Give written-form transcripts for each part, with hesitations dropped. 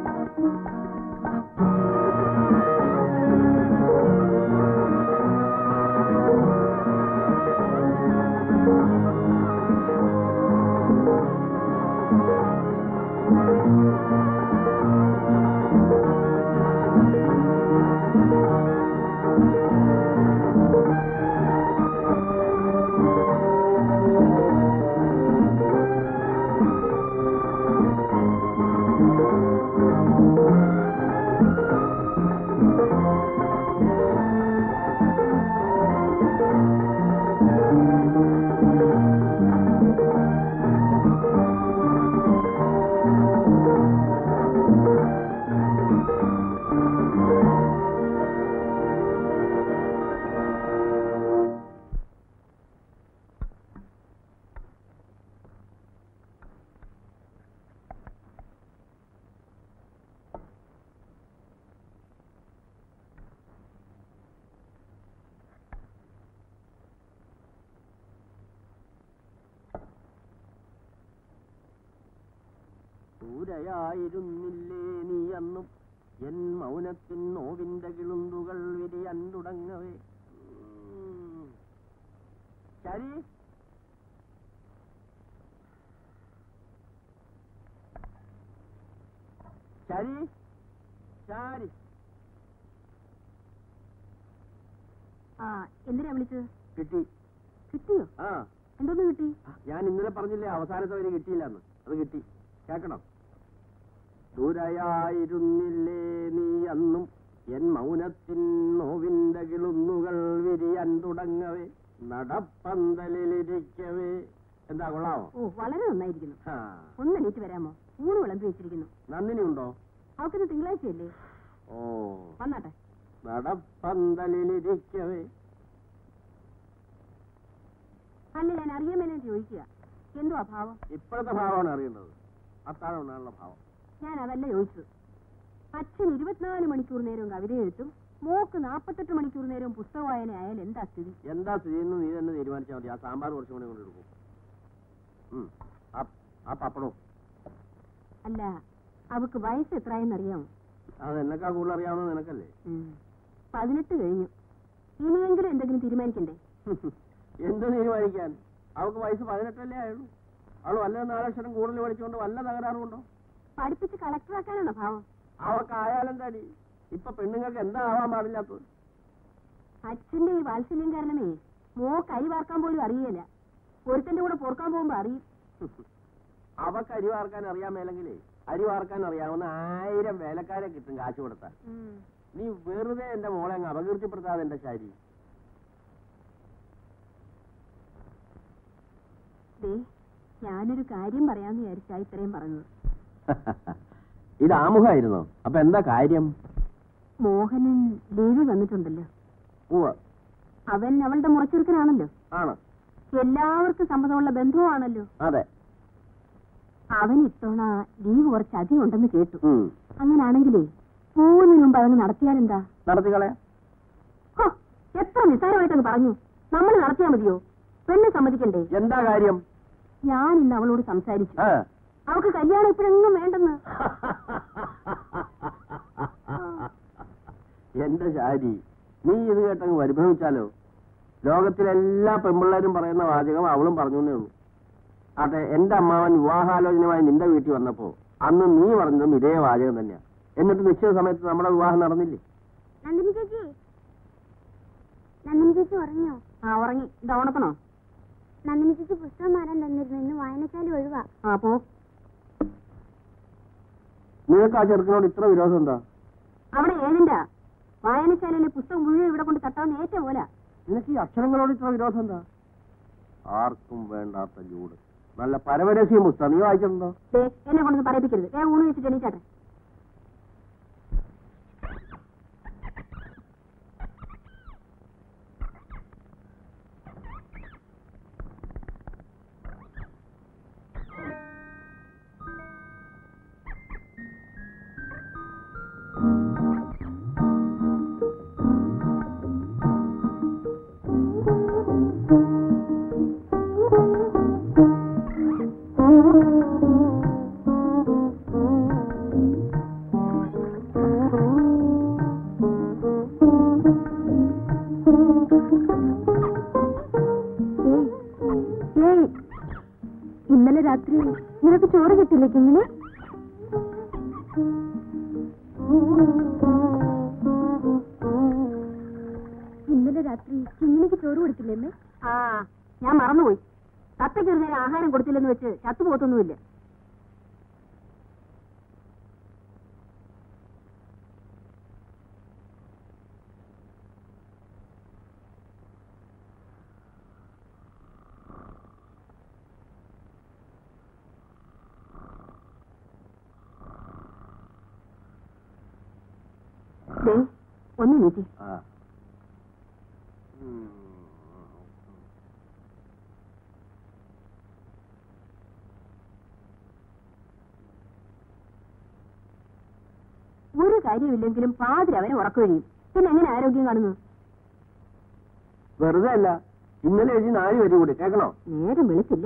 ദൂരയായിരുന്നില്ലേ നീ അന്നും എൻ മൗനത്തിൻ നോവിന്റെ കിളുന്തുകൾ വിരിയാൻ തുടങ്ങവേ. ശരി ശരി ശരി. എന്തിനാ വിളിച്ചത്? കിട്ടി. കിട്ടിയോ? ആ. എന്തോന്ന് കിട്ടി? ഞാൻ ഇന്നലെ പറഞ്ഞില്ലേ അവസാനത്തെ വരെ കിട്ടിയില്ലെന്ന്. അത് കിട്ടി. കേക്കണം. ദൂരയായിരുന്നില്ലേ നീ അന്നും എൻ മൗനത്തിൻ നോവിന്റെ കിളുന്നുകൾ വിരിയാൻ തുടങ്ങവേ നടപ്പന്തലിരിക്കവേ. എന്താ കൊള്ളാമോ? ഓ വളരെ നന്നായിരിക്കുന്നു. ഒന്ന് എണീറ്റ് വരാമോ? ഊണ് വിളമ്പി വെച്ചിരിക്കുന്നു. നന്ദിനി ഉണ്ടോ? അവർക്ക് തിങ്കളാഴ്ചയല്ലേ? ഓ വന്നാട്ടെ. നടപ്പന്തലിരിക്കവേ. അല്ല ഞാൻ അറിയാൻ മേലെ ചോദിക്കുക. എന്തോ ഭാവം? ഇപ്പോഴത്തെ ഭാവമാണ് അറിയേണ്ടത്. അത്താഴം ഉണ്ടാകുന്ന ഭാവം. ഞാൻ അതല്ല ചോദിച്ചത്. അച്ഛൻ 24 മണിക്കൂർ നേരവും കവിത എഴുത്തും മോക്ക് 48 മണിക്കൂർ നേരവും പുസ്തക വായന ആയാൽ എന്താ സ്ഥിതി? എന്താ സ്ഥിതി എന്ന് നീ തന്നെ തീരുമാനിച്ചാൽ മതി. ആ സാമ്പാർ കുറച്ചും കൂടി കൊണ്ടെടുക്കും. ആ പപ്പടവും. അല്ല അവക്ക് വയസ്സ് എത്രയെന്നറിയാമോ? അത് എന്നെക്കാ കൂടുതൽ അറിയാവുന്നത് നിനക്കല്ലേ? 18 കഴിഞ്ഞു. ഇനിയെങ്കിലും എന്തെങ്കിലും തീരുമാനിക്കണ്ടേ? എന്ത് തീരുമാനിക്കാൻ? അവക്ക് വയസ്സ് 18 ആയുള്ളൂ. അവൾ വല്ല 4 അക്ഷരം കൂടുതൽ പഠിച്ചുകൊണ്ട് വല്ല തകരാറുണ്ടോ? പഠിപ്പിച്ച് കളക്ടറാക്കാനാണോ ഭാവം? അവക്ക് ആയാലെന്താടി? ഇപ്പൊ പെണ്ണുങ്ങൾക്ക് എന്താ ആവാൻ പാടില്ലാത്തത്? അച്ഛന്റെ ഈ വാത്സല്യം കാരണമേ മോ കൈ വാർക്കാൻ പോലും അറിയില്ല. ഒരുത്തന്റെ കൂടെ പൊറുക്കാൻ പോകുമ്പോ അറിയും. അവക്ക് അരി വാർക്കാൻ അറിയാൻ മേലെങ്കിലേ അരി വാർക്കാൻ അറിയാവുന്ന 1000 വേലക്കാരെ കിട്ടും കാശ് കൊടുത്താൽ. നീ വെറുതെ എന്റെ മോളെ അങ്ങ് അപകീർത്തിപ്പെടുത്താതെ എന്റെ ശാരി. ഞാനൊരു കാര്യം പറയാന്ന് വിചാരിച്ചാ ഇത്രയും പറഞ്ഞത്. ഇത് ആമുഖമായിരുന്നോ? അപ്പൊ എന്താ കാര്യം? മോഹനൻ ദേവി വന്നിട്ടുണ്ടല്ലോ. അവൻ അവളുടെ മുറച്ചെറുക്കനാണല്ലോ. ആണ്. എല്ലാവർക്കും സമ്മതമുള്ള ബന്ധുവാണല്ലോ. അതെ. അവൻ ഇത്തവണ ലീവ് കുറച്ച് അധികം ഉണ്ടെന്ന് കേട്ടു. അങ്ങനാണെങ്കിലേ പോകുന്നതിന് മുമ്പ് അവന് നടത്തിയാലെന്താ? നടത്തിക്കളെ. എത്ര നിസ്സാരമായിട്ടൊന്ന് പറഞ്ഞു. നമ്മൾ നടത്തിയാ മതിയോ? പെണ്ണ് സമ്മതിക്കണ്ടേ? എന്താ കാര്യം? ഞാൻ ഇന്ന് അവളോട് സംസാരിച്ചു. അവൾക്ക് കല്യാണം ഇപ്പോഴെങ്ങും വേണ്ടെന്ന്. എന്റെ ശാരി, നീ ഇത് കേട്ടങ്ങ് പരിഭ്രമിച്ചാലോ? ലോകത്തിലെല്ലാ പെൺപിള്ളേരും പറയുന്ന വാചകം അവളും പറഞ്ഞേ ഉള്ളൂ. അതെ, എന്റെ അമ്മാവൻ വിവാഹാലോചനയുമായി നിന്റെ വീട്ടിൽ വന്നപ്പോ അന്ന് നീ പറഞ്ഞതും ഇതേ വാചകം തന്നെയാ. എന്നിട്ട് നിശ്ചിത സമയത്ത് നമ്മുടെ വിവാഹം നടന്നില്ലേ? നന്ദിനി ചേച്ചി ഉറങ്ങിയോ? ഉറങ്ങി. ഇത് ഓണക്കണോ? നന്ദിനി ചേച്ചി പുസ്തകം മാറാൻ തന്നിരുന്നു. ഇന്ന് വായനശാല ഒഴിവാ. പോ. നിനക്ക് ആ ചെറുക്കനോട് ഇത്ര വിരോധം എന്താ? അവിടെ ഏതിന്റെ വായനശാലയിലെ പുസ്തകം മുഴുവൻ ഇവിടെ കൊണ്ട് തട്ടാവുന്ന ഏറ്റ പോലെ. നിനക്ക് ഈ അക്ഷരങ്ങളോട് ഇത്ര വിരോധം എന്താ? ആർക്കും വേണ്ടാത്ത ചൂട്. നല്ല പരമരസ്യം പുസ്തകം. നീ വായിച്ചിട്ടുണ്ടോ? എന്നെ കൊണ്ടൊന്ന് പറയിപ്പിക്കരുത്. ഊണ് വെച്ചിട്ട് എണീറ്റാട്ടെ. വീട്ടിലെ കിങ്ങിണി? ഇന്നലെ രാത്രി കിങ്ങിണിക്ക് ചോറ് കൊടുത്തില്ലേ അമ്മേ? ആ, ഞാൻ മറന്നുപോയി. തത്തയ്ക്ക് ഒരു നേരം ആഹാരം കൊടുത്തില്ലെന്ന് വെച്ച് ചത്തുപോത്തൊന്നുമില്ല. ഒന്ന് നീട്ടി. ഒരു കാര്യമില്ലെങ്കിലും പാതിരി അവനെ ഉറക്കുകഴിയും. പിന്നെ എങ്ങനെ ആരോഗ്യം കാണുന്നു? വെറുതെ അല്ല, ഇന്നലെ എഴുതി 4 വരി കൂടി കേൾക്കണോ? നേരം വിളിച്ചില്ല.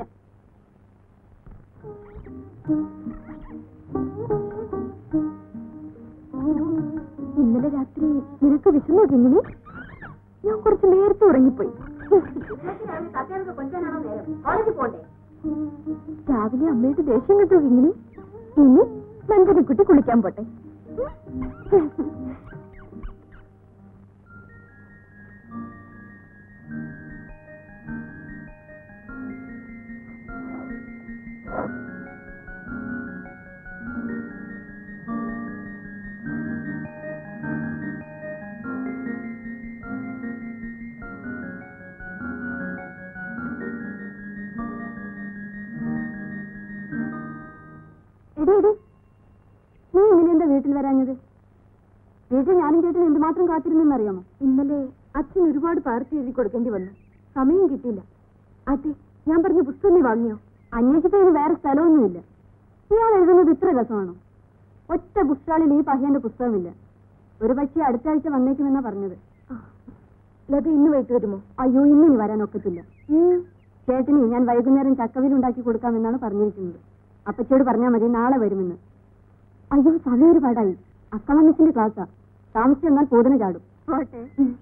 ഇന്നലെ രാത്രി നിനക്ക് വിഷമോ കിങ്ങിണി? ഞാൻ കുറച്ച് നേരത്തെ ഉറങ്ങിപ്പോയി. രാവിലെ അമ്മയുടെ ദേഷ്യം കിട്ടുമോ കിങ്ങിണി? ഇനി നന്ദനക്കുട്ടി കുളിക്കാൻ പോട്ടെ. നീ ഇങ്ങനെ എന്താ വീട്ടിൽ വരാഞ്ഞത്? വീട്ടിൽ ഞാനും ചേട്ടൻ എന്തുമാത്രം കാത്തിരുന്നെന്നറിയാമോ? ഇന്നലെ അച്ഛൻ ഒരുപാട് പാർട്ടി എഴുതി കൊടുക്കേണ്ടി വന്നു. സമയം കിട്ടിയില്ല. അതെ, ഞാൻ പറഞ്ഞ പുസ്തകം നീ വാങ്ങിയോ? അന്വേഷിച്ചതിന് വേറെ സ്ഥലമൊന്നുമില്ല. ഇയാൾ എഴുതുന്നത് ഇത്ര രസമാണോ? ഒറ്റ ബുക്സ്റ്റാളിൽ ഈ പഹ്യന്റെ പുസ്തകമില്ല. ഒരു പക്ഷേ അടുത്ത ആഴ്ച വന്നേക്കുമെന്നാ പറഞ്ഞത്. ലത ഇന്ന് വൈകിട്ട് വരുമോ? അയ്യോ, ഇന്നിനി വരാനൊക്കത്തില്ല. ചേട്ടന് ഞാൻ വൈകുന്നേരം ചക്കവിൽ ഉണ്ടാക്കി കൊടുക്കാമെന്നാണ് പറഞ്ഞിരിക്കുന്നത്. അപ്പച്ചയോട് പറഞ്ഞാൽ മതി നാളെ വരുമെന്ന്. അയ്യോ, സമയം ഒരുപാടായി. അക്കമന്നിന്റെ ക്ലാസ്സാ. താമസിച്ച് എന്നാൽ പൂതന ചാടും. പോട്ടെ.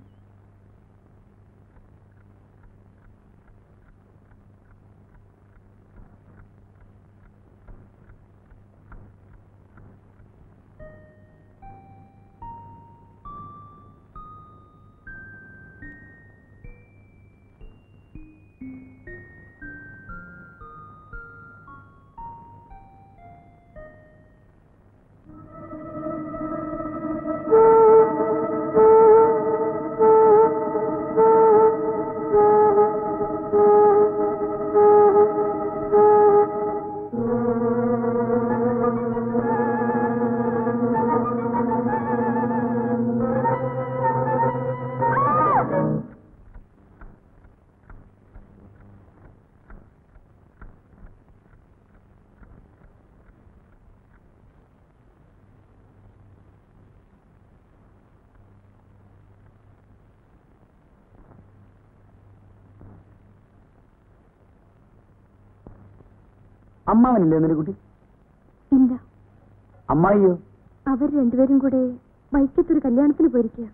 അമ്മാവനില്ലേ എന്നൊരു കുട്ടി? ഇല്ല. അമ്മായിയോ? അവർ രണ്ടുപേരും കൂടെ വൈക്കത്തൊരു കല്യാണത്തിന് പോയിരിക്കുക.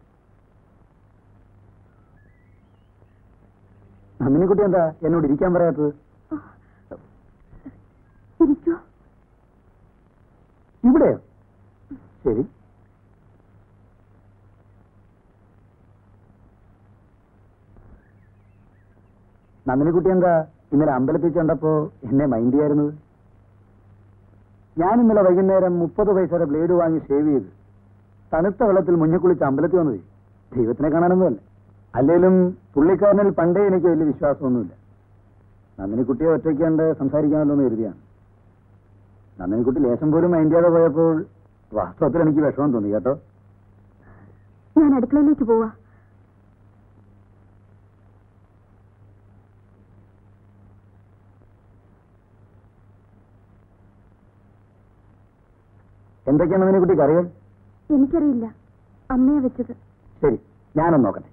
നന്ദിനിക്കുട്ടി എന്താ എന്നോട് ഇരിക്കാൻ പറയാത്തത്? ഇരിക്കോ? ഇവിടെയോ? ശരി. നന്ദിനിക്കുട്ടി എന്താ ഇന്നലെ അമ്പലത്തിൽ ചെന്നപ്പോ എന്നെ മൈൻഡ് ചെയ്യായിരുന്നത്? ഞാൻ ഇന്നലെ വൈകുന്നേരം 30 പൈസയുടെ ബ്ലേഡ് വാങ്ങി ഷേവ് ചെയ്ത് തണുത്ത വെള്ളത്തിൽ മുങ്ങിക്കുളിച്ച് അമ്പലത്തിൽ വന്നത് ദൈവത്തിനെ കാണാനൊന്നുമല്ല. അല്ലെങ്കിലും പുള്ളിക്കാരനിൽ പണ്ടേ എനിക്ക് വലിയ വിശ്വാസമൊന്നുമില്ല. നന്ദിനിക്കുട്ടിയെ ഒറ്റയ്ക്ക് കണ്ട് സംസാരിക്കാമല്ലോ എന്ന് കരുതിയാണ്. നന്ദിനിക്കുട്ടി ലേശം പോലും മൈൻഡ് ചെയ്യാതെ പോയപ്പോൾ വാസ്തവത്തിൽ എനിക്ക് വിഷമം തോന്നി കേട്ടോ. ഞാൻ അടുക്കളയിലേക്ക് പോവാ. എന്തൊക്കെയാണ് നന്ദിനിക്കുട്ടി കറികൾ? എനിക്കറിയില്ല, അമ്മയെ വെച്ചത്. ശരി, ഞാനൊന്ന് നോക്കട്ടെ.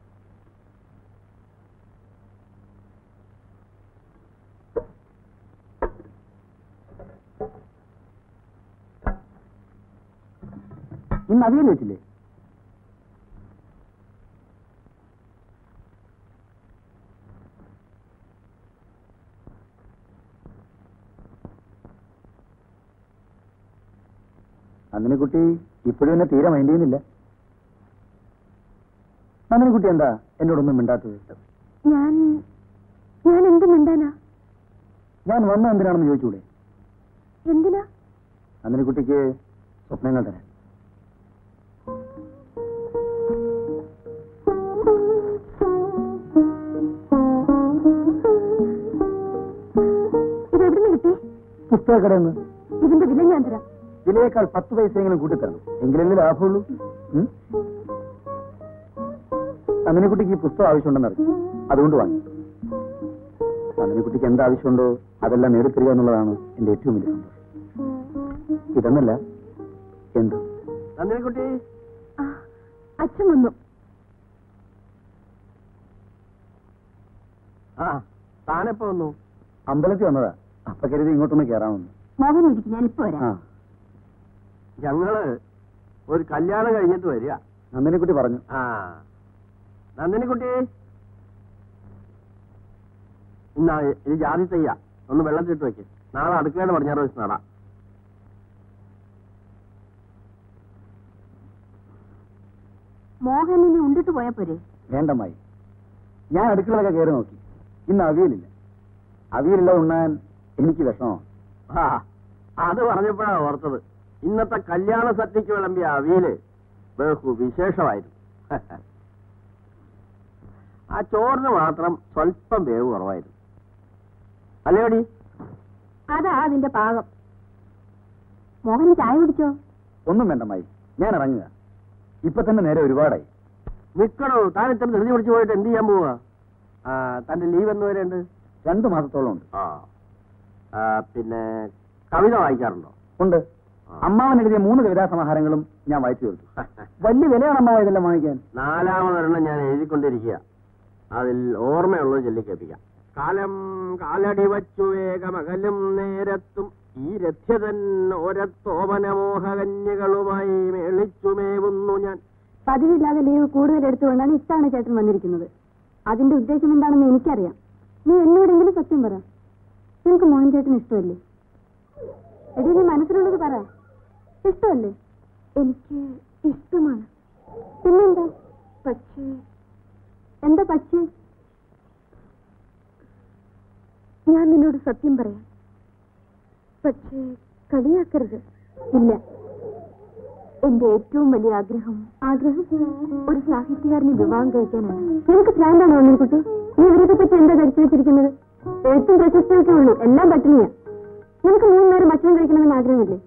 ഇന്ന് അവിയൽ വെച്ചില്ലേ? നന്ദിനിക്കുട്ടി ഇപ്പോഴും എന്നെ തീരെ മൈൻഡ് ചെയ്യുന്നില്ല. നന്ദിനിക്കുട്ടി എന്താ എന്നോടൊന്നും മിണ്ടാത്തത്? ഞാൻ എന്ത് മിണ്ടാനാ? ഞാൻ വന്ന എന്തിനാണെന്ന് ചോദിച്ചൂടെ? എന്തിനാ? നന്ദിനിക്കുട്ടിക്ക് സ്വപ്നങ്ങൾ തരാൻ. ഇതെവിടുന്ന് കിട്ടി? പുസ്തകക്കടയിൽ നിന്ന്. ഇതിന്റെ വില ഞാൻ തരാം. വിലയേക്കാൾ 10 പൈസയെങ്കിലും കൂട്ടിത്തരണം, എങ്കിലല്ലേ ലാഭമുള്ളൂ. നന്ദിനിക്കുട്ടിക്ക് ഈ പുസ്തകം ആവശ്യമുണ്ടെന്ന് അറിയാം, അതുകൊണ്ട് വാങ്ങി. നന്ദിനിക്കുട്ടിക്ക് എന്താവശ്യമുണ്ടോ അതെല്ലാം നേടിത്തരിക എന്നുള്ളതാണ് എന്റെ ഏറ്റവും വലിയ സന്തോഷം. ഇതെന്നല്ല എന്ത്. നന്ദിനിക്കുട്ടി, അച്ഛൻ വന്നു. ആ താനെപ്പോ വന്നു? അമ്പലത്തിൽ വന്നതാ. അപ്പൊ കരുതി ഇങ്ങോട്ടൊന്ന് കയറാമെന്ന്. മോഹൻ ഇരിക്കും, ഞാൻ ഇപ്പൊ വരാം. ഞങ്ങള് ഒരു കല്യാണം കഴിഞ്ഞിട്ട് വരിക. നന്ദിനിക്കുട്ടി പറഞ്ഞു. ആ നന്ദിനിക്കുട്ടി, ഇന്നാ ഇത് ജാതി തയ്യ ഒന്ന് വെള്ളത്തിട്ട് വെക്ക്. നാളെ അടുക്കളയുടെ പടിഞ്ഞാറ് വെച്ച് നടാം. മോഹൻ ഇനി ഉണ്ടിട്ട് പോയാ പോരെ? വേണ്ടമ്മായി, ഞാൻ അടുക്കളയൊക്കെ കയറി നോക്കി. ഇന്ന് അവിയലില്ല. അവിയലില്ല ഉണ്ണാൻ എനിക്ക് വിഷമമാണ്. ആ അത് പറഞ്ഞപ്പോഴാ ഓർത്തത്. ഇന്നത്തെ കല്യാണ സദ്യക്ക് വിളമ്പിയ അവിയല് ബഹു വിശേഷമായിരുന്നു. ആ ചോറിന് മാത്രം സ്വല്പം വേവ് കുറവായിരുന്നു. അല്ലേടി? അതാ അതിന്റെ പാകം. മോഹൻ ചായ കുടിച്ചോ? ഒന്നും വേണ്ടമ്മായി, ഞാൻ ഇറങ്ങുക. ഇപ്പൊ തന്നെ നേരെ ഒരുപാടായി. നിക്കണോ, താൻ ഇത്ര ധൃതി പിടിച്ചു പോയിട്ട് എന്ത് ചെയ്യാൻ പോവാ? തന്റെ ലീവ് എന്ന് വരെ ഉണ്ട്? 2 മാസത്തോളം ഉണ്ട്. പിന്നെ കവിത വായിക്കാറുണ്ടോ? ഉണ്ട്. അമ്മാവൻ എഴുതിയ 3 കവിതാ സമാഹാരങ്ങളും ഞാൻ വായിച്ചു തീർത്തു. വലിയ വിലയാണ് അമ്മാവ ഇതെല്ലാം വാങ്ങിക്കാൻ. 4ാമതൊരെണ്ണം ഞാൻ എഴുതിക്കൊണ്ടിരിക്കുക. അതിൽ ഓർമ്മയുള്ളത് ചൊല്ലിക്കേൾപ്പിക്കാം. കാലം കാലടി വച്ചു വേഗമകലും നേരത്തും ഈ രഥ്യതൻ ഓരത്തോപനമോഹകന്യകളുമായി മേളിച്ചുമേവുന്നു ഞാൻ. പതിവില്ലാതെ ലീവ് കൂടുതൽ എടുത്തുകൊണ്ടാണ് ഇത്തവണ ചേട്ടൻ വന്നിരിക്കുന്നത്. അതിന്റെ ഉദ്ദേശം എന്താണെന്ന് എനിക്കറിയാം. നീ എന്നോടെങ്കിലും സത്യം പറ. നിനക്ക് മോഹൻ ചേട്ടൻ ഇഷ്ടമല്ലേ? എടി, നീ മനസ്സിലുള്ളത് പറ. ഇഷ്ടമല്ലേ? എനിക്ക് ഇഷ്ടമാണ്. പിന്നെന്താ? പക്ഷേ എന്താ പക്ഷേ? ഞാൻ നിന്നോട് സത്യം പറയാം, പക്ഷേ കളിയാക്കരുത്. ഇല്ല, എന്റെ ഏറ്റവും വലിയ ആഗ്രഹം ഒരു സാഹിത്യകാരനെ വിവാഹം കഴിക്കാനാണ്. നിനക്ക് ഭ്രാന്താണോ കുട്ടി? നീ ഇവരൊക്കെ പറ്റി എന്താ ധരിച്ചു വെച്ചിരിക്കുന്നത്? എഴുത്തും പ്രശസ്തിയൊക്കെ ഉള്ളൂ, എല്ലാം പട്ടിണിയാ. നിനക്ക് 3 നേരം ഭക്ഷണം കഴിക്കണമെന്ന് ആഗ്രഹമില്ലേ?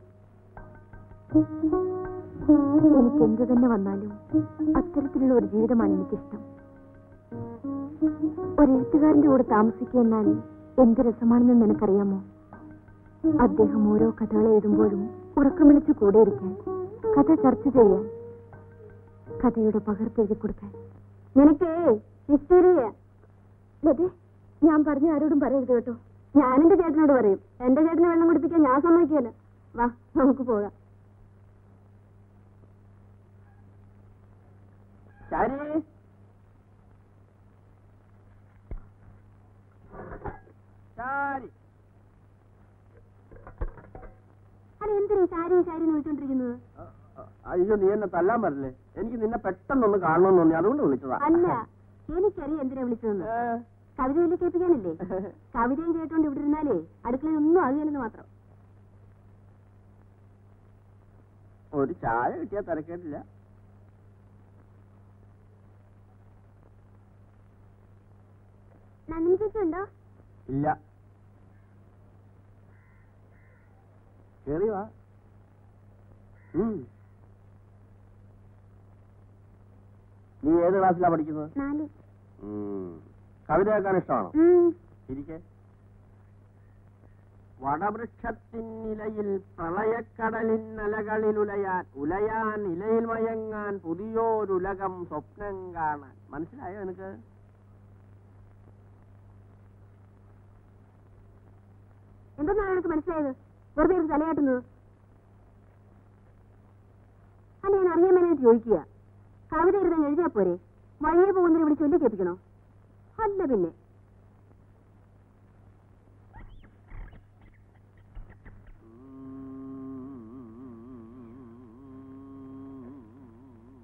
എനിക്ക് എന്തു തന്നെ വന്നാലും അത്തരത്തിലുള്ള ഒരു ജീവിതമാണ് എനിക്കിഷ്ടം. ഒരു എഴുത്തുകാരന്റെ കൂടെ താമസിക്കുക എന്നാൽ എന്ത് രസമാണെന്ന് നിനക്കറിയാമോ? അദ്ദേഹം ഓരോ കഥകൾ എഴുതുമ്പോഴും ഉറക്കം വിളിച്ച് കൂടെയിരിക്കാൻ, കഥ ചർച്ച ചെയ്യാൻ, കഥയുടെ പകർപ്പ് എഴുതി കൊടുക്കാൻ. നിനക്കേ ഹിസ്റ്ററിയ ലതേ, ഞാൻ പറഞ്ഞ ആരോടും പറയരുത് കേട്ടോ. ഞാനെന്റെ ചേട്ടനോട് പറയും. എന്റെ ചേട്ടനെ വെള്ളം കുടിപ്പിക്കാൻ ഞാൻ സമ്മതിക്കുകയല്ല. വാ, നമുക്ക് പോകാം. അല്ല, എന്തിനാ സാരി സാരി വിളിച്ചോണ്ടിരിക്കുന്നത്? അയ്യോ, നീ എന്നെ തല്ലാൻ പറ്റില്ലേ? എനിക്ക് നിന്നെ പെട്ടെന്നൊന്ന് കാണണമെന്ന് തോന്നി, അതുകൊണ്ട് വിളിച്ചതാ. അല്ല, എനിക്കറിയാം എന്തിനാ വിളിച്ചതെന്ന്. കവിത വലിയ കേൾപ്പിക്കാനല്ലേ? കവിതയും കേട്ടോണ്ട് ഇവിടെ ഇരുന്നാലേ അടുക്കളയിൽ ഒന്നും ആകുകയില്ലെന്ന് മാത്രം. ഒരു ചായ കിട്ടിയാ തിരക്കേട്ടില്ല. നന്ദിനി ചേച്ചി ഉണ്ടോ? ഇല്ല. കേറി വാ. നീ ഏത് ക്ലാസ്സിലാ പഠിക്കുന്നത്? 4. കവിത കേൾക്കാൻ ഇഷ്ടമാണോ? ഇരിക്കെ. വടവൃക്ഷത്തിനിലയിൽ പ്രളയക്കടലിന്നലകളിൽ ഉലയാൻ ഇലയിൽ മയങ്ങാൻ പുതിയോരുലകം സ്വപ്നം കാണാൻ. മനസ്സിലായോ എനിക്ക്? എന്തെന്നാണ് എനിക്ക് മനസ്സിലായത്? വെറുതെ ഒരു തലയാട്ടുന്നത്. അല്ല, ഞാൻ അറിയാൻ വേണ്ടി ചോദിക്കുക. കവിത എഴുതാൻ എഴുതിയാ പോരെ? വഴിയെ പോകുന്നതിനെ ഇവിടെ ചൊല്ലി കേൾപ്പിക്കണോ? അല്ല പിന്നെ.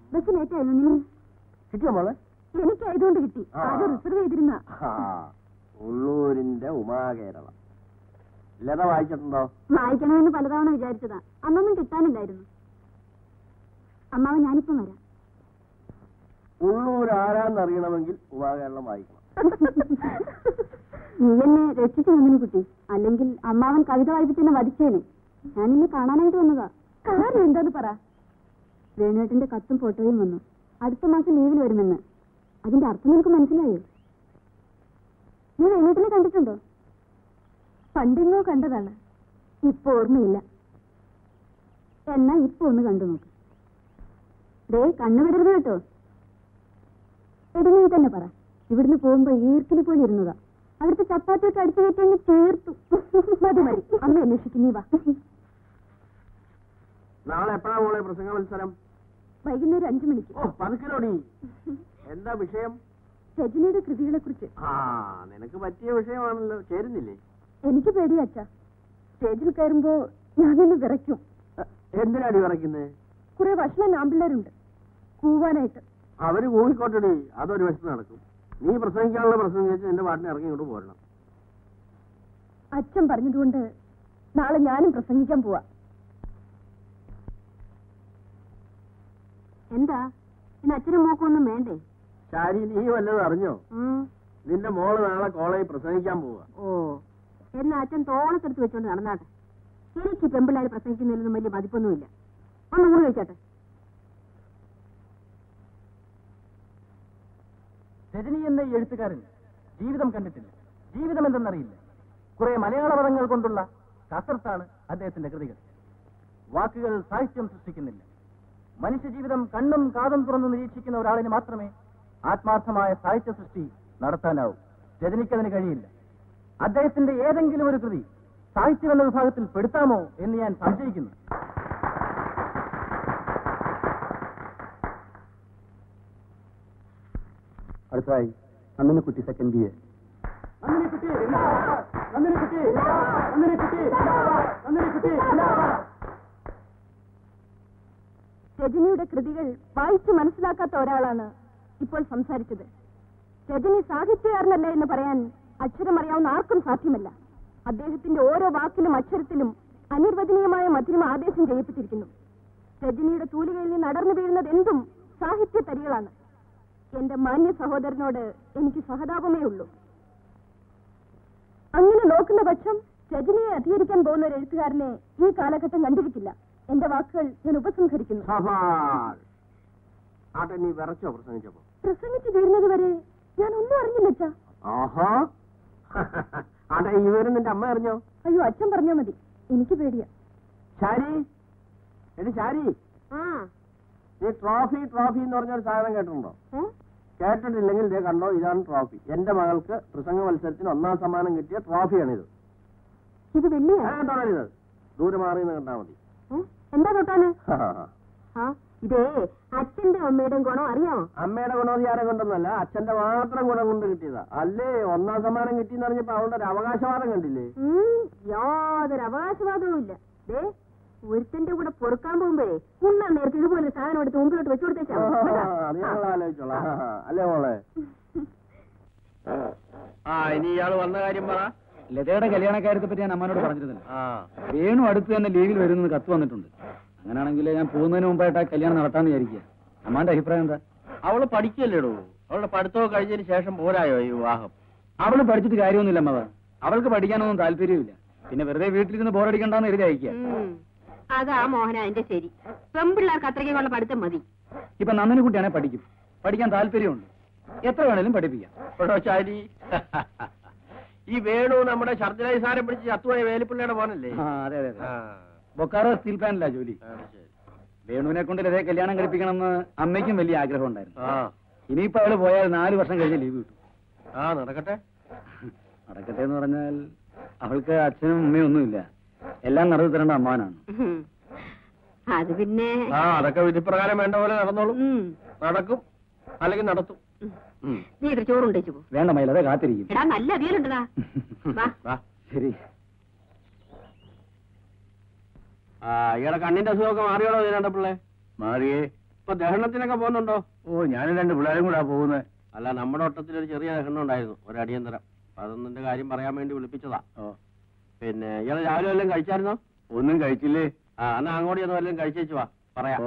ബസ് ലേറ്റ് ആയിരുന്നു. നിങ്ങൾ കിട്ടിയോ മോളെ? എനിക്കായതുകൊണ്ട് കിട്ടി. അത് റിസർവ് ചെയ്തിരുന്ന. ഉള്ളൂരിന്റെ ഉമാകേരള ലത വായിച്ചിട്ടുണ്ടോ? വായിക്കണമെന്ന് പലതവണ വിചാരിച്ചതാ. അന്നൊന്നും കിട്ടാനില്ലായിരുന്നു. അമ്മാവൻ ഞാനിപ്പം വരാം. ഉള്ളൂർ ആരാന്നറിയണമെങ്കിൽ ഉമാകേരളം വായിക്കണം. നീ എന്നെ രക്ഷിച്ചു നന്ദിനി കുട്ടി. അല്ലെങ്കിൽ അമ്മാവൻ കവിത വായിപ്പിച്ചെന്നെ വധിച്ചേനെ. ഞാൻ ഇന്ന് കാണാനായിട്ട് വന്നതാ. കാര്യം എന്താന്ന് പറ. വേണുവേട്ടന്റെ കത്തും ഫോട്ടോയും വന്നു. അടുത്ത മാസം ലീവിൽ വരുമെന്ന്. അതിന്റെ അർത്ഥം നിനക്ക് മനസ്സിലായോ? നീ വേണുവേട്ടനെ കണ്ടിട്ടുണ്ടോ? പണ്ടെങ്ങോ കണ്ടതാണ്. ഇപ്പൊ ഓർമ്മയില്ല. എന്നാ ഇപ്പൊ ഒന്ന് കണ്ടു നോക്ക്. ദേ കണ്ണു വിടരുത് കേട്ടോ. എടി നീ തന്നെ പറ. ഇവിടുന്ന് പോകുമ്പോ ഈർക്കിലി പോലെ ഇരുന്നതാ. അവിടുത്തെ ചപ്പാത്തിയൊക്കെ അടിച്ചു കയറ്റി ചേർത്തു. മതി മതി, അമ്മ അന്വേഷിക്കും. നീ വാ. നാളെ എപ്പോഴാ മോളെ പ്രസംഗ മത്സരം? വൈകുന്നേരം 5 മണിക്ക്. പതുക്കലോടി. എന്താ വിഷയം? രജനിയുടെ കൃതികളെ കുറിച്ച്. നിനക്ക് പറ്റിയ വിഷയമാണല്ലോ. ചേരുന്നില്ലേ? എനിക്ക് പേടിയാ അച്ഛാ. സ്റ്റേജിൽ കയറുമ്പോ ഞാനൊന്ന് വിറയ്ക്കും. എന്തിനാടി വിറയ്ക്കുന്നത്? കുറെ ഭക്ഷണം ആമ്പിള്ളേരുണ്ട് കൂവാനായിട്ട്. അവര് കൂവിക്കോട്ടടി, അതൊരു വശത്ത് നടക്കും. നീ പ്രസംഗിക്കാനുള്ള പ്രസംഗം വെച്ച് നിന്റെ പാട്ടിനെ ഇറങ്ങി ഇങ്ങോട്ട് പോരണം. അച്ഛൻ പറഞ്ഞതുകൊണ്ട് നാളെ ഞാനും പ്രസംഗിക്കാൻ പോവാ. എന്താ ഇന്ന് അച്ഛനും മോക്കൊന്നും വേണ്ടേ? ശാരി, നീ വല്ലതും അറിഞ്ഞോ? നിന്റെ മോള് നാളെ കോളേജിൽ പ്രസംഗിക്കാൻ പോവാ. ഓ, എന്നാ അച്ഛൻ തോളത്തെടുത്ത് വെച്ചോണ്ട് നടന്നാട്ടെ. എനിക്ക് പെമ്പിള്ളാര് പ്രസംഗിക്കുന്നതിലൊന്നും വലിയ മതിപ്പൊന്നുമില്ല. ഒന്ന് ഊണ് കഴിച്ചാട്ടെ. രജനി എന്ന ഈ എഴുത്തുകാരൻ ജീവിതം കണ്ടിട്ടില്ല. ജീവിതം എന്തെന്നറിയില്ല. കുറെ മലയാള പദങ്ങൾ കൊണ്ടുള്ള കസർത്താണ് അദ്ദേഹത്തിന്റെ കൃതികൾ. വാക്കുകൾ സാഹിത്യം സൃഷ്ടിക്കുന്നില്ല. മനുഷ്യജീവിതം കണ്ണും കാതും തുറന്ന് നിരീക്ഷിക്കുന്ന ഒരാളിന് മാത്രമേ ആത്മാർത്ഥമായ സാഹിത്യ സൃഷ്ടി നടത്താനാവൂ. രജനിക്കതിന് കഴിയില്ല. അദ്ദേഹത്തിന്റെ ഏതെങ്കിലും ഒരു കൃതി സാഹിത്യം എന്ന വിഭാഗത്തിൽ പെടുത്താമോ എന്ന് ഞാൻ സംശയിക്കുന്നു. അടുത്തതായി നന്ദിനിക്കുട്ടി സെക്കൻഡ് ബി എ. രജനിയുടെ കൃതികൾ വായിച്ചു മനസ്സിലാക്കാത്ത ഒരാളാണ് ഇപ്പോൾ സംസാരിച്ചത്. രജനി സാഹിത്യകാരനല്ല എന്ന് പറയാൻ അക്ഷരമറിയാവുന്ന ആർക്കും സാധ്യമല്ല. അദ്ദേഹത്തിന്റെ ഓരോ വാക്കിലും അക്ഷരത്തിലും അനിർവചനീയമായ മധുരം ആദേശം ചെയ്യപ്പെട്ടിരിക്കുന്നു. രജനിയുടെ തൂലികയിൽ നിന്ന് അടർന്നു വീഴുന്നത് എന്തും സാഹിത്യ തരികളാണ്. എന്റെ മാന്യ സഹോദരനോട് എനിക്ക് സഹതാപമേ ഉള്ളൂ. അങ്ങനെ നോക്കുന്ന പക്ഷം രജനിയെ അധികരിക്കാൻ പോകുന്ന ഒരു എഴുത്തുകാരനെ ഈ കാലഘട്ടം കണ്ടിരിക്കില്ല. എന്റെ വാക്കുകൾ ഞാൻ ഉപസംഹരിക്കുന്നു. നീ വിറച്ചോ പ്രസംഗിച്ചപ്പോ? പ്രസംഗിച്ചു തീരുന്നത് വരെ ഞാൻ ഒന്നും അറിഞ്ഞില്ല. ഈ വിവരം നിന്റെ അമ്മ അറിഞ്ഞോ? അയ്യോ, അച്ഛൻ പറഞ്ഞാ മതി. എനിക്ക് പേടിയാ. ശാരി, എടി ശാരി, നീ ട്രോഫി ട്രോഫി എന്ന് പറഞ്ഞൊരു സാധനം കേട്ടിട്ടുണ്ടോ? കേട്ടിട്ടില്ലെങ്കിൽ ഇതേ കണ്ടോ, ഇതാണ് ട്രോഫി. എന്റെ മകൾക്ക് പ്രസംഗ മത്സരത്തിന് 1ാം സമ്മാനം കിട്ടിയ ട്രോഫിയാണിത്. ഇത് വലിയ തൊടരുത്, ദൂരെ മാറിയെന്ന് കണ്ടാ മതി. എന്താ തൊട്ടാണ്? ഇതേ അച്ഛന്റെ അമ്മയുടെ ഗുണം അറിയാമോ? അമ്മയുടെ ഗുണോധികാരം കൊണ്ടൊന്നല്ല, അച്ഛന്റെ മാത്രം ഗുണം കൊണ്ട് കിട്ടിയതാ. അല്ലേ 1ാം സമ്മാനം കിട്ടിയെന്ന് പറഞ്ഞപ്പോ അവളുടെ ഒരു അവകാശവാദം കണ്ടില്ലേ? യാതൊരു അവകാശവാദവും ഇല്ല. ദേ ഒരുത്തന്റെ കൂടെ പൊറുക്കാൻ പോകുമ്പോഴേ ഉണ്ണാൻ നേരത്തെ ഇതുപോലെ സാധനം എടുത്ത് മുമ്പിലോട്ട് വെച്ചു കൊടുത്തേച്ചാ. അത് ഞങ്ങൾ ആലോചിച്ചോളാം. അല്ലേ മോളെ? ഇനി ഇയാള് വന്ന കാര്യം പറ. ലതയുടെ കല്യാണക്കാര്യത്തെ പറ്റി ഞാൻ അമ്മനോട് പറഞ്ഞിരുന്നില്ല. വേണു അടുത്ത് തന്നെ ലീവിൽ വരുന്നത് കത്ത് വന്നിട്ടുണ്ട്. അങ്ങനെയാണെങ്കിൽ ഞാൻ പോകുന്നതിന് മുമ്പായിട്ട് ആ കല്യാണം നടത്താന്ന് വിചാരിക്കുക. അമ്മാന്റെ അഭിപ്രായം എന്താ? അവള് പഠിക്കല്ലേടൂ. അവളുടെ പഠിത്തമൊക്കെ കഴിഞ്ഞതിന് ശേഷം പോരായോ ഈ വിവാഹം? അവള് പഠിച്ചിട്ട് കാര്യമൊന്നുമില്ല അമ്മ. അവൾക്ക് പഠിക്കാനൊന്നും താല്പര്യമില്ല. പിന്നെ വെറുതെ വീട്ടിലിരുന്ന് ബോറടിക്കണ്ടെന്ന് എഴുതി അയക്കുക. അതാ മോഹന എന്റെ ശരി. പെമ്പിള്ളേർക്ക് അത്രയ്ക്കുള്ള പഠിത്തം മതി. ഇപ്പൊ നന്ദിനിക്കുട്ടിയാണെ പഠിക്കും. പഠിക്കാൻ താല്പര്യമുണ്ട്. എത്ര വേണേലും പഠിപ്പിക്കാം. ചാരി, ഈ വേണു നമ്മുടെ ഷർദിലായി സാരം പിടിച്ച് ചത്തുപോയ വേലിപ്പിള്ളയുടെ മോനല്ലേ? അതെ അതെ. ബൊക്കാറോ സ്റ്റീൽ പ്ലാന്റിലാ ജോലി. വേണുവിനെ കൊണ്ട് ലതയെ കല്യാണം കഴിപ്പിക്കണമെന്ന് അമ്മയ്ക്കും വലിയ ആഗ്രഹം ഉണ്ടായിരുന്നു. ഇനിയിപ്പോ അവള് പോയാൽ 4 വർഷം കഴിഞ്ഞ് ലീവ് കിട്ടും. നടക്കട്ടെ. നടക്കട്ടെ എന്ന് പറഞ്ഞാൽ അവൾക്ക് അച്ഛനും അമ്മയും ഒന്നുമില്ല. എല്ലാം നടത്തി തരേണ്ട അമ്മാനാണ്. അത് പിന്നെ അതൊക്കെ വിധിപ്രകാരം വേണ്ട പോലെ നടന്നോളും. നടക്കും, അല്ലെങ്കിൽ നടത്തും. നീ ഇത്ര ചോറുണ്ടേച്ചു പോ. വേണ്ട മയിലതെ കാത്തിരിക്കും. നല്ല അവിയലുണ്ടതാ. ശരി. ഇയാളെ കണ്ണിന്റെ അസുഖമൊക്കെ മാറിയോളോ ഇതിനാണ്ട പിള്ളേ? മാറിയേ. ഇപ്പൊ ദഹനത്തിനൊക്കെ പോകുന്നുണ്ടോ? ഓ, ഞാനും 2 പിള്ളേരും കൂടാ പോകുന്നത്. അല്ല, നമ്മുടെ ഒട്ടത്തിലൊരു ചെറിയ ദഹനം ഉണ്ടായിരുന്നു, ഒരു അടിയന്തരം. അതൊന്നിന്റെ കാര്യം പറയാൻ വേണ്ടി വിളിപ്പിച്ചതാ. പിന്നെ ഇയാള് രാവിലെ വല്ലതും കഴിച്ചായിരുന്നോ? ഒന്നും കഴിച്ചില്ലേ? എന്നാ അങ്ങോട്ട് ചെന്ന് വല്ലതും കഴിച്ചേച്ചു വാ, പറയാം.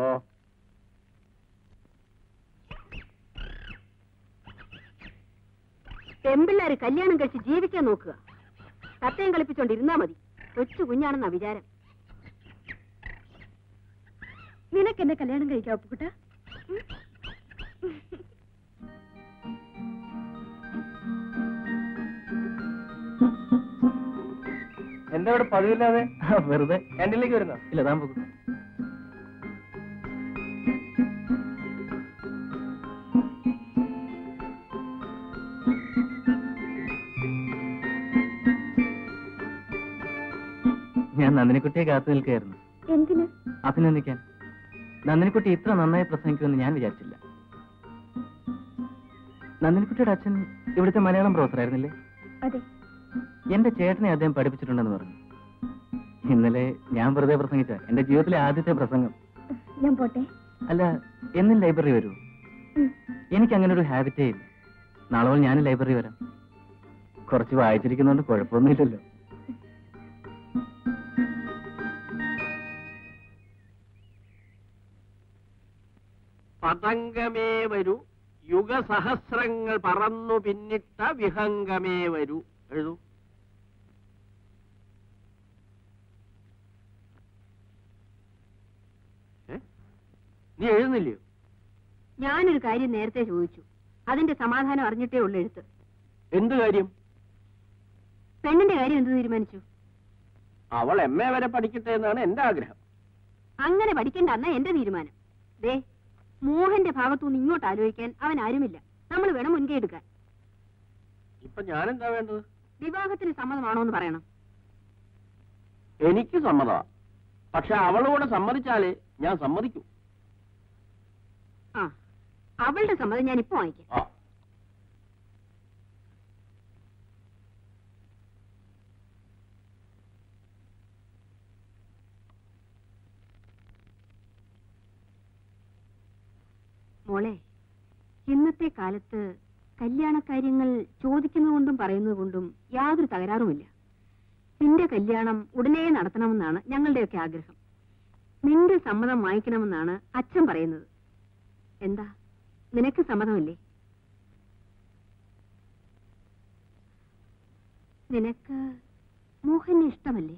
പെമ്പിള്ളാര് കല്യാണം കഴിച്ച് ജീവിക്കാൻ നോക്കുക. തത്തയും കളിപ്പിച്ചോണ്ടിരുന്നാ മതി. കൊച്ചു കുഞ്ഞാണെന്നാ വിചാരം. നിനക്ക് എന്നെ കല്യാണം കഴിക്കാം ഒപ്പുകുട്ട? എന്താ ഇവിടെ പതിവില്ലാതെ? വെറുതെ. ക്യാൻറ്റീനിലേക്ക് വരുന്നോ? ഇല്ല, താൻ പോകും. ഞാൻ നന്ദിനിക്കുട്ടിയെ കാത്തു നിൽക്കുകയായിരുന്നു. എന്തിന്? അഭിനന്ദിക്കാൻ. നന്ദിനിക്കുട്ടി ഇത്ര നന്നായി പ്രസംഗിക്കുമെന്ന് ഞാൻ വിചാരിച്ചില്ല. നന്ദിനിക്കുട്ടിയുടെ അച്ഛൻ ഇവിടുത്തെ മലയാളം പ്രൊഫസറായിരുന്നില്ലേ? അതെ. എന്റെ ചേട്ടനെ അദ്ദേഹം പഠിപ്പിച്ചിട്ടുണ്ടെന്ന് പറഞ്ഞു. ഇന്നലെ ഞാൻ വെറുതെ പ്രസംഗിച്ച എന്റെ ജീവിതത്തിലെ ആദ്യത്തെ പ്രസംഗം. ഞാൻ പോട്ടെ. അല്ല, എന്നും ലൈബ്രറി വരൂ? എനിക്ക് അങ്ങനെ ഒരു ഹാബിറ്റേ ഇല്ല. നാളെ മുതൽ ഞാനും ലൈബ്രറി വരാം. കുറച്ച് വായിച്ചിരിക്കുന്നതുകൊണ്ട് കുഴപ്പമൊന്നുമില്ലല്ലോ. പതംഗമേ വരൂ, യുഗസഹസ്രങ്ങൾ പറന്നു പിന്നിട്ട വിഹംഗമേ വരൂ. എഴുതൂ. നീ എഴുതുന്നില്ലയോ? ഞാനൊരു കാര്യം നേരത്തെ ചോദിച്ചു, അതിന്റെ സമാധാനം അറിഞ്ഞിട്ടേ ഉള്ളു എഴുത്ത്. എന്ത് കാര്യം? പെണ്ണിന്റെ കാര്യം എന്ത് തീരുമാനിച്ചു? അവൾ MA വരെ പഠിക്കട്ടെ എന്നാണ് എന്റെ ആഗ്രഹം. അങ്ങനെ പഠിക്കണ്ടെന്ന എന്റെ തീരുമാനം. ദേ, മോഹന്റെ ഭാഗത്തുനിന്ന് ഇങ്ങോട്ട് ആലോചിക്കാൻ അവൻ ആരുമില്ല. നമ്മൾ വേണം മുൻകൈ എടുക്കാൻ. ഇപ്പൊ ഞാനെന്താ വേണ്ടത്? വിവാഹത്തിന് സമ്മതമാണോ എന്ന് പറയണം. എനിക്ക് സമ്മതമാ, പക്ഷെ അവളോട് സമ്മതിച്ചാലേ ഞാൻ സമ്മതിക്കൂ. ആ, അവളുടെ സമ്മതം ഞാൻ ഇപ്പൊ വാങ്ങിക്കാം. മോളെ, ഇന്നത്തെ കാലത്ത് കല്യാണക്കാര്യങ്ങൾ ചോദിക്കുന്നതുകൊണ്ടും പറയുന്നതുകൊണ്ടും യാതൊരു തകരാറുമില്ല. നിന്റെ കല്യാണം ഉടനെ നടത്തണമെന്നാണ് ഞങ്ങളുടെയൊക്കെ ആഗ്രഹം. നിന്റെ സമ്മതം വാങ്ങിക്കണമെന്നാണ് അച്ഛൻ പറയുന്നത്. എന്താ, നിനക്ക് സമ്മതമല്ലേ? നിനക്ക് മോഹനെ ഇഷ്ടമല്ലേ?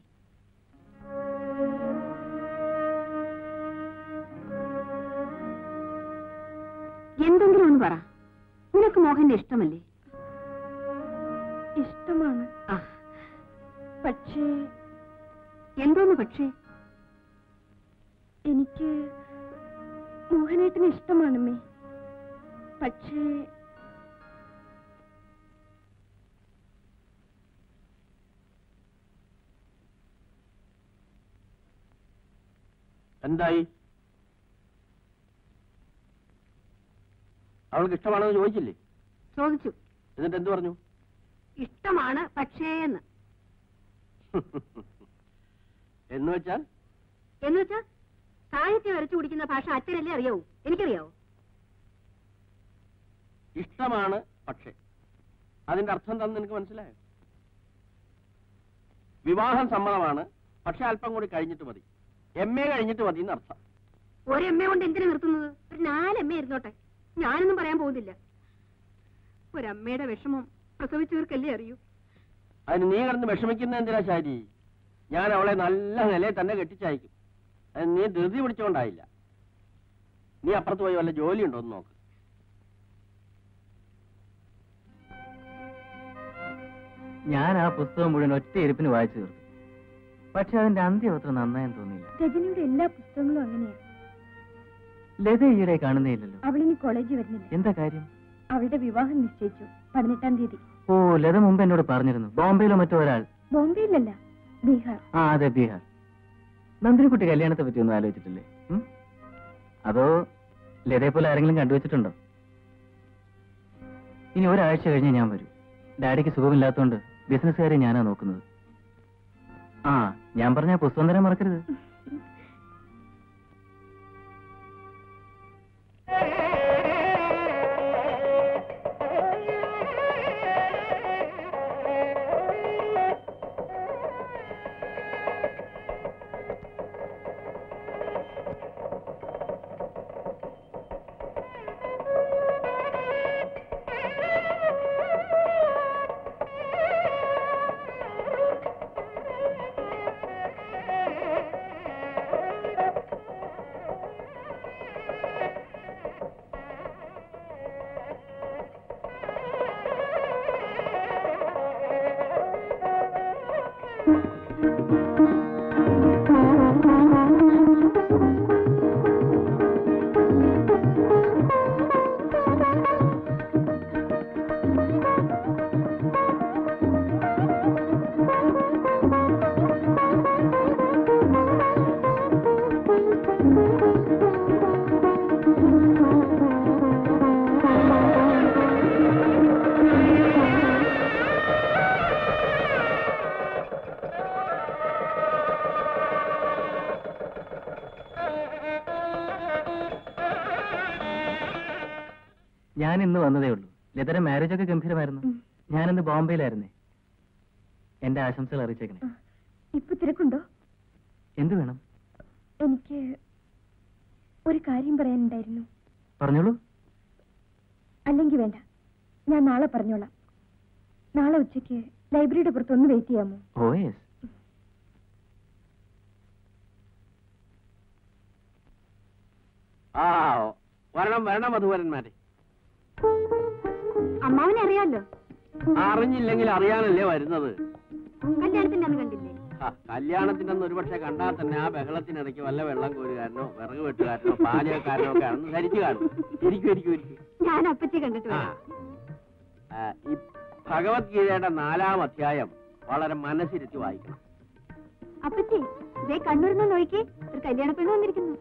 എന്തെങ്കിലും ഒന്ന് പറ. നിനക്ക് മോഹന്റെ ഇഷ്ടമല്ലേ? ഇഷ്ടമാണ്. പക്ഷേ എന്തോന്ന് പക്ഷേ? എനിക്ക് മോഹനേട്ടന് ഇഷ്ടമാണമ്മേ. പക്ഷേ എന്തായി? അവൾക്ക് ഇഷ്ടമാണെന്ന് ചോദിച്ചില്ലേ? ചോദിച്ചു. എന്നിട്ട് എന്ത് പറഞ്ഞു? ഇഷ്ടമാണ് പക്ഷേന്ന്. എന്നുവെച്ചാൽ സാഹിത്യം വരച്ചു കുടിക്കുന്ന ഭാഷ അച്ഛനല്ലേ അറിയാവൂ, എനിക്കറിയാവോ? ഇഷ്ടമാണ് പക്ഷേ അതിന്റെ അർത്ഥം എന്താണെന്ന് എനിക്ക് മനസ്സിലായോ? വിവാഹം സമ്മതമാണ്, പക്ഷെ അല്പം കൂടി കഴിഞ്ഞിട്ട് മതി. MA കഴിഞ്ഞിട്ട് മതി എന്നർത്ഥം. ഒരു MA കൊണ്ട് എന്തിനു നിർത്തുന്നത്? ഒരു 4 MA ഇരുന്നോട്ടെ. ഞാനൊന്നും പറയാൻ പോകുന്നില്ല. ഒരമ്മയുടെ വിഷമം പ്രസവിച്ചവർക്കല്ലേ അറിയൂ. അതിന് നീ കിടന്ന് വിഷമിക്കുന്ന എന്തിനാ ശാരി? ഞാൻ അവളെ നല്ല നിലയിൽ തന്നെ കെട്ടിച്ചയക്കും. അത് നീ ധൃതി പിടിച്ചോണ്ടായില്ല. നീ അപ്പുറത്ത് പോയി വല്ല ജോലി ഉണ്ടോ എന്ന് നോക്ക്. ഞാൻ ആ പുസ്തകം മുഴുവൻ ഒറ്റ ഇരിപ്പിന് വായിച്ചു തീർത്തു. പക്ഷെ അതിന്റെ അന്ത്യം അത്ര നന്നായെന്ന് തോന്നിയില്ല. രജനിയുടെ എല്ലാ പുസ്തകങ്ങളും അങ്ങനെയാണ്. ലത ഈയിടെ കാണുന്നേ ഇല്ലല്ലോ. അവളിനി കോളേജിൽ വരുന്നില്ല. എന്താ കാര്യം? അവളുടെ വിവാഹം നിശ്ചയിച്ചു 18-ാം തീയതി. ഓ, ലത മുമ്പ് എന്നോട് പറഞ്ഞിരുന്നു. ബോംബെയിലോ മറ്റോ ഒരാൾ. ബോംബെയിലല്ല, ബീഹാർ. ആ, അതെ, ബീഹാർ. നന്ദിനിക്കുട്ടി കല്യാണത്തെ പറ്റി ഒന്നും ആലോചിച്ചിട്ടില്ലേ? അതോ ലതയെ പോലെ ആരെങ്കിലും കണ്ടുവച്ചിട്ടുണ്ടോ? ഇനി ഒരാഴ്ച കഴിഞ്ഞ് ഞാൻ വരൂ. ഡാഡിക്ക് സുഖമില്ലാത്തതുകൊണ്ട് ബിസിനസ്സുകാരെ ഞാനാ നോക്കുന്നത്. ആ, ഞാൻ പറഞ്ഞ പുസ്തകം തരാൻ മറക്കരുത്. ഞാൻ ഇന്ന് വന്നതേ ഉള്ളൂ. ലതയുടെ മാരേജ് ഒക്കെ ഗംഭീരമായിരുന്നു. ഞാനിന്ന് ബോംബെയിലായിരുന്നേ. എന്റെ ആശംസകൾ അറിയിച്ചേക്കണേ. ഇപ്പൊ തിരക്കുണ്ടോ? എന്ത് വേണം? എനിക്ക് ഒരു കാര്യം പറയാനുണ്ടായിരുന്നു. പറഞ്ഞോളൂ. അല്ലെങ്കിൽ വേണ്ട, ഞാൻ നാളെ പറഞ്ഞോളാം. നാളെ ഉച്ചയ്ക്ക് ലൈബ്രറിയുടെ പുറത്തൊന്ന് വെയിറ്റ് ചെയ്യാമോ? Oh yes. ആ വരണം വരണം മധുവരന്മാരെ. അമ്മാവനെ അറിയാലോ. അറിഞ്ഞില്ലെങ്കിൽ അറിയാനല്ലേ വരുന്നത്. കല്യാണത്തിന്റെ അന്ന് കണ്ടില്ലേ? കല്യാണത്തിന്റെ അന്ന് ഒരുപക്ഷെ കണ്ടാൽ തന്നെ ആ ബഹളത്തിനിടയ്ക്ക് വല്ല വെള്ളം കോരുകാരനോ വിറക് വെട്ടുകാരനോ പാചകക്കാരനോ ഒക്കെ ആണെന്ന് ധരിച്ചു കാണും. ഇരിക്കും. ഞാൻ അപ്പച്ചി കണ്ടിട്ട് ഈ ഭഗവത്ഗീതയുടെ 4-ാം അധ്യായം വളരെ മനസ്സിരുത്തി വായിക്കണം. അപ്പച്ചി ഇതേ കണ്ണൂരിന്ന് നോക്കി ഒരു കല്യാണ പെണ്ണ് വന്നിരിക്കുന്നു.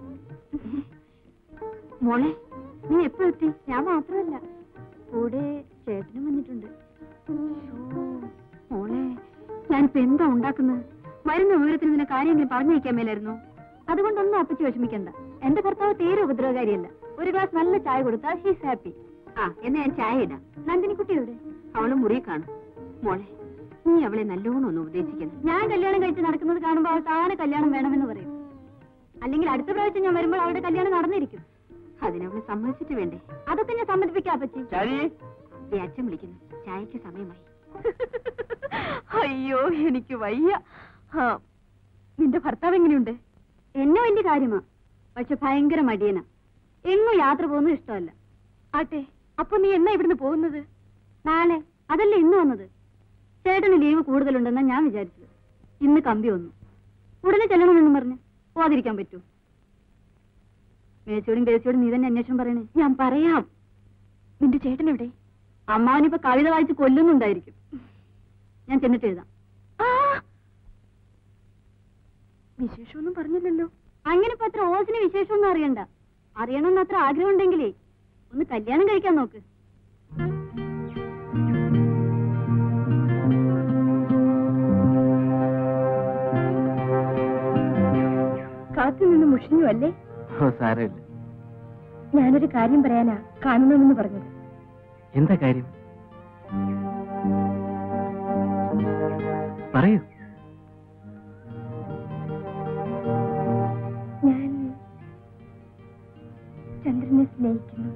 മോളെ നീ എപ്പോ എത്തി? ഞാൻ മാത്രമല്ല, കൂടെ ചേട്ടനും വന്നിട്ടുണ്ട്. മോളെ ഞാനിപ്പോ എന്താ ഉണ്ടാക്കുന്നത്? വരുന്ന വിവരത്തിന് നിന്നെ കാര്യമെങ്കിലും പറഞ്ഞു വയ്ക്കാൻ മേലായിരുന്നു. അതുകൊണ്ടൊന്നും അപ്പച്ചി വിഷമിക്കണ്ട. എന്റെ ഭർത്താവ് തീരെ ഉപദ്രവകാരിയല്ല. ഒരു ഗ്ലാസ് നല്ല ചായ കൊടുത്താൽ ഷീസ് ഹാപ്പി. എന്നാ ഞാൻ ചായ ഇടാം. നന്ദിനിക്കുട്ടി എവിടെ? അവളും മുറിയിൽ കാണും. മോളെ നീ അവളെ നല്ലോണം ഒന്ന് ഉപദേശിക്കണം. ഞാൻ കല്യാണം കഴിച്ച് നടക്കുന്നത് കാണുമ്പോൾ അവൾ താനെ കല്യാണം വേണമെന്ന് പറയും. അല്ലെങ്കിൽ അടുത്ത പ്രാവശ്യം ഞാൻ വരുമ്പോൾ അവളുടെ കല്യാണം നടന്നിരിക്കും. അതിനവളെ സമ്മതിച്ചിട്ട് വേണ്ടേ? അതൊക്കെ ഞാൻ സമ്മതിപ്പിക്കാം അപ്പച്ചി. അച്ഛൻ വിളിക്കുന്നു, ചായക്ക് സമയമായി. അയ്യോ എനിക്ക് വയ്യ. നിന്റെ ഭർത്താവ് എങ്ങനെയുണ്ട്? എന്നോ വലിയ കാര്യമാ, പക്ഷെ ഭയങ്കര മടിയനാ. എങ്ങും യാത്ര പോകുന്നത് ഇഷ്ടമല്ല. ആട്ടെ, അപ്പൊ നീ എന്നാ ഇവിടുന്ന് പോകുന്നത്? നാളെ. അതല്ലേ ഇന്ന് വന്നത്? ചേട്ടന് ലീവ് കൂടുതലുണ്ടെന്നാ ഞാൻ വിചാരിച്ചത്. ഇന്ന് കമ്പി വന്നു. ഉടനെ ചെല്ലണമെന്നും പറഞ്ഞ് പോവാതിരിക്കാൻ പറ്റൂ? മേച്ചോടും കേച്ചോടും നീ തന്നെ അന്വേഷണം പറയണേ. ഞാൻ പറയാം. നിന്റെ ചേട്ടൻ എവിടെ? അമ്മാവനിപ്പോ കവിത വായിച്ച് കൊല്ലുന്നുണ്ടായിരിക്കും. ഞാൻ ചെന്നിട്ട് എഴുതാം. വിശേഷമൊന്നും പറഞ്ഞില്ലല്ലോ. അങ്ങനെ ഇപ്പൊ അത്ര ഓസിന് വിശേഷമൊന്നും അറിയണ്ട. അറിയണമെന്ന് അത്ര ആഗ്രഹം ഉണ്ടെങ്കിലേ ഒന്ന് കല്യാണം കഴിക്കാൻ നോക്ക്. കാത്തു നിന്ന് മുഷിഞ്ഞു അല്ലേ? സാരമില്ല. ഞാനൊരു കാര്യം പറയാനാ കാണണമെന്ന് പറഞ്ഞത്. എന്താ കാര്യം? പറയൂ. ഞാൻ ചന്ദ്രനെ സ്നേഹിക്കുന്നു.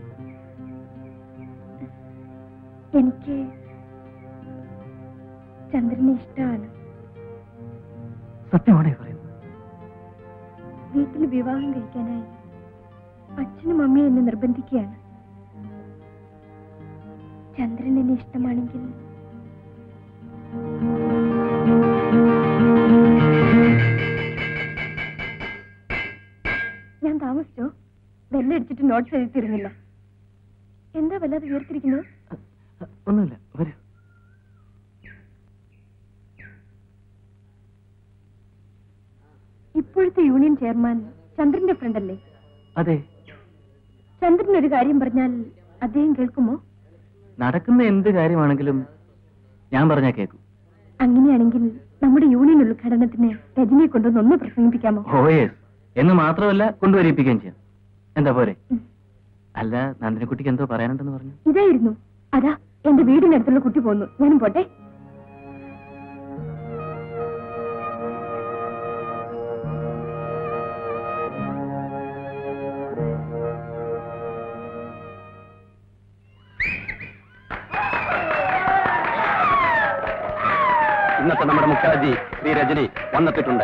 എനിക്ക് ചന്ദ്രനെ ഇഷ്ടമാണ്. സത്യമാണേ പറയുന്നത്? വീട്ടിൽ വിവാഹം കഴിക്കാനായി അച്ഛനും അമ്മയും എന്നെ നിർബന്ധിക്കുകയാണ്. ചന്ദ്രൻ എന്നെ ഇഷ്ടമാണെങ്കിൽ ഞാൻ താമസിച്ചോ? ബെല്ലടിച്ചിട്ട് നോട്ട്സ് എഴുതിയിരുന്നില്ല. എന്താ വല്ലാതെ ഉയർത്തിരിക്കുന്നത്? ഒന്നുമില്ല, വരൂ. ഇപ്പോഴത്തെ യൂണിയൻ ചെയർമാൻ ചന്ദ്രന്റെ ഫ്രണ്ട് അല്ലേ? അതെ. ചന്ദ്രൻ ഒരു കാര്യം പറഞ്ഞാൽ അദ്ദേഹം കേൾക്കുമോ? നടക്കുന്ന എന്ത് കാര്യമാണെങ്കിലും ഞാൻ പറഞ്ഞാ കേൾക്കും. അങ്ങനെയാണെങ്കിൽ നമ്മുടെ യൂണിയൻ ഉദ്ഘാടനത്തിന് രജനിയെ കൊണ്ടുവന്ന് ഒന്ന് പ്രസംഗിപ്പിക്കാമോ? ഓ യെസ്. എന്ന് മാത്രമല്ല, കൊണ്ടുവരിപ്പിക്കുകയും ചെയ്യാം. എന്താ പോരെ? അല്ല, നന്ദിനിക്കുട്ടിക്ക് എന്തോ പറയാനുണ്ടെന്ന് പറഞ്ഞു. ഇതായിരുന്നു. അതാ എന്റെ വീടിനടുത്തുള്ള കുട്ടി പോന്നു. ഞാനും പോട്ടെ. ഇന്നത്തെ നമ്മുടെ മുഖ്യാജി ശ്രീ രജനി വന്നെത്തിയിട്ടുണ്ട്.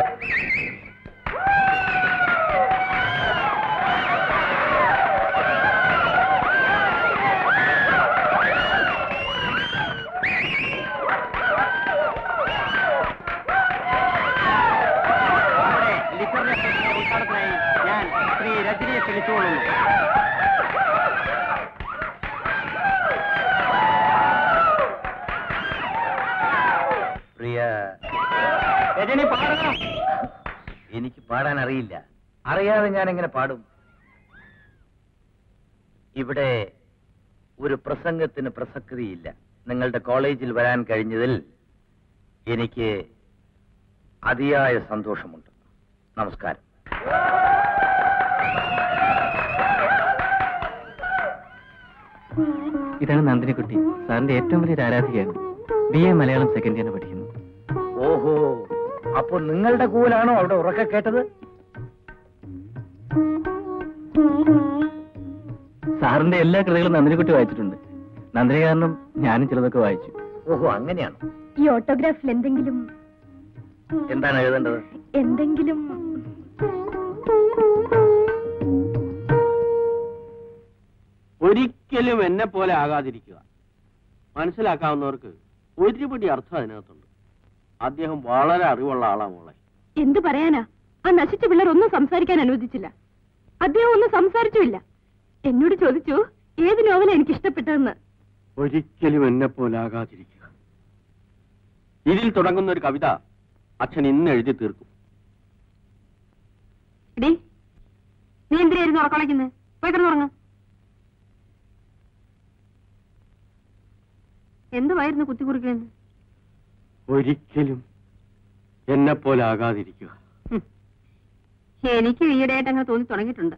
ഞാൻ ശ്രീ രജനിയെ ക്ഷണിച്ചുകൊള്ളുന്നു. രജനി പാടണം. എനിക്ക് പാടാൻ അറിയില്ല. അറിയാതെ ഞാൻ എങ്ങനെ പാടും? ഇവിടെ ഒരു പ്രസംഗത്തിന് പ്രസക്തിയില്ല. നിങ്ങളുടെ കോളേജിൽ വരാൻ കഴിഞ്ഞതിൽ എനിക്ക് അതിയായ സന്തോഷമുണ്ട്. നമസ്കാരം. ഇതാണ് നന്ദിനിക്കുട്ടി, സാറിന്റെ ഏറ്റവും വലിയൊരു ആരാധികയാണ്. BA മലയാളം സെക്കൻഡ് ഇയറിന് പഠിക്കുന്നു. ഓഹോ, അപ്പൊ നിങ്ങളുടെ കൂലാണോ അവിടെ ഉറക്കെ കേട്ടത്? സാറിന്റെ എല്ലാ കൃതികളും നന്ദിനിക്കുട്ടി വായിച്ചിട്ടുണ്ട്. നന്ദിനി കാരണം ഞാനും ചിലതൊക്കെ വായിച്ചു. ഓഹോ, അങ്ങനെയാണ്. ഈ ഓട്ടോഗ്രാഫിൽ എന്തെങ്കിലും എന്താണ് എഴുതേണ്ടത്? എന്തെങ്കിലും ഒരിക്കലും എന്നെ പോലെ ആകാതിരിക്കുക. മനസ്സിലാക്കാവുന്നവർക്ക് ഒരുപിടി അർത്ഥം അതിനകത്തുണ്ട്. അദ്ദേഹം വളരെ അറിവുള്ള ആളാ മോളെ. എന്തു പറയാനാ? ആ നശിച്ച പിള്ളേർ ഒന്നും സംസാരിക്കാൻ അനുവദിച്ചില്ല. അദ്ദേഹം ഒന്നും സംസാരിച്ചുമില്ല. എന്നോട് ചോദിച്ചു ഏത് നോവല എനിക്ക് ഇഷ്ടപ്പെട്ടതെന്ന്. ഒരിക്കലും എന്നെ പോലെ ആകാതിരിക്കുക. ഇതിൽ തുടങ്ങുന്ന ഒരു കവിത അച്ഛൻ ഇന്ന് എഴുതി തീർക്കും. നീ എന്തിനായിരുന്നു ഉറക്കളയ്ക്കുന്നത്? പോയി കിടന്നുറങ്ങ. എന്തുവായിരുന്നു കുത്തിക്കുറിക്കുന്നത്? ഒരിക്കലും എന്നെ പോലെ ആകാതിരിക്കുക. എനിക്ക് ഈയിടെയായിട്ട് അങ്ങനെ തോന്നി തുടങ്ങിയിട്ടുണ്ട്.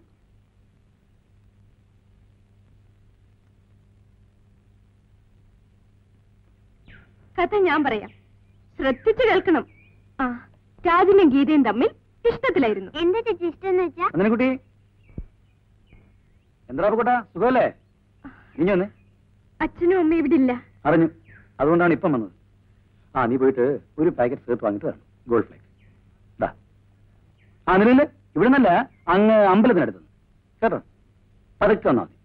കഥ ഞാൻ പറയാം, ശ്രദ്ധിച്ചു കേൾക്കണം. ആ, രാജനും ഗീതയും തമ്മിൽ ഇഷ്ടത്തിലായിരുന്നു. എന്താ ചേച്ചി ഇഷ്ടം വെച്ചാ? നന്ദിനിക്കുട്ടി, എന്താ കൂട്ടാ, സുഖമല്ലേ? ഇനി വന്നേ. അച്ഛനും അമ്മയും ഇവിടെ ഇല്ല. അറിഞ്ഞു, അതുകൊണ്ടാണ് ഇപ്പം വന്നത്. ആ, നീ പോയിട്ട് ഒരു പാക്കറ്റ് സേർത്ത് വാങ്ങിട്ട് വരണം, ഗോൾഡ് ഫ്ലേക്ക്. ആ, നിലവില് ഇവിടെ നിന്നല്ല, അങ്ങ് അമ്പലത്തിനടുത്ത് കേട്ടോ. പതുക്കെ വന്നാൽ മതി.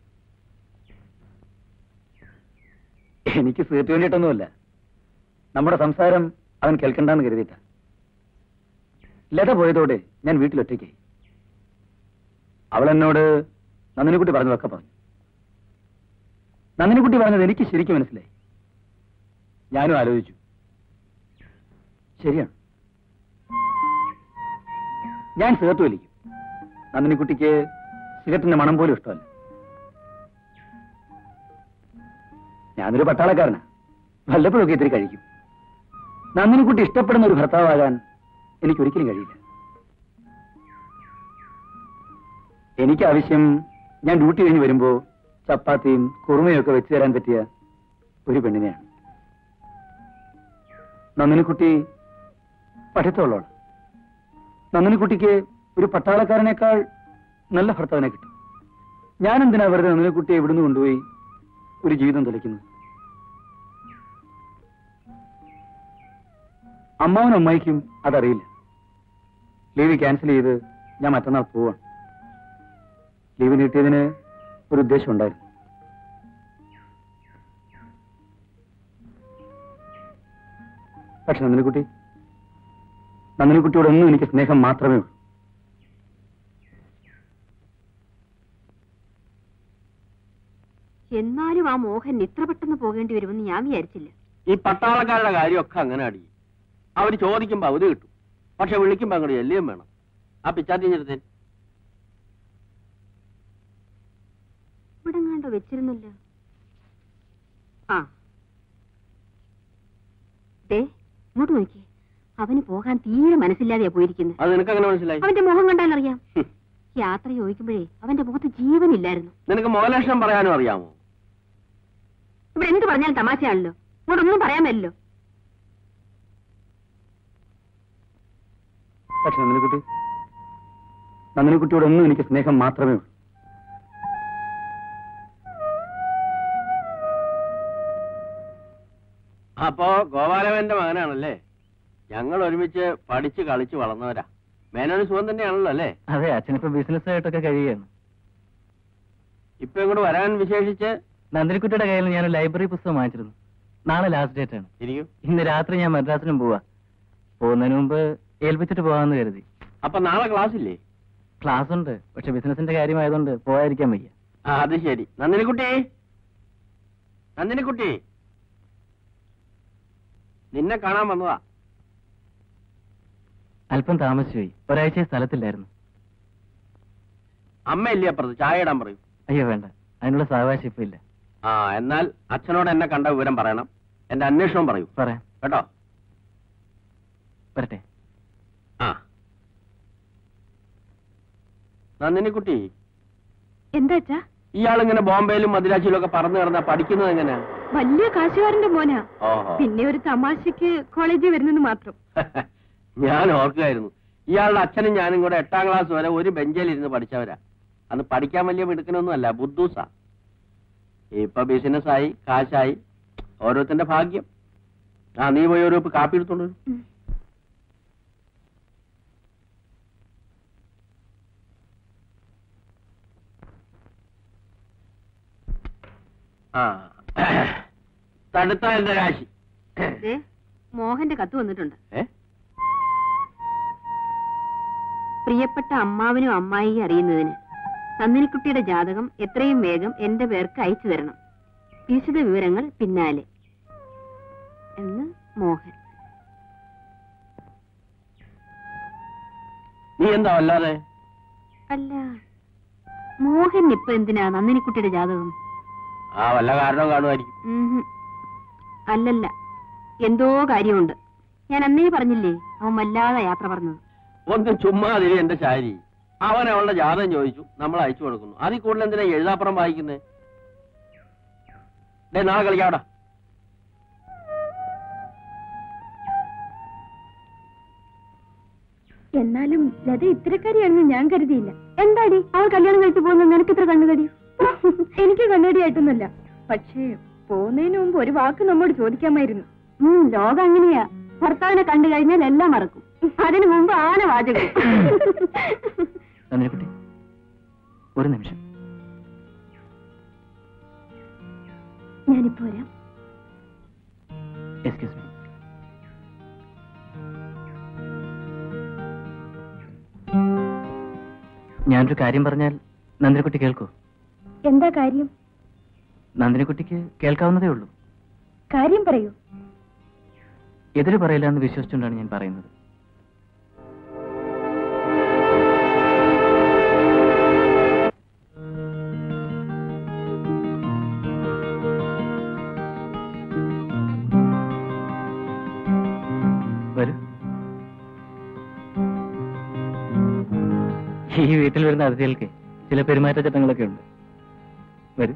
എനിക്ക് സീറ്റ് വേണ്ടിയിട്ടൊന്നുമല്ല, നമ്മുടെ സംസാരം അവൻ കേൾക്കണ്ടെന്ന് കരുതിയിട്ട. ലത പോയതോടെ ഞാൻ വീട്ടിലൊറ്റയ്ക്കായി. അവൾ എന്നോട് നന്ദിനിക്കുട്ടി പറഞ്ഞതൊക്കെ പറഞ്ഞു. നന്ദിനിക്കുട്ടി പറഞ്ഞത് എനിക്ക് ശരിക്കും മനസ്സിലായി. ഞാനും ആലോചിച്ചു, ശരിയാണ്. ഞാൻ സിഗരറ്റ് വലിക്കും. നന്ദിനിക്കുട്ടിക്ക് സിഗരറ്റിന്റെ മണം പോലും ഇഷ്ടമല്ല. ഞാനൊരു പട്ടാളക്കാരനാ, വല്ലപ്പോഴൊക്കെ ഇത്തിരി കഴിക്കും. നന്ദിനിക്കുട്ടി ഇഷ്ടപ്പെടുന്ന ഒരു ഭർത്താവാകാൻ എനിക്കൊരിക്കലും കഴിയില്ല. എനിക്ക് ആവശ്യം ഞാൻ ഡ്യൂട്ടി കഴിഞ്ഞ് വരുമ്പോ ചപ്പാത്തിയും കുറുമയും ഒക്കെ വെച്ചു തരാൻ പറ്റിയ ഒരു പെണ്ണിനെയാണ്. നന്ദിനിക്കുട്ടി പഠിത്തമുള്ളവളാണ്. നന്ദിനിക്കുട്ടിക്ക് ഒരു പട്ടാളക്കാരനേക്കാൾ നല്ല ഭർത്താവിനെ കിട്ടും. ഞാൻ എന്തിനാ വെറുതെ നന്ദിനിക്കുട്ടിയെ ഇവിടുന്ന് കൊണ്ടുപോയി ഒരു ജീവിതം തെളിക്കുന്നത്? അമ്മാവനും അമ്മായിക്കും അതറിയില്ല. ലീവ് ക്യാൻസൽ ചെയ്ത് ഞാൻ മറ്റന്നാൾ പോവാണ്. ലീവ് നീട്ടിയതിന് ഒരു ഉദ്ദേശം ഉണ്ടായിരുന്നു. പക്ഷെ നന്ദിനിക്കുട്ടിയോടൊന്നും എനിക്ക് സ്നേഹം മാത്രമേ ഉള്ളൂ. എന്നാലും ആ മോഹൻ ഇത്ര പെട്ടെന്ന് പോകേണ്ടി വരുമെന്ന് ഞാൻ വിചാരിച്ചില്ല. ഈ പട്ടാളക്കാരുടെ കാര്യമൊക്കെ അങ്ങനെ അടി. അവര് ചോദിക്കുമ്പോ അവധി കിട്ടും, പക്ഷെ വിളിക്കുമ്പോ അങ്ങോട്ട് എല്ലിയും വേണം. ആ പിച്ചാത്തിഞ്ഞെടുത്തേ ഇവിടെ കണ്ടോ വെച്ചിരുന്നല്ലോ. ആ ദേ ഇങ്ങോട്ട് നോക്കി. അവന് പോകാൻ തീരെ മനസ്സില്ലാതെയാ പോയിരിക്കുന്നത്. അത് നിനക്ക് അങ്ങനെ മനസ്സിലായി? അവന്റെ മുഖം കണ്ടാലറിയാം. യാത്ര ചോദിക്കുമ്പോഴേ അവന്റെ മുഖത്ത് ജീവനില്ലായിരുന്നു. നിനക്ക് മുഖലക്ഷണം പറയാനും അറിയാമോ? ഇവിടെ എന്ത് പറഞ്ഞാലും തമാശയാണല്ലോ. ഇങ്ങോട്ടൊന്നും പറയാൻ പറ്റില്ലോ. പക്ഷെ നന്ദിനിക്കുട്ടിയോടൊന്നും എനിക്ക് സ്നേഹം മാത്രമേ ഉള്ളൂ. അപ്പോ ഗോപാലവന്റെ മകനാണല്ലേ? ഞങ്ങൾ ഒരുമിച്ച് പഠിച്ച് കളിച്ച് വളർന്നവരാ. മേനോന് സുഖം തന്നെയാണല്ലോ അല്ലേ? അതെ, അച്ഛനിപ്പോ ബിസിനസ് ആയിട്ടൊക്കെ കഴിയുകയാണ്. ഇപ്പൊ ഇങ്ങോട്ട് വരാൻ വിശേഷിച്ച് നന്ദിനിക്കുട്ടിയുടെ കയ്യിൽ ഞാൻ ലൈബ്രറി പുസ്തകം വാങ്ങിച്ചിരുന്നു. നാളെ ലാസ്റ്റ് ഡേറ്റ് ആണ്. ഇരിക്കും. ഇന്ന് രാത്രി ഞാൻ മദ്രാസിനും പോവാ. പോകുന്നതിന് മുമ്പ് ഏൽപ്പിച്ചിട്ട് പോകാമെന്ന് കരുതി. അപ്പൊ നാളെ ക്ലാസ് ഇല്ലേ? ക്ലാസ് ഉണ്ട്, പക്ഷെ ബിസിനസിന്റെ കാര്യമായതുകൊണ്ട് പോകാതിരിക്കാൻ വയ്യ. അത് ശരി. നന്ദിനിക്കുട്ടി, നിന്നെ കാണാൻ വന്നതാ. അല്പം താമസിച്ചുപോയി. ഒരാഴ്ച സ്ഥലത്തില്ലായിരുന്നു. അമ്മയില്ലേ അപ്പുറത്ത്? ചായ ഇടാൻ പറയൂ. അയ്യോ വേണ്ട, അതിനുള്ള സാവകാശം ഇപ്പൊ ഇല്ല. ആ, എന്നാൽ അച്ഛനോട് എന്നെ കണ്ട വിവരം പറയണം. എന്റെ അന്വേഷണം പറയൂ. പറയാം. കേട്ടോ? വരട്ടെ. ആ, നന്ദിനിക്കുട്ടി, എന്താ ഇയാളിങ്ങനെ ബോംബെയിലും മദ്രാസിലും ഒക്കെ പറന്നു കിടന്നാ പഠിക്കുന്നത് എങ്ങനെയാ? വലിയ കാശുകാരന്റെ മോനാ. ഓഹോ. പിന്നെ ഒരു തമാശക്ക് കോളേജിൽ വരുന്നെന്ന് മാത്രം. ഞാൻ ഓർക്കുകയായിരുന്നു, ഇയാളുടെ അച്ഛനും ഞാനും കൂടെ 8ാം ക്ലാസ് വരെ ഒരു ബെഞ്ചിലിരുന്ന് പഠിച്ചവരാ. അന്ന് പഠിക്കാൻ വലിയ മിടുക്കനൊന്നും അല്ല, ബുദ്ധൂസാ. ഇപ്പൊ ബിസിനസ്സായി, കാശായി, ഓരോരുത്തന്റെ ഭാഗ്യം. നീ പോയി ഒരു കാപ്പി എടുത്തോണ്ട് വരൂ. തടുത്ത എന്റെ രാശി. മോഹന്റെ കത്ത് വന്നിട്ടുണ്ട്. പ്രിയപ്പെട്ട അമ്മാവനും അമ്മായിയെ അറിയുന്നതിന് നന്ദിനിക്കുട്ടിയുടെ ജാതകം എത്രയും വേഗം എന്റെ പേർക്ക് അയച്ചു തരണം. വിശദ വിവരങ്ങൾ പിന്നാലെ എന്ന് മോഹൻ. നീ എന്താ അല്ലാതെ? അല്ല, മോഹൻ ഇപ്പൊ എന്തിനാ നന്ദിനിക്കുട്ടിയുടെ ജാതകം? വല്ല കാരണവും കാണുമായിരിക്കും. അല്ലല്ല, എന്തോ കാര്യമുണ്ട്. ഞാൻ അന്നേ പറഞ്ഞില്ലേ അവൻ വല്ലാതെ യാത്ര പറഞ്ഞത്. ഒന്നും ചുമ്മാതിരി എന്റെ ശാരി. അവൻ അവളുടെ ജാതകം ചോദിച്ചു, നമ്മൾ അയച്ചു കൊടുക്കുന്നു. അതിൽ കൂടുതൽ എന്തിനാ എഴുതാപ്പുറം വായിക്കുന്നേ? നാളെ കളിക്കാവിടാ. എന്നാലും ലത ഇത്തരക്കാരിയാണെന്ന് ഞാൻ കരുതിയില്ല. എന്താടി അവൾ കല്യാണം കഴിച്ചു പോകുന്നത്? നിനക്ക് ഇത്ര കണ്ണുകടി? എനിക്ക് കണ്ണുകടിയായിട്ടൊന്നുമല്ല. പക്ഷേ പോകുന്നതിന് മുമ്പ് ഒരു വാക്ക് നമ്മോട് ചോദിക്കാമായിരുന്നു. ലോകം അങ്ങനെയാ. ഭർത്താവിനെ കണ്ടു കഴിഞ്ഞാൽ എല്ലാം മറക്കും. അതിനു മുമ്പ് ആന വാചകം. ഒരു നിമിഷം, ഞാനിപ്പോ വരാം. Excuse me. ഞാനൊരു കാര്യം പറഞ്ഞാൽ നന്ദിനിക്കുട്ടി കേൾക്കൂ? എന്താ കാര്യം? നന്ദിനിക്കുട്ടിക്ക് കേൾക്കാവുന്നതേ ഉള്ളൂ. കാര്യം പറയൂ. എതിര് പറയില്ല എന്ന് വിശ്വസിച്ചുകൊണ്ടാണ് ഞാൻ പറയുന്നത്. വരൂ. ഈ വീട്ടിൽ വരുന്ന അതിഥികൾക്ക് ചില പെരുമാറ്റച്ചട്ടങ്ങളൊക്കെ ഉണ്ട്. വരൂ.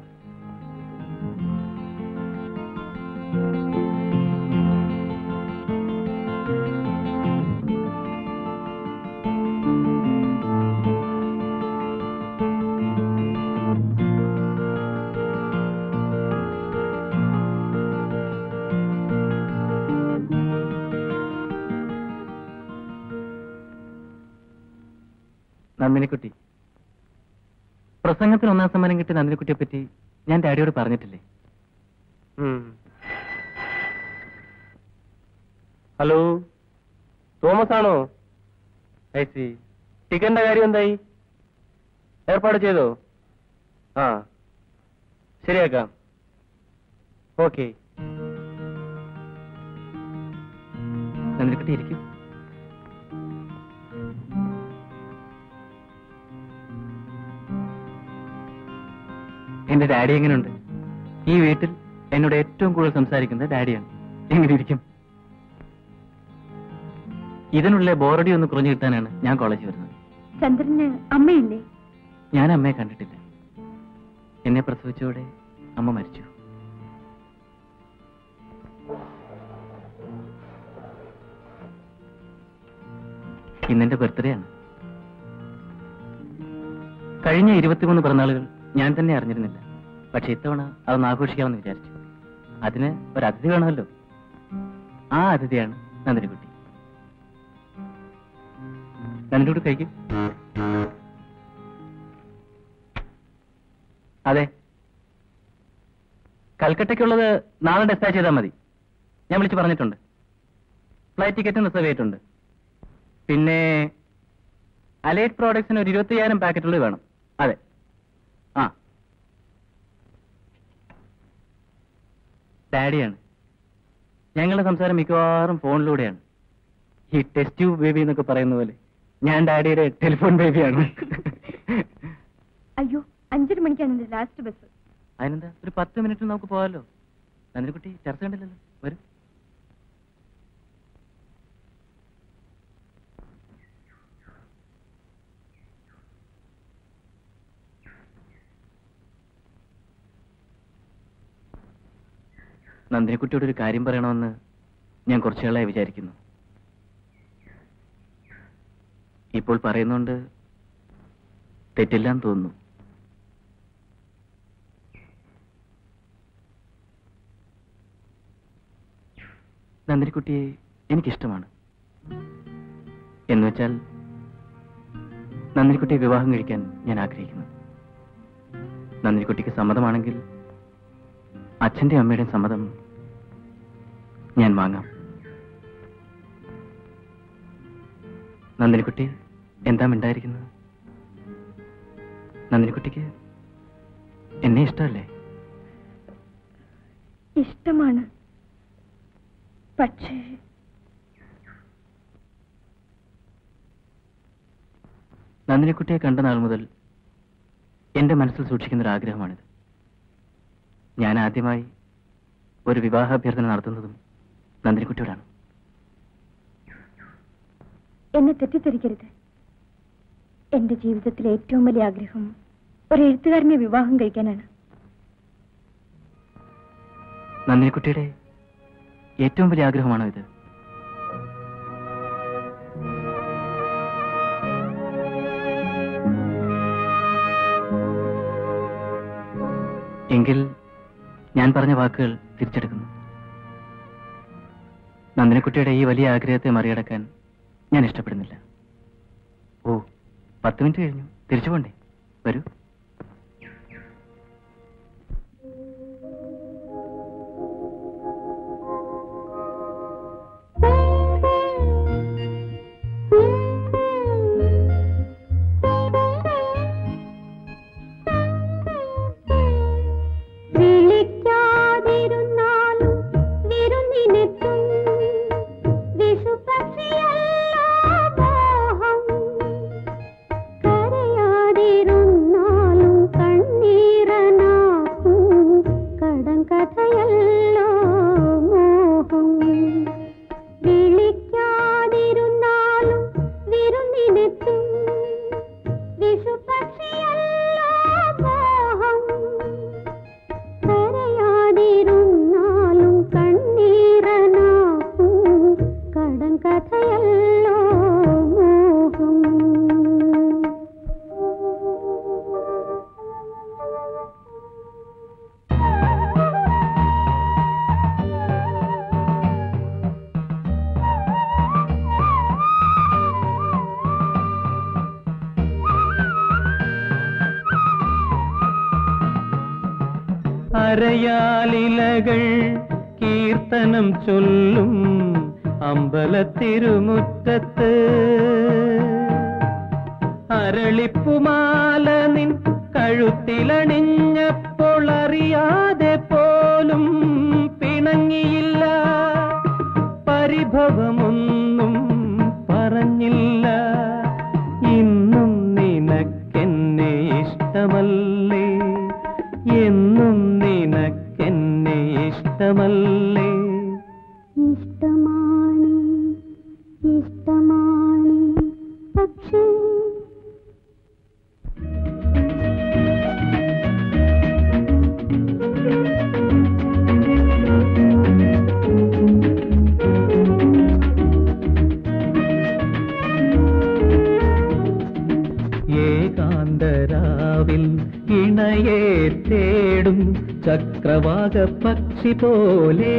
നന്ദിനിക്കുട്ടി, പ്രസംഗത്തിന് 1ാം സമ്മാനം കിട്ടിയ നന്ദിനിക്കുട്ടിയെ പറ്റി ഞാൻ ഡാഡിയോട് പറഞ്ഞിട്ടില്ലേ? ഹലോ, തോമസ് ആണോ? ടിക്കറ്റിന്റെ കാര്യം എന്തായി? ഏർപ്പാട് ചെയ്തോ? ശരിയാക്കാം. ഓക്കെ. നന്ദിനിക്കുട്ടി ഇരിക്കും. എന്റെ ഡാഡി എങ്ങനെയുണ്ട്? ഈ വീട്ടിൽ എന്നോട് ഏറ്റവും കൂടുതൽ സംസാരിക്കുന്നത് ഡാഡിയാണ്. എങ്ങനെ ഇരിക്കും? ഇതിനുള്ള ബോറടി ഒന്ന് കുറഞ്ഞു കിട്ടാനാണ് ഞാൻ കോളേജിൽ വരുന്നത്. ചന്ദ്രന് അമ്മയില്ലേ? ഞാൻ അമ്മയെ കണ്ടിട്ടില്ല. എന്നെ പ്രസവിച്ചോടെ അമ്മ മരിച്ചു. ഇന്നെന്റെ ബർത്ത്ഡേ ആണ്. കഴിഞ്ഞ 23 പിറന്നാളുകൾ ഞാൻ തന്നെ അറിഞ്ഞിരുന്നില്ല. പക്ഷെ ഇത്തവണ അതൊന്ന് ആഘോഷിക്കാമെന്ന് വിചാരിച്ചു. അതിന് ഒരു അതിഥി വേണമല്ലോ. ആ അതിഥിയാണ് നന്ദിനിക്കുട്ടി. നന്ദിനിക്കുട്ടി കഴിക്കും. അതെ, കൽക്കട്ടയ്ക്കുള്ളത് നാളെ ഡിസ്പാച്ച് ചെയ്താൽ മതി. ഞാൻ വിളിച്ച് പറഞ്ഞിട്ടുണ്ട്. ഫ്ലൈറ്റ് ടിക്കറ്റും റിസർവ് ചെയ്തിട്ടുണ്ട്. പിന്നെ അലൈറ്റ് പ്രോഡക്ട്സിന് ഒരു 25,000 പാക്കറ്റുകൾ വേണം. അതെ. ഡാഡിയാണ്. ഞങ്ങളുടെ സംസാരം മിക്കവാറും ഫോണിലൂടെയാണ്. ഈ ടെസ്റ്റ് ട്യൂബ് ബേബി എന്നൊക്കെ പറയുന്ന പോലെ ഞാൻ ഡാഡിയുടെ ടെലിഫോൺ ബേബിയാണ്. അയ്യോ, 5:30 മണിക്കാണ് എന്റെ ലാസ്റ്റ് ബസ്. അതിനെന്താ, ഒരു 10 മിനിറ്റ് നമുക്ക് പോകാമല്ലോ. നന്ദിനിക്കുട്ടി ചർച്ച കണ്ടില്ലല്ലോ. വരും. നന്ദിനിക്കുട്ടിയോട് ഒരു കാര്യം പറയണമെന്ന് ഞാൻ കുറച്ചുകളായി വിചാരിക്കുന്നു. ഇപ്പോൾ പറയുന്നുണ്ട് തെറ്റില്ലാന്ന് തോന്നുന്നു. നന്ദിനിക്കുട്ടിയെ എനിക്കിഷ്ടമാണ്. എന്നുവെച്ചാൽ നന്ദിനിക്കുട്ടിയെ വിവാഹം കഴിക്കാൻ ഞാൻ ആഗ്രഹിക്കുന്നു. നന്ദിനിക്കുട്ടിക്ക് സമ്മതമാണെങ്കിൽ അച്ഛന്റെ അമ്മയുടെയും സമ്മതം ഞാൻ വാങ്ങാം. നന്ദിനിക്കുട്ടി എന്താ മിണ്ടായിരിക്കുന്നത്? നന്ദിനിക്കുട്ടിക്ക് എന്നെ ഇഷ്ടമല്ലേ? ഇഷ്ടമാണ്. പക്ഷേ നന്ദിനിക്കുട്ടിയെ കണ്ട നാൾ മുതൽ എന്റെ മനസ്സിൽ സൂക്ഷിക്കുന്ന ഒരു ആഗ്രഹമാണിത്. ഞാൻ ആദ്യമായി ഒരു വിവാഹാഭ്യർത്ഥന നടത്തുന്നതും നന്ദിനിക്കുട്ടിയോടാണ്. എന്നെ തെറ്റിദ്ധരിക്കരുത്. എന്റെ ജീവിതത്തിലെ ഏറ്റവും വലിയ ആഗ്രഹം ഒരു എഴുത്തുകാരനെ വിവാഹം കഴിക്കാനാണ്. നന്ദിനിക്കുട്ടിയുടെ ഏറ്റവും വലിയ ആഗ്രഹമാണോ ഇത്? എങ്കിൽ ഞാൻ പറഞ്ഞ വാക്കുകൾ തിരിച്ചെടുക്കുന്നു. നന്ദിനിക്കുട്ടിയുടെ ഈ വലിയ ആഗ്രഹത്തെ മറികടക്കാൻ ഞാൻ ഇഷ്ടപ്പെടുന്നില്ല. ഓ, 10 മിനിറ്റ് കഴിഞ്ഞു. തിരിച്ചു പോണ്ടേ? വരൂ. അരയാലിലകൾ കീർത്തനം ചൊല്ലും അമ്പലത്തിരുമുറ്റത്ത് അരളിപ്പുമാല നിൻ കഴുത്തിലണിഞ്ഞപ്പോൾ അറിയാതെ പോലും പിണങ്ങിയില്ല, പരിഭവമൊന്നും പറഞ്ഞില്ല. ഇന്നും നിനക്കെന്നെ ഇഷ്ടമല്ലേ, എന്നും നിനക്കെന്നെ ഇഷ്ടമല്ലേ? ഇഷ്ടമാണ്, ഇഷ്ടമാണ്. പക്ഷേ ഏകാന്തരാവിൽ ഇണയെ തേടും ചക്രവാക പക്ഷി പോലെ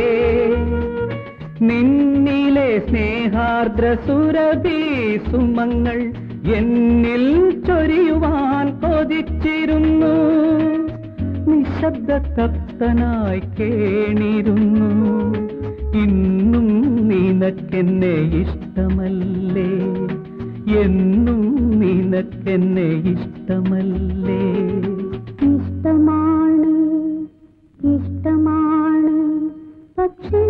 നിന്നിലെ സ്നേഹാർദ്ര സുരഭി സുമങ്ങൾ എന്നിൽ ചൊരിയുവാൻ കൊതിച്ചിരുന്നു. നിശബ്ദ തപ്തനായി കേണിരുന്നു. ഇന്നും നിനക്കെന്നെ ഇഷ്ടമല്ലേ, എന്നും നിനക്കെന്നെ ഇഷ്ടമല്ലേ? ഇഷ്ടമാണ്, ഇഷ്ടമാണ്. പക്ഷേ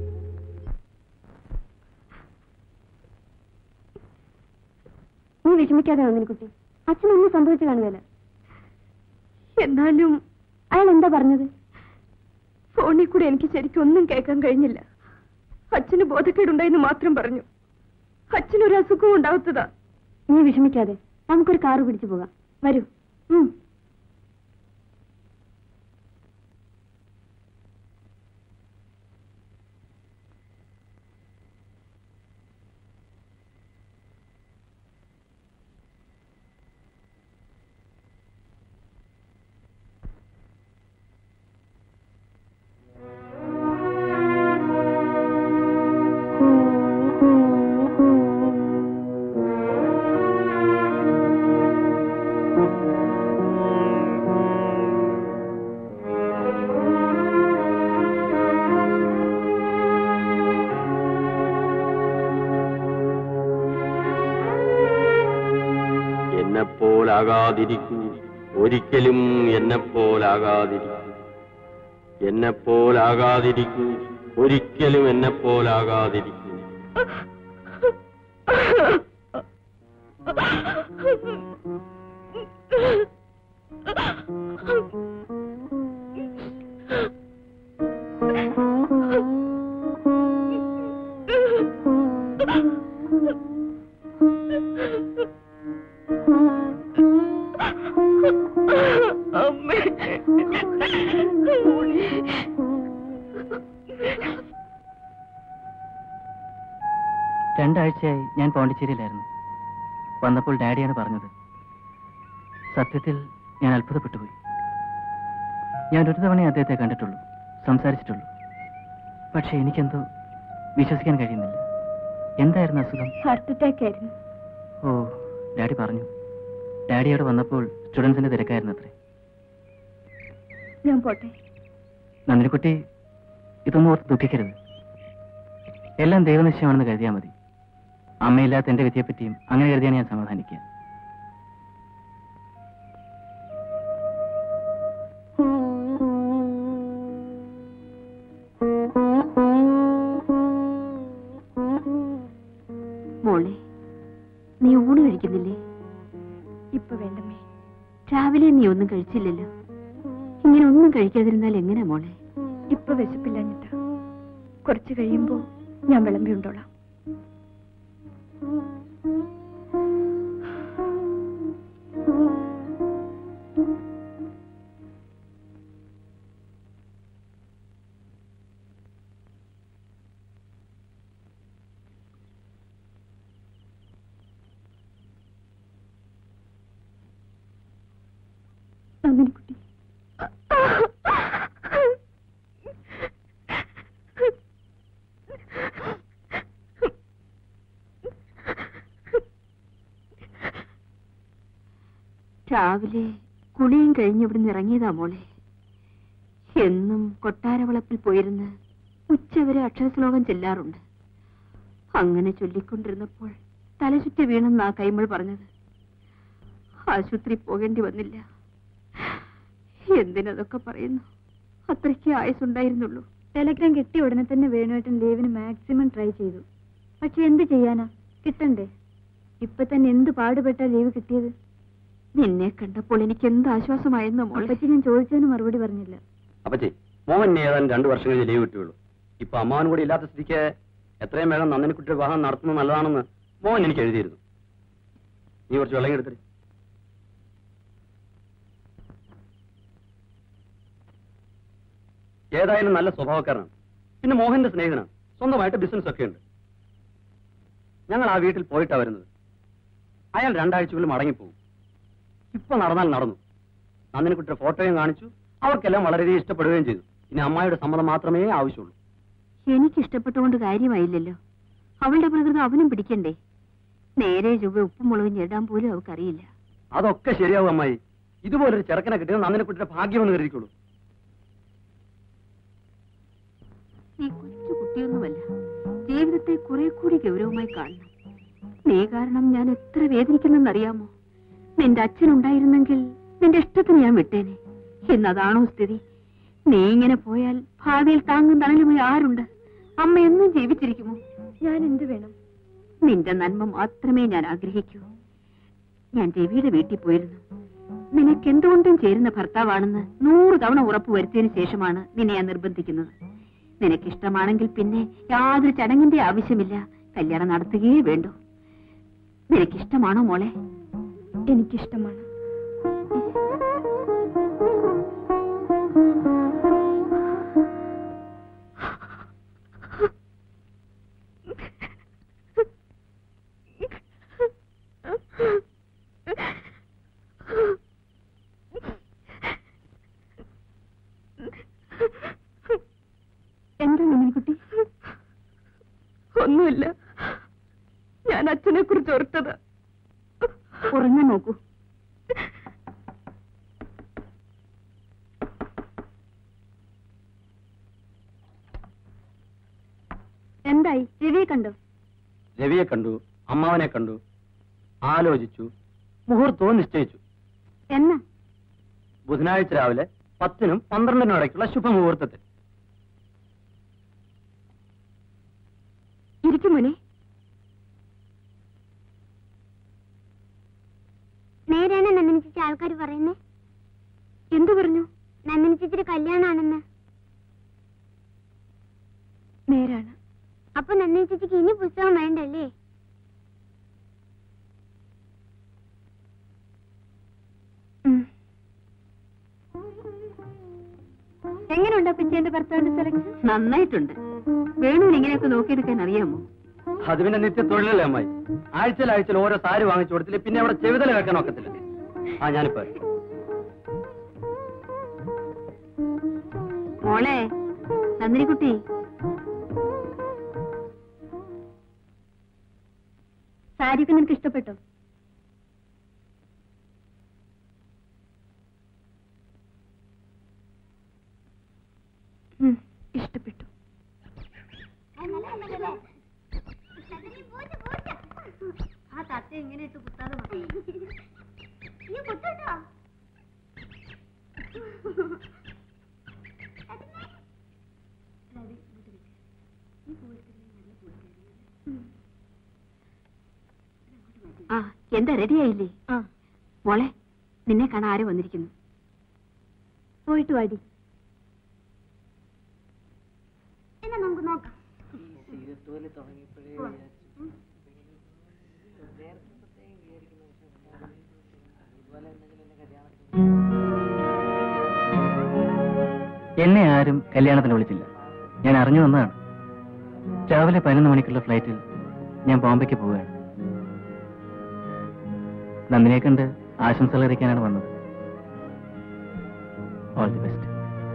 നീ വിഷമിക്കാതെ നന്ദിനിക്കുട്ടി, അച്ഛനൊന്നും സംഭവിച്ചു കാണുകയല്ല. എന്നാലും അയാൾ എന്താ പറഞ്ഞത്? ഫോണിൽ കൂടെ എനിക്ക് ശരിക്കും ഒന്നും കേൾക്കാൻ കഴിഞ്ഞില്ല. അച്ഛന് ബോധക്കേടുണ്ടായെന്ന് മാത്രം പറഞ്ഞു. അച്ഛനൊരു അസുഖവും ഉണ്ടാവത്തതാ. നീ വിഷമിക്കാതെ, നമുക്കൊരു കാറ് പിടിച്ചു പോകാം. വരൂ. എന്നെപ്പോലാകാതിരിക്കൂ, ഒരിക്കലും എന്നെപ്പോലാകാതിരിക്കൂ, എന്നെപ്പോലാകാതിരിക്കൂ, ഒരിക്കലും എന്നെപ്പോലാകാതിരിക്കൂ. രണ്ടാഴ്ചയായി ഞാൻ പോണ്ടിച്ചേരിയിലായിരുന്നു. വന്നപ്പോൾ ഡാഡിയാണ് പറഞ്ഞത്. സത്യത്തിൽ ഞാൻ അത്ഭുതപ്പെട്ടുപോയി. ഞാൻ ഒരു തവണയെ അദ്ദേഹത്തെ കണ്ടിട്ടുള്ളൂ, സംസാരിച്ചിട്ടുള്ളൂ. പക്ഷെ എനിക്കെന്തോ വിശ്വസിക്കാൻ കഴിയുന്നില്ല. എന്തായിരുന്നു അസുഖം? ഹാർട്ട് അറ്റാക്ക് ആയിരുന്നു. ഓ, ഡാഡി പറഞ്ഞു. ഡാഡിയോട് വന്നപ്പോൾ സ്റ്റുഡൻസിന്റെ തിരക്കായിരുന്നു അത്രേ. ഞാൻ പോട്ടെ. നന്ദിനിക്കുട്ടി, ഇതൊന്നും ഓർത്ത് ദുഃഖിക്കരുത്. എല്ലാം ദൈവനിശ്ചയമാണെന്ന് കരുതിയാൽ മതി. അമ്മയില്ലാത്ത എന്റെ വിധിയെപ്പറ്റിയും അങ്ങനെ കരുതിയാണ് ഞാൻ സമാധാനിക്കുക. മോളെ, നീ ഊണ് കഴിക്കുന്നില്ലേ? ഇപ്പൊ വേണ്ടമ്മേ. രാവിലെ നീ ഒന്നും കഴിച്ചില്ലല്ലോ. ഇങ്ങനെ ഒന്നും കഴിക്കാതിരുന്നാൽ എങ്ങനെയാ മോളെ? ഇപ്പൊ വിശപ്പില്ല ഞെട്ടാ. കുറച്ച് കഴിയുമ്പോ ഞാൻ വിളമ്പി ഉണ്ടോളാം. നന്ദിനിക്കുട്ടി, രാവിലെ കുളിയും കഴിഞ്ഞ് ഇവിടുന്ന് ഇറങ്ങിയതാ മോളെ. എന്നും കൊട്ടാരവളപ്പിൽ പോയിരുന്ന് ഉച്ചവരെ അക്ഷരശ്ലോകം ചെല്ലാറുണ്ട്. അങ്ങനെ ചൊല്ലിക്കൊണ്ടിരുന്നപ്പോൾ തലചുറ്റി വീണെന്നാ കൈമൾ പറഞ്ഞത്. ആശുപത്രി പോകേണ്ടി വന്നില്ല. എന്തിനതൊക്കെ പറയുന്നു? അത്രയ്ക്ക് ആയുസുണ്ടായിരുന്നുള്ളൂ. ടെലഗ്രാം കിട്ടിയ ഉടനെ തന്നെ വേണുവേട്ടൻ ലീവിന് മാക്സിമം ട്രൈ ചെയ്തു. പക്ഷെ എന്ത് ചെയ്യാനാ, കിട്ടണ്ടേ? ഇപ്പൊ തന്നെ എന്ത് പാടുപെട്ടാ ലീവ് കിട്ടിയത്? നിന്നെ കണ്ടപ്പോൾ എനിക്ക് എന്ത് ആശ്വാസമായിരുന്നു മോളെ. പറ്റി ഞാൻ ചോദിച്ചതിന് മറുപടി പറഞ്ഞില്ല. അപ്പച്ചി, മോഹൻ ഏതാനും 2 വർഷം കഴിഞ്ഞ് ലീവ് കിട്ടുകയുള്ളൂ. ഇപ്പൊ അമ്മാവൻ കൂടി ഇല്ലാത്ത സ്ഥിതിക്ക് എത്രയും വേഗം നന്ദിനിക്കുട്ടിയുടെ വിവാഹം നടത്തുന്നത് നല്ലതാണെന്ന് മോഹൻ എനിക്ക് എഴുതിയിരുന്നു. നീ കുറച്ച് വെള്ളം എടുത്തിട്ട്. ഏതായാലും നല്ല സ്വഭാവക്കാരനാണ്. പിന്നെ മോഹന്റെ സ്നേഹിതനാണ്. സ്വന്തമായിട്ട് ബിസിനസ് ഒക്കെ ഉണ്ട്. ഞങ്ങൾ ആ വീട്ടിൽ പോയിട്ടാ വരുന്നത്. അയാൾ 2 ആഴ്ചകളിൽ മടങ്ങിപ്പോകും. ഇപ്പൊ നടന്നാൽ നടന്നു. നന്ദിനിക്കുട്ടിയുടെ ഫോട്ടോയും കാണിച്ചു. അവർക്കെല്ലാം വളരെയധികം ഇഷ്ടപ്പെടുകയും ചെയ്തു. ഇനി അമ്മായിയുടെ സമ്മതം മാത്രമേ ആവശ്യമുള്ളൂ. എനിക്ക് ഇഷ്ടപ്പെട്ടുകൊണ്ട് കാര്യമായില്ലല്ലോ. അവളുടെ പ്രകൃതം അവനും പിടിക്കണ്ടേ? നേരെ ചൊവ്വ ഉപ്പും മുളകും ഞെടാൻ പോലും അവൾക്കറിയില്ല. അതൊക്കെ ശരിയാവും അമ്മായി. ഇതുപോലൊരു ചെറുക്കനെ കിട്ടിയത് നന്ദിനിക്കുട്ടിയുടെ ഭാഗ്യമെന്ന് കരുതിക്കോളൂ. നീ കൊച്ചു കുട്ടിയൊന്നുമല്ല. ജീവിതത്തെ കുറെ കൂടി ഗൗരവമായി കാണണം. നീ കാരണം ഞാൻ എത്ര വേദനിക്കുന്നെന്നറിയാമോ? നിന്റെ അച്ഛനുണ്ടായിരുന്നെങ്കിൽ നിന്റെ ഇഷ്ടത്തിന് ഞാൻ വിട്ടേനെ. എന്നതാണോ സ്ഥിതി? നീ ഇങ്ങനെ പോയാൽ ഭാവിയിൽ താങ്ങും തണലുമായി ആരുണ്ട്? അമ്മ എന്നും ജീവിച്ചിരിക്കുമോ? ഞാൻ എന്ത് വേണം? നിന്റെ നന്മ മാത്രമേ ഞാൻ ആഗ്രഹിക്കൂ. ഞാൻ രവിയുടെ വീട്ടിൽ പോയിരുന്നു. നിനക്ക് എന്തുകൊണ്ടും ചേരുന്ന ഭർത്താവാണെന്ന് 100 തവണ ഉറപ്പ് വരുത്തിയതിനു ശേഷമാണ് നിന്നെ ഞാൻ നിർബന്ധിക്കുന്നത്. നിനക്കിഷ്ടമാണെങ്കിൽ പിന്നെ യാതൊരു ചടങ്ങിന്റെ ആവശ്യമില്ല. കല്യാണം നടത്തുകയേ വേണ്ടൂ. നിനക്കിഷ്ടമാണോ മോളെ? എനിക്കിഷ്ടമാണ്. എന്താ നന്ദിനിക്കുട്ടി? ഒന്നുമില്ല. ഞാൻ അച്ഛനെ കുറിച്ച് ഓർത്തത്. ഉറങ്ങാൻ നോക്കൂ. എന്തായി? രവിയെ കണ്ടോ? രവിയെ കണ്ടു, അമ്മാവനെ കണ്ടു, ആലോചിച്ചു, മുഹൂർത്തവും നിശ്ചയിച്ചു. എന്ന്? ബുധനാഴ്ച രാവിലെ 10-നും 12-നും ഇടയ്ക്കുള്ള ശുഭമുഹൂർത്തത്തിൽ. ഇരിക്കും മോനെ. നേരെയാണ് നന്ദിനി ചേച്ചി ആൾക്കാർ പറയുന്നേ? എന്തു പറഞ്ഞു? നന്ദിനി ചേച്ചിയുടെ കല്യാണാണെന്ന്. നേരാണ്. അപ്പൊ നന്ദിനി ചേച്ചിക്ക് ഇനി പുസ്തകം വേണ്ടല്ലേ? എങ്ങനെയുണ്ട് പിച്ചേന്റെ ഭർത്താവിന്റെ സെലക്ഷൻ? നന്നായിട്ടുണ്ട്. വേണുവിന് ഇങ്ങനെയൊക്കെ നോക്കിയെടുക്കാൻ അറിയാമോ? അത് പിന്നെ നിത്യ തൊഴിലല്ലേ അമ്മായി. ആഴ്ചയിൽ ഓരോ സാരി വാങ്ങിച്ചു കൊടുത്തില്ല, പിന്നെ അവിടെ ചെവിതല വെക്കാൻ ഒക്കത്തില്ല. ഞാനിപ്പോ മോളെ നന്ദിനിക്കുട്ടി, സാരിയൊക്കെ നിനക്ക് ഇഷ്ടപ്പെട്ടോ? ഇഷ്ടപ്പെട്ടു. ആ തത്ത ഇങ്ങനെ ഇട്ട് കുത്താതെ മതി. നീ കുത്തട്ടോ. ആ എന്താ റെഡിയായില്ലേ? മോളെ നിന്നെ കാണാൻ ആര് വന്നിരിക്കുന്നു? പോയിട്ട് വാടി. എന്നാ നമുക്ക് നോക്കാം. എന്നെ ആരും കല്യാണത്തിന് വിളിച്ചില്ല. ഞാൻ അറിഞ്ഞു വന്നതാണ്. രാവിലെ 11 മണിക്കുള്ള ഫ്ലൈറ്റിൽ ഞാൻ ബോംബെക്ക് പോവുകയാണ്. നന്ദിനിയെ കണ്ട് ആശംസകൾ അറിയിക്കാനാണ് വന്നത്. All the best.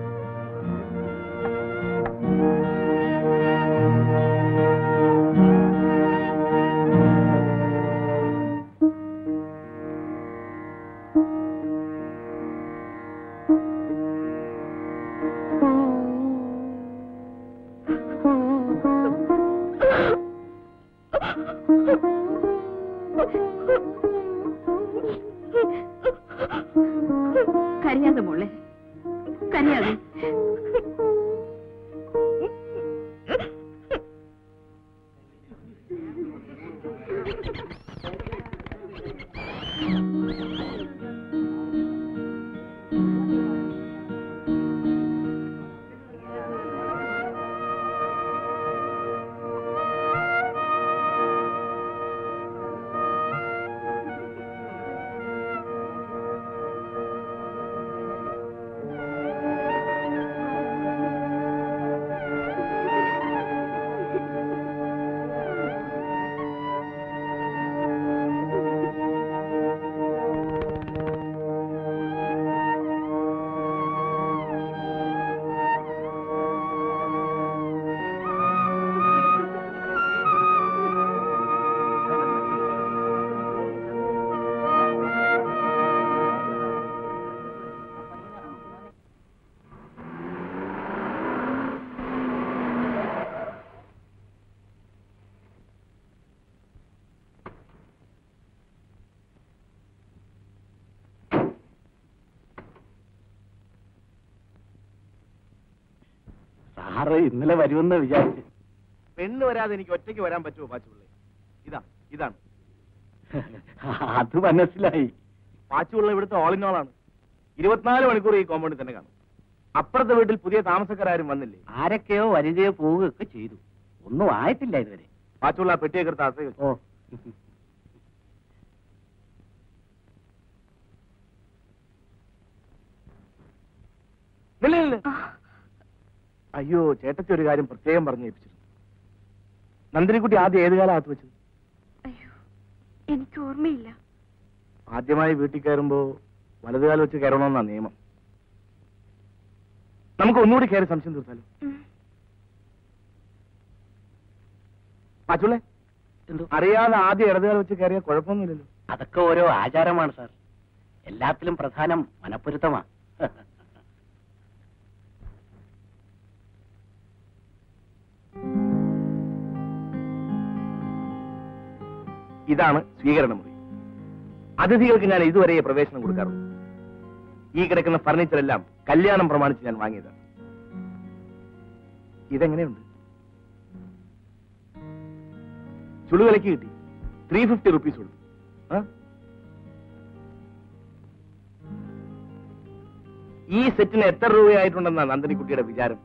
കരയാതെ മോളെ, കരയാതെ. സാറ് ഇന്നലെ വരുമെന്ന് വിചാരിച്ചു. പെണ്ണ് വരാതെ എനിക്ക് ഒറ്റയ്ക്ക് വരാൻ പറ്റുമോ പാച്ചുപിള്ളേ? ഇതാണ് അത് മനസ്സിലായി. പാച്ചുപിള്ള ഇവിടുത്തെ ഓൾ ഇൻ ഓൾ ആണ്. 24 മണിക്കൂർ ഈ കോമ്പൗണ്ടിൽ തന്നെ കാണും. അപ്പുറത്തെ വീട്ടിൽ പുതിയ താമസക്കാരും വന്നില്ലേ? ആരൊക്കെയോ വരികയോ പോവുകയൊക്കെ ചെയ്തു. ഒന്നും ആയിട്ടില്ല ഇതുവരെ. പാച്ചുപിള്ള ആ പെട്ടിയൊക്കെ എടുത്ത് അകത്തേക്ക് വെച്ചു. ഓ, നില്ല. അയ്യോ, ചേട്ടത്തി ഒരു കാര്യം പ്രത്യേകം പറഞ്ഞു ഏൽപ്പിച്ചിരുന്നു. നന്ദിനിക്കുട്ടി ആദ്യം ഏത് കാലത്ത് വെച്ചത്? അയ്യോ, എനിക്ക് ഓർമ്മയില്ല. ആദ്യമായി വീട്ടിൽ കയറുമ്പോ വലതുകാലം വെച്ച് കയറണമെന്നാ നിയമം. നമുക്ക് ഒന്നുകൂടി കയറി സംശയം തീർത്താലോ? പാച്ചുള്ളേ, അറിയാതെ ആദ്യം ഇടതുകാലം വെച്ച് കയറിയാൽ കുഴപ്പമൊന്നുമില്ലല്ലോ. അതൊക്കെ ഓരോ ആചാരമാണ് സാർ. എല്ലാത്തിലും പ്രധാനം മനപ്പൊരുത്തമാണ്. ഇതാണ് സ്വീകരണ മുറി. അതിഥികൾക്ക് ഞാൻ ഇതുവരെ പ്രവേശനം കൊടുക്കാറുള്ളൂ. ഈ കിടക്കുന്ന ഫർണിച്ചർ എല്ലാം കല്യാണം പ്രമാണിച്ച് ഞാൻ വാങ്ങിയതാണ്. ഇതെങ്ങനെയുണ്ട്? ചുളുവിലക്ക് കിട്ടി. 350 rupees കൊടുത്തു. ഈ സെറ്റിന് എത്ര രൂപയായിട്ടുണ്ടെന്നാണ് നന്ദിനിക്കുട്ടിയുടെ വിചാരം?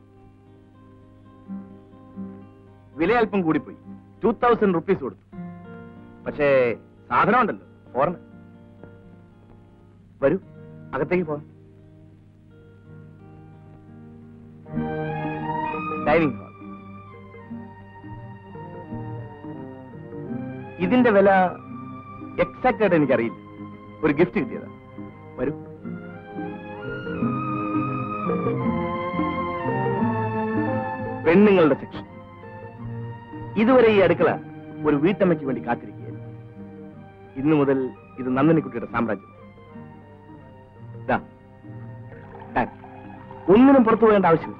വില അല്പം കൂടിപ്പോയി. 2000 rupees കൊടുത്തു. പക്ഷേ സാധനം ഉണ്ടല്ലോ, ഫോറിന്. വരൂ, അകത്തേക്ക് പോവാം. Dining hall. ഇതിന്റെ വില എക്സാക്റ്റ് ആയിട്ട് എനിക്കറിയില്ല. ഒരു ഗിഫ്റ്റ് കിട്ടിയതാ. വരൂ. പെണ്ണുങ്ങളുടെ സെക്ഷൻ. ഇതുവരെ ഈ അടുക്കള ഒരു വീട്ടമ്മയ്ക്ക് വേണ്ടി കാത്തിരിക്കുകയാണ്. ഇന്നു മുതൽ ഇത് നന്ദിനിക്കുട്ടിയുടെ സാമ്രാജ്യം. ഒന്നിനും പുറത്തു പോകേണ്ട ആവശ്യമില്ല.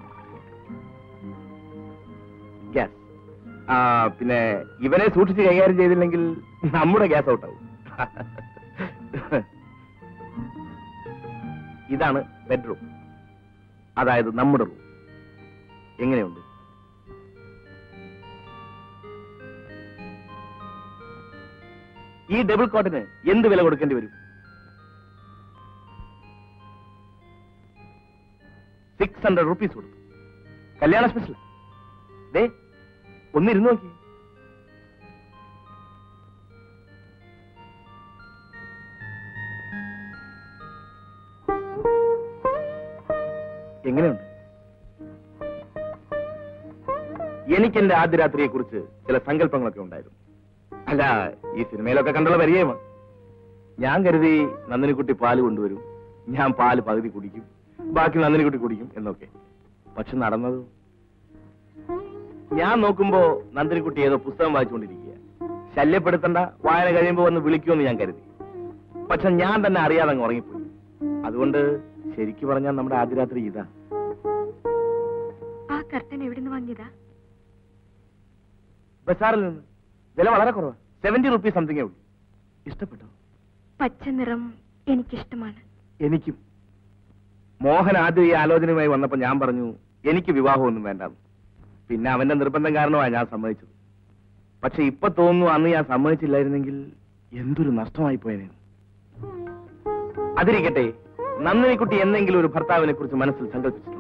ഗ്യാസ്. പിന്നെ ഇവനെ സൂക്ഷിച്ച് കൈകാര്യം ചെയ്തില്ലെങ്കിൽ നമ്മുടെ ഗ്യാസ് ഔട്ടാവും. ഇതാണ് ബെഡ്റൂം, അതായത് നമ്മുടെ റൂം. എങ്ങനെയുണ്ട്? ഈ ഡബിൾ കോട്ടിന് എന്ത് വില കൊടുക്കേണ്ടി വരും? 600 rupees കൊടുത്തു. കല്യാണ സ്പെഷ്യൽ. ദേ, ഒന്നിരുന്ന് നോക്കി. എങ്ങനെയുണ്ട്? എനിക്ക് എന്റെ ആദ്യ രാത്രിയെ കുറിച്ച് ചില സങ്കല്പങ്ങളൊക്കെ ഉണ്ടായിരുന്നു. അല്ല, ഈ സിനിമയിലൊക്കെ കണ്ടുള്ള പരിചയമാണ്. ഞാൻ കരുതി നന്ദിനിക്കുട്ടി പാല് കൊണ്ടുവരും, ഞാൻ പാല് പകുതി കുടിക്കും, ബാക്കി നന്ദിനിക്കുട്ടി കുടിക്കും എന്നൊക്കെ. പക്ഷെ നടന്നത്, ഞാൻ നോക്കുമ്പോ നന്ദിനിക്കുട്ടി ഏതോ പുസ്തകം വായിച്ചുകൊണ്ടിരിക്കുക. ശല്യപ്പെടുത്തണ്ട, വായന കഴിയുമ്പോ വന്ന് വിളിക്കുമെന്ന് ഞാൻ കരുതി. പക്ഷെ ഞാൻ തന്നെ അറിയാതെ അങ്ങ് ഉറങ്ങിപ്പോയി. അതുകൊണ്ട് ശരിക്കു പറഞ്ഞാൽ നമ്മുടെ ആദ്യ രാത്രി ഇതാ. ആ കർട്ടൻ എവിടുന്ന് വാങ്ങിയതാ? ബസാറിൽ നിന്ന്. വില വളരെ കുറവാ, 70 rupees സംതിങ്ങേ ഉള്ളൂ. ഇഷ്ടപ്പെട്ടോ? പച്ച നിറം എനിക്കിഷ്ടമാണ്. എനിക്കും. മോഹൻ ആദ്യം ഈ ആലോചനയുമായി വന്നപ്പോ ഞാൻ പറഞ്ഞു എനിക്ക് വിവാഹമൊന്നും വേണ്ടെന്ന്. പിന്നെ അവന്റെ നിർബന്ധം കാരണമാണ് ഞാൻ സമ്മതിച്ചത്. പക്ഷെ ഇപ്പൊ തോന്നുന്നു അന്ന് ഞാൻ സമ്മതിച്ചില്ലായിരുന്നെങ്കിൽ എന്തൊരു നഷ്ടമായി പോയനെ. അതിരിക്കട്ടെ, നന്ദിനിക്കുട്ടി എന്തെങ്കിലും ഒരു ഭർത്താവിനെ കുറിച്ച് മനസ്സിൽ സങ്കല്പിച്ചിട്ടുണ്ട്.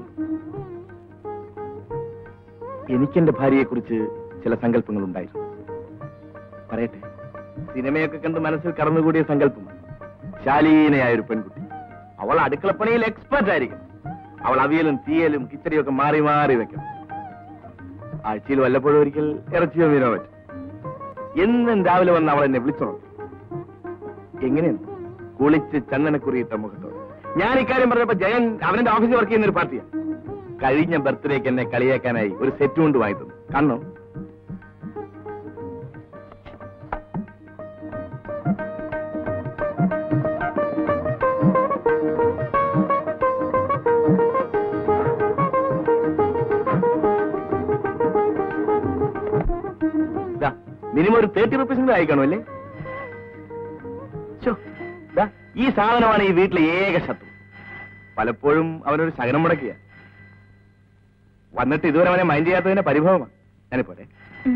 എനിക്കെന്റെ ഭാര്യയെ കുറിച്ച് ചില സങ്കല്പങ്ങൾ ഉണ്ടായിരുന്നു. പറയട്ടെ, സിനിമയൊക്കെ കണ്ട് മനസ്സിൽ കടന്നുകൂടിയ സങ്കല്പമാണ്. ശാലീനയായ ഒരു പെൺകുട്ടി. അവൾ അടുക്കളപ്പണിയിൽ എക്സ്പെർട്ട് ആയിരിക്കും. അവൾ അവിയലും തീയലും കിച്ചടിയൊക്കെ മാറി മാറി വെക്കണം. ആഴ്ചയിൽ വല്ലപ്പോഴും ഒരിക്കൽ ഇറച്ചിയോ മീനോ പറ്റും. എന്നും രാവിലെ വന്ന് അവൾ എന്നെ വിളിച്ചോളും. എങ്ങനെയാണ്? കുളിച്ച് ചന്ദനക്കുറിയിട്ട മുഖത്തോടെ. ഞാൻ ഇക്കാര്യം പറഞ്ഞപ്പോ ജയൻ അവന്റെ ഓഫീസിൽ വർക്ക് ചെയ്യുന്ന ഒരു പാർട്ടിയാണ്. കഴിഞ്ഞ ബർത്ത്ഡേക്ക് എന്നെ കളിയാക്കാനായി ഒരു സെറ്റ് കൊണ്ട് വാങ്ങി തന്നു. കണ്ണോ? മിനിമം ഒരു 30 rupees അയക്കണോ അല്ലേ? ഈ സാധനമാണ് ഈ വീട്ടിലെ ഏക ശത്രു. പലപ്പോഴും അവനൊരു ശകനം മുടക്കിയ വന്നിട്ട് ഇതുവരെ അവനെ മൈൻഡ് ചെയ്യാത്തതിന്റെ പരിഭവമാണ്. ഞാനിപ്പോട്ടെ.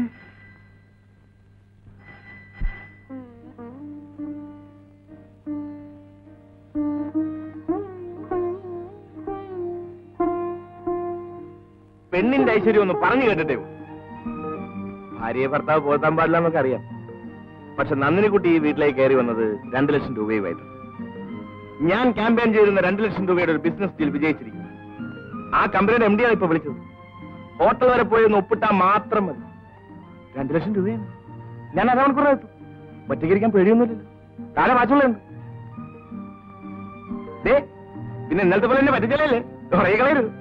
പെണ്ണിന്റെ ഐശ്വര്യം ഒന്ന് പറഞ്ഞു കേട്ടിട്ടേ. ഭാര്യയെ ഭർത്താവ് പോകാൻ പാടില്ല എന്നൊക്കെ അറിയാം. പക്ഷെ നന്ദിനിക്കുട്ടി ഈ വീട്ടിലേക്ക് കയറി വന്നത് 2 ലക്ഷം രൂപയുമായിട്ട്. ഞാൻ ക്യാമ്പയിൻ ചെയ്തിരുന്ന 2 ലക്ഷം രൂപയുടെ ഒരു ബിസിനസ് ഡീൽ വിജയിച്ചിരിക്കും. ആ കമ്പനിയുടെ MD ആണ് ഇപ്പൊ വിളിച്ചത്. ഹോട്ടൽ വരെ പോയി ഒന്ന് ഒപ്പിട്ടാൽ മാത്രം മതി. 2 ലക്ഷം രൂപയാണ്. ഞാൻ അരമണിക്കൂർ എത്തും. ഒറ്റയ്ക്കിരിക്കാൻ പേടിയൊന്നുമില്ലല്ലോ. താഴെ വാച്ചുള്ളുണ്ട്. പിന്നെ ഇന്നലത്തെ പോലെ എന്നെ പറ്റിച്ചല്ലേ, കുറേ കളയരുത്.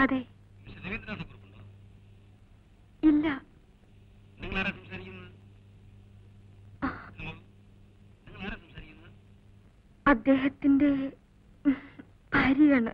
അതെ. ഇല്ല. അദ്ദേഹത്തിന്റെ ഭാര്യയാണ്.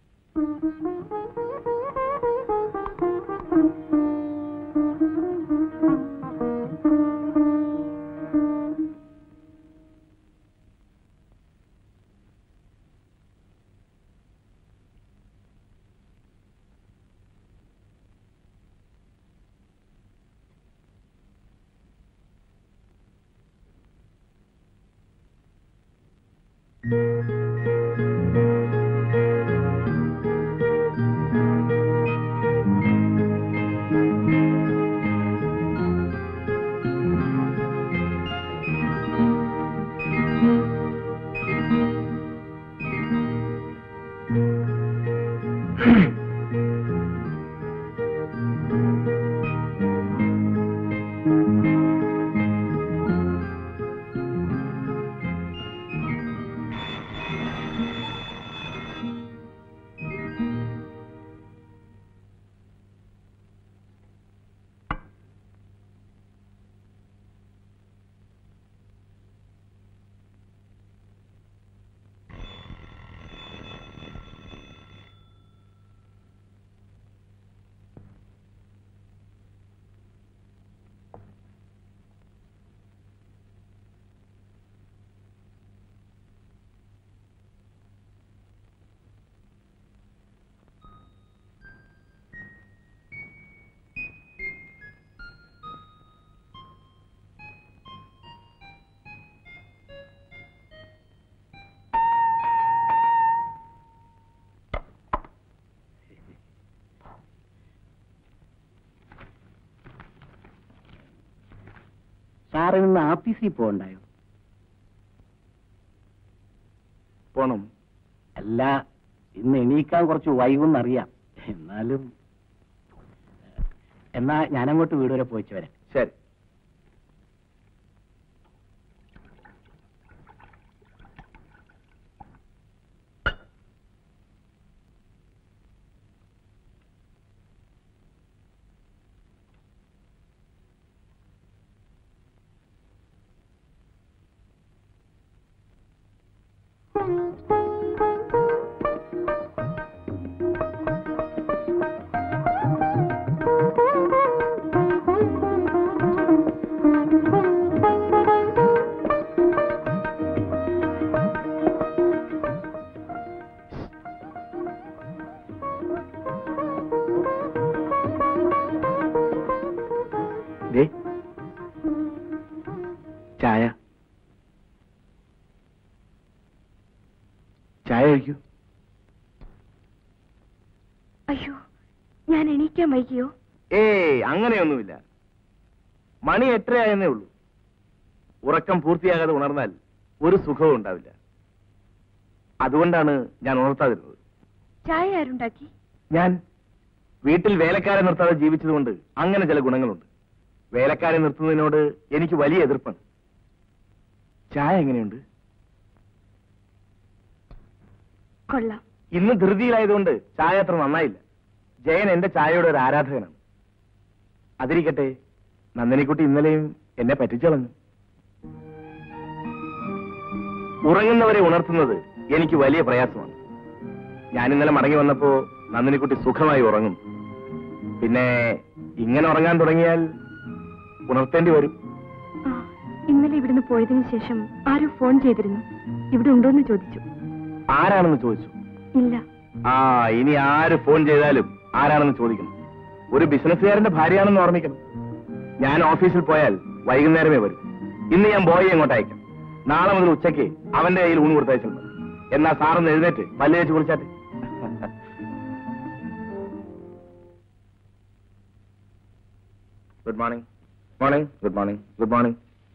സാറിൽ നിന്ന് ആഫീസിൽ പോകണ്ടായോ? പോണം. അല്ല, ഇന്ന് എണീക്കാൻ കുറച്ച് വൈകുന്നറിയാം. എന്നാ ഞാനങ്ങോട്ട് വീട് വരെ പോയിച്ചു വരാം. ശരി. ചായ ചായ കഴിക്കൂ. അയ്യോ, ഞാൻ എണീക്കാൻ വൈകിയോ? അങ്ങനെയൊന്നുമില്ല. മണി 8:30 ഉള്ളൂ. ഉറക്കം പൂർത്തിയാകാതെ ഉണർന്നാൽ ഒരു സുഖവും ഉണ്ടാവില്ല. അതുകൊണ്ടാണ് ഞാൻ ഉണർത്താതിരുന്നത്. ചായ ആരുണ്ടാക്കി? ഞാൻ വീട്ടിൽ വേലക്കാരെ നിർത്താതെ ജീവിച്ചതുകൊണ്ട് അങ്ങനെ ചില ഗുണങ്ങളുണ്ട്. വേലക്കാരെ നിർത്തുന്നതിനോട് എനിക്ക് വലിയ എതിർപ്പാണ്. ചായ എങ്ങനെയുണ്ട്? കൊള്ളാം. ഇന്ന് ധൃതിയിലായതുകൊണ്ട് ചായ അത്ര നന്നായില്ല. ജയൻ എന്റെ ചായയുടെ ഒരു ആരാധകനാണ്. അതിരിക്കട്ടെ, നന്ദിനിക്കുട്ടി ഇന്നലെയും എന്നെ പറ്റിച്ചളഞ്ഞു. ഉറങ്ങുന്നവരെ ഉണർത്തുന്നത് എനിക്ക് വലിയ പ്രയാസമാണ്. ഞാൻ ഇന്നലെ മടങ്ങി വന്നപ്പോ നന്ദിനിക്കുട്ടി സുഖമായി ഉറങ്ങും. പിന്നെ ഇങ്ങനെ ഉറങ്ങാൻ തുടങ്ങിയാൽ ഉണർത്തേണ്ടി വരും. ഇന്നലെ ഇവിടുന്ന് പോയതിനു ശേഷം ആരോ ഫോൺ ചെയ്തിരുന്നു. ഇവിടെ ഉണ്ടോന്ന് ചോദിച്ചു. ആരാണെന്ന് ചോദിച്ചു? ഇല്ല. ഇനി ആര് ഫോൺ ചെയ്താലും ആരാണെന്ന് ചോദിക്കണം. ഒരു ബിസിനസ്സുകാരന്റെ ഭാര്യയാണെന്ന് ഓർമ്മിക്കണം. ഞാൻ ഓഫീസിൽ പോയാൽ വൈകുന്നേരമേ വരും. ഇന്ന് ഞാൻ ബോയെ അങ്ങോട്ട് അയക്കാം. നാളെ മുതൽ ഉച്ചയ്ക്ക് അവന്റെ കയ്യിൽ ഊണ് കൊടുത്തയച്ചിട്ടുണ്ട്. എന്നാ സാറൊന്ന് എഴുന്നേറ്റ് പല്ല് വെച്ച് കുളിച്ചാട്ടെ. Good morning. Morning. Good morning. Good morning.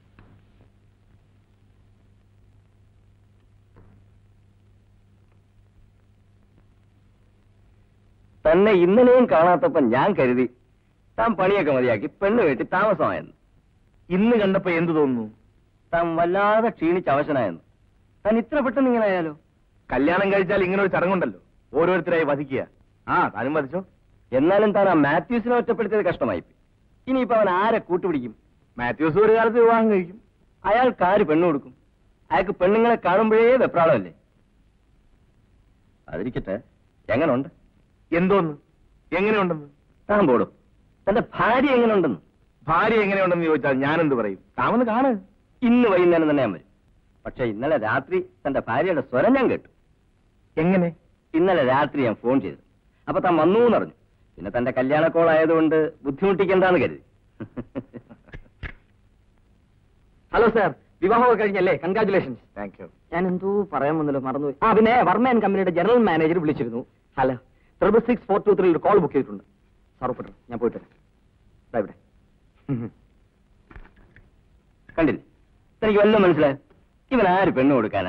തന്നെ ഇന്നലെയും കാണാത്തപ്പം ഞാൻ കരുതി താൻ പണിയൊക്കെ മതിയാക്കി പെണ്ണ് കെട്ടി താമസമായെന്ന്. ഇന്ന് കണ്ടപ്പോ എന്ത് തോന്നുന്നു? താൻ വല്ലാതെ ക്ഷീണിച്ച് അവശനായെന്ന്. താൻ ഇത്ര പെട്ടെന്ന് ഇങ്ങനെ ആയാലോ? കല്യാണം കഴിച്ചാൽ ഇങ്ങനെ ഒരു ചടങ്ങുണ്ടല്ലോ, ഓരോരുത്തരായി വധിക്കുക. താനും വധിച്ചോ. എന്നാലും താൻ ആ മാത്യൂസിനെ ഒറ്റപ്പെടുത്തിയത് കഷ്ടമായി. ഇനിയിപ്പോ അവൻ ആരെ കൂട്ടുപിടിക്കും? മാത്യൂസ് ഒരു കാലത്ത് വിവാഹം കഴിക്കും. അയാൾക്ക് ആര് പെണ്ണു കൊടുക്കും? അയാൾക്ക് പെണ്ണുങ്ങളെ കാണുമ്പോഴേ വെപ്രാളമല്ലേ? അതിരിക്കട്ടെ, എങ്ങനുണ്ട്? എന്തോന്ന് എങ്ങനെയുണ്ടെന്ന്? താൻ പോടും. തന്റെ ഭാര്യ എങ്ങനെയുണ്ടെന്ന്? ഭാര്യ എങ്ങനെയുണ്ടെന്ന് ചോദിച്ചാൽ ഞാനെന്ത് പറയും? താമന്ന് കാണ്. ഇന്ന് വൈകുന്നേരം തന്നെ ഞാൻ വരും. പക്ഷെ ഇന്നലെ രാത്രി തന്റെ ഭാര്യയുടെ സ്വരം ഞാൻ കേട്ടു. എങ്ങനെ? ഇന്നലെ രാത്രി ഞാൻ ഫോൺ ചെയ്തു. അപ്പൊ താൻ വന്നു എന്നറിഞ്ഞു. പിന്നെ തന്റെ കല്യാണക്കോളായതുകൊണ്ട് ബുദ്ധിമുട്ടിക്കണ്ടെന്ന് കരുതി. ഹലോ സാർ, വിവാഹമൊക്കെ കഴിഞ്ഞല്ലേ? കൺഗ്രാറ്റുലേഷൻസ്. Thank you. ഞാൻ എന്തോ പറയാൻ വന്നല്ലോ, മറന്നുപോയി. പിന്നെ വർമ്മ ആൻഡ് കമ്പനിയുടെ ജനറൽ മാനേജർ വിളിച്ചിരുന്നു. ഹലോ, 66423 ഒരു കോൾ ബുക്ക് ചെയ്തിട്ടുണ്ട്. സാർ ഒപ്പിട്ടു, ഞാൻ പോയിട്ട് വരാം. ഇവിടെ കണ്ടില്ലേ, തനിക്ക് വല്ലതും മനസ്സിലായോ? ഇവൻ ആര് പെണ്ണ് കൊടുക്കാനാ?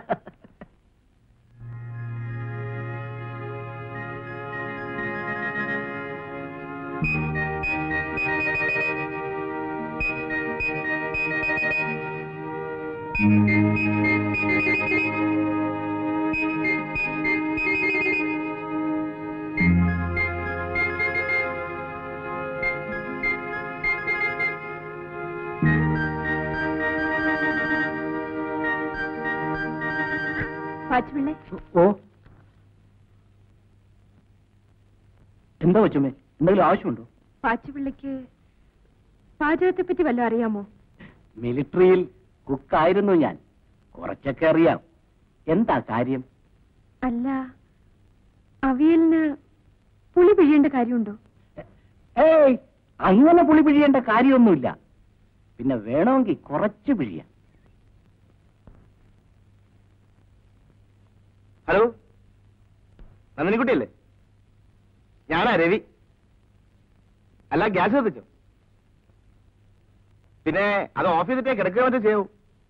പാച്ചുപിള്ളേ, ഓ, എന്താ കൊച്ചുമ്മേ, എന്തെങ്കിലും ആവശ്യമുണ്ടോ? പാച്ചുപിള്ളയ്ക്ക് പാചകത്തെ പറ്റി വല്ലതും അറിയാമോ? മിലിറ്ററിയിൽ കുക്കായിരുന്നു ഞാൻ, കുറച്ചൊക്കെ അറിയാം. എന്താ കാര്യം? അല്ല, അവിയലിന് പുളി പിഴിയേണ്ട കാര്യമുണ്ടോ? ഏയ്, അങ്ങനെ പുളി പിഴിയേണ്ട കാര്യമൊന്നുമില്ല. പിന്നെ വേണമെങ്കിൽ കുറച്ച് പിഴിയാം. ഹലോ, നന്ദിനിക്കുട്ടിയല്ലേ? ഞാനാ രവി. അല്ല, ഗ്യാസ് കത്തിച്ചോ? പിന്നെ അത് ഓഫ് ചെയ്തിട്ടേ കിടക്കുക മറ്റോ ചെയ്യൂ.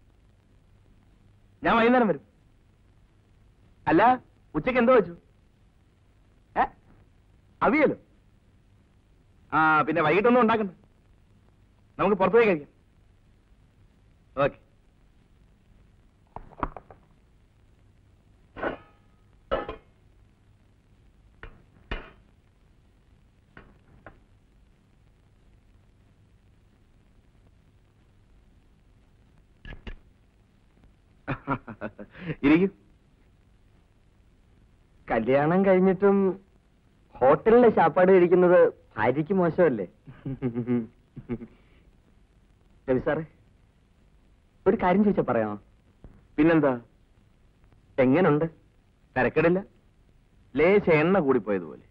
ഞാൻ വൈകുന്നേരം വരും. അല്ല, ഉച്ചയ്ക്ക് എന്തോ വെച്ചു? അവിയലോ? പിന്നെ വൈകിട്ടൊന്നും ഉണ്ടാക്കണ്ട, നമുക്ക് പുറത്തു പോയി കഴിക്കാം. ഓക്കെ. ഇരിക്കും. കല്യാണം കഴിഞ്ഞിട്ടും ഹോട്ടലിലെ ശാപ്പാട് കഴിക്കുന്നത് ഭാര്യയ്ക്ക് മോശമല്ലേ? രവി സാറേ, ഒരു കാര്യം ചോദിച്ചാ പറയാമോ? പിന്നെന്താ? എങ്ങനുണ്ട്? തിരക്കിടില്ല, ലേശ എണ്ണ കൂടിപ്പോയതുപോലെ.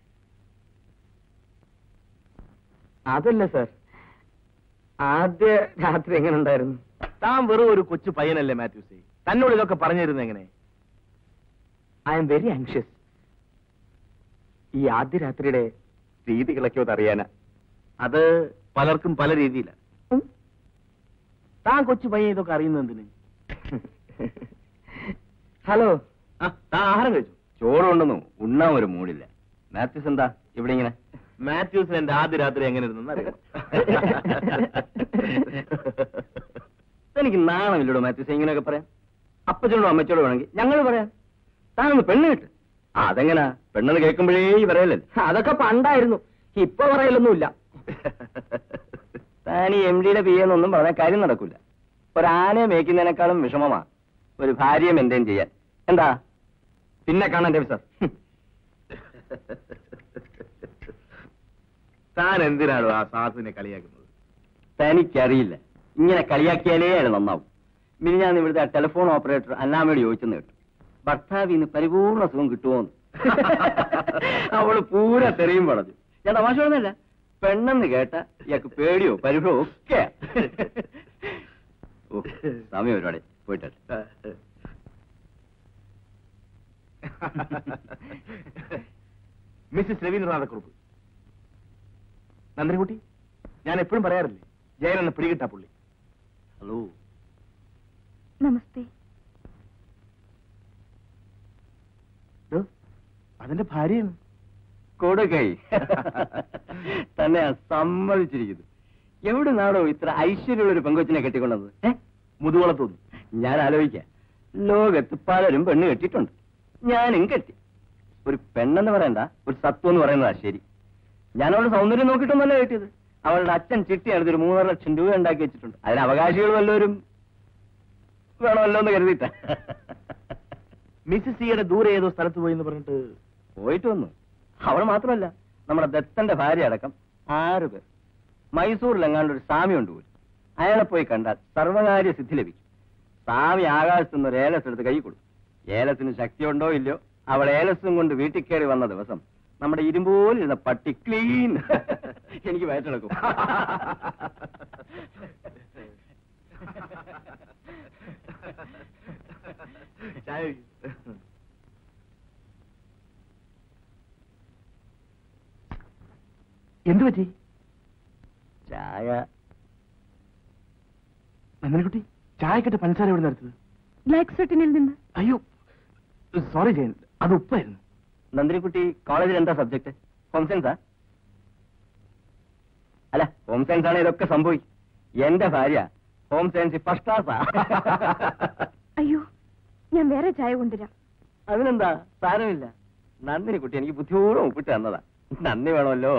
അതല്ല സാർ, ആദ്യ രാത്രി എങ്ങനെ ഉണ്ടായിരുന്നു? താൻ വെറും ഒരു കൊച്ചു പയ്യനല്ലേ മാത്യൂസേ? തന്നോട് ഇതൊക്കെ പറഞ്ഞിരുന്നു എങ്ങനെ? I am very anxious. ഈ ആദ്യ രാത്രിയുടെ രീതികളൊക്കെ ഒന്ന് അറിയാനാ. അത് പലർക്കും പല രീതിയിലാണ്. താൻ കൊച്ചു പയ്യൻ ഇതൊക്കെ അറിയുന്നത് എന്തിന്? ഹലോ, താൻ ആഹാരം കഴിച്ചു? ചോറുണ്ടെന്നു ഉണ്ണാൻ ഒരു മൂടില്ല. മാത്യൂസ് എന്താ ഇവിടെ ഇങ്ങനെ? മാത്യൂസിന് എന്റെ ആദ്യ രാത്രി എങ്ങനെ ഇരുന്നെന്ന് അറിയാം. എനിക്ക് നാണമില്ലടോ മാത്യൂസ് ഇങ്ങനെയൊക്കെ പറയാം. അപ്പച്ചനോടും അമ്മച്ചോടും വേണമെങ്കിൽ ഞങ്ങൾ പറയാം. താനൊന്ന് പെണ്ണ് കിട്ട്. അതെങ്ങനാ? പെണ്ണെന്ന് കേൾക്കുമ്പോഴേ പറയല്ലേ? അതൊക്കെ പണ്ടായിരുന്നു, ഇപ്പൊ പറയലൊന്നുമില്ല. താൻ ഈ MD-യുടെ പിയെന്നൊന്നും പറഞ്ഞ കാര്യം നടക്കൂല. ഒരാനയെ മേയ്ക്കുന്നതിനേക്കാളും വിഷമമാ ഒരു ഭാര്യയെ മെയിൻറ്റെയിൻ ചെയ്യാൻ. എന്താ? പിന്നെ കാണാൻ രവി സാർ. താൻ എന്തിനാണോ ആ സാധുവിനെ കളിയാക്കുന്നത്? തനിക്കറിയില്ല, ഇങ്ങനെ കളിയാക്കിയാലേ അത് നന്നാവും. പിന്നെ ഞാൻ ഇവിടുത്തെ ടെലിഫോൺ ഓപ്പറേറ്റർ അന്നാമയോട് ചോദിച്ചെന്ന് കേട്ടു, ഭർത്താവിന് പരിപൂർണ സുഖം കിട്ടുമോന്ന്. അവള് പൂര തെറിയും പറഞ്ഞു. ഞാൻ തമാശ പറഞ്ഞല്ല, പെണ്ണെന്ന് കേട്ട ഇയാൾക്ക് പേടിയോ പരിഭവോ ഒക്കെ. സമയം ഒരുപാട് പോയിട്ടേ. മിസ്സിസ് രവീന്ദ്രനാഥക്കുറുപ്പ്. നന്ദിനിക്കുട്ടി, ഞാൻ എപ്പോഴും പറയാറില്ലേ, ജയൻ എന്ന പിടികിട്ടാ പുള്ളി. ഹലോ. നമസ്തേ. അതിന്റെ ഭാര്യയാണ്. കൊടുകൈ തന്നെ സമ്മതിച്ചിരിക്കുന്നു. എവിടെ നാടോ ഇത്ര ഐശ്വര്യമുള്ള ഒരു പെങ്കൊച്ചിനെ കെട്ടിക്കൊണ്ടത്? മുതുകുളത്തോന്നു. ഞാൻ ആലോചിക്കാം, ലോകത്ത് പലരും പെണ്ണ് കെട്ടിയിട്ടുണ്ട്, ഞാനും കെട്ടി. ഒരു പെണ്ണെന്ന് പറയണ്ട, ഒരു സത്വം എന്ന് പറയുന്നതാ ശരി. ഞാൻ അവളുടെ സൗന്ദര്യം നോക്കിയിട്ടൊന്നല്ല കിട്ടിയത്. അവളുടെ അച്ഛൻ ചിട്ടിയാണ് ഒരു 3.5 ലക്ഷം രൂപ ഉണ്ടാക്കി വെച്ചിട്ടുണ്ട്. അതിന് അവകാശികൾ വല്ലവരും വേണമല്ലോ എന്ന് കരുതിയിട്ട. മിസ്സിസ് സിയുടെ ദൂരെ ഏതോ സ്ഥലത്ത് പോയി എന്ന് പറഞ്ഞിട്ട് പോയിട്ട് വന്നു. അവൾ മാത്രമല്ല, നമ്മുടെ ദത്തന്റെ ഭാര്യ അടക്കം 6 പേർ. മൈസൂരിലെങ്ങാണ്ട് ഒരു സ്വാമിയുണ്ട് പോലും. അയാളെ പോയി കണ്ടാൽ സർവകാര്യ സിദ്ധി ലഭിക്കും. സ്വാമി ആകാശത്ത് നിന്ന് ഒരു ഏലസ് എടുത്ത് കൈ കൊടുക്കും. ഏലത്തിന് ശക്തിയുണ്ടോ ഇല്ലയോ, അവൾ ഏലസും കൊണ്ട് വീട്ടിൽ കയറി വന്ന ദിവസം നമ്മുടെ ഇരുമ്പോലിരുന്ന പട്ടി ക്ലീൻ. എനിക്ക് വയറ്റിളക്കും. എന്തു പറ്റി? ചായ. നന്ദിനിക്കുട്ടി, ചായക്കെട്ട് പഞ്ചസാര എവിടെ നിർത്തത്? ബ്ലാക്ക് സർട്ടിനിൽ നിന്ന്. അയ്യോ സോറി ജയൻ, അത് ഉപ്പായിരുന്നു. നന്ദിനിക്കുട്ടി കോളേജിൽ എന്താ സബ്ജക്ട്? ഹോം സയൻസാ? അല്ല, ഹോം സയൻസ് ആണ് ഇതൊക്കെ സംഭവിക്കും. എന്റെ ഭാര്യ ഹോം സയൻസ് ഫസ്റ്റ് ക്ലാസ്സാ. അയ്യോ, ഞാൻ വേറെ ചായ കൊണ്ടുവരാം. അതിനെന്താ, സാരമില്ല. നന്ദിനിക്കുട്ടി എനിക്ക് ബുദ്ധിപൂർവ്വം ഒപ്പിട്ട് തന്നതാ. നന്ദി വേണമല്ലോ.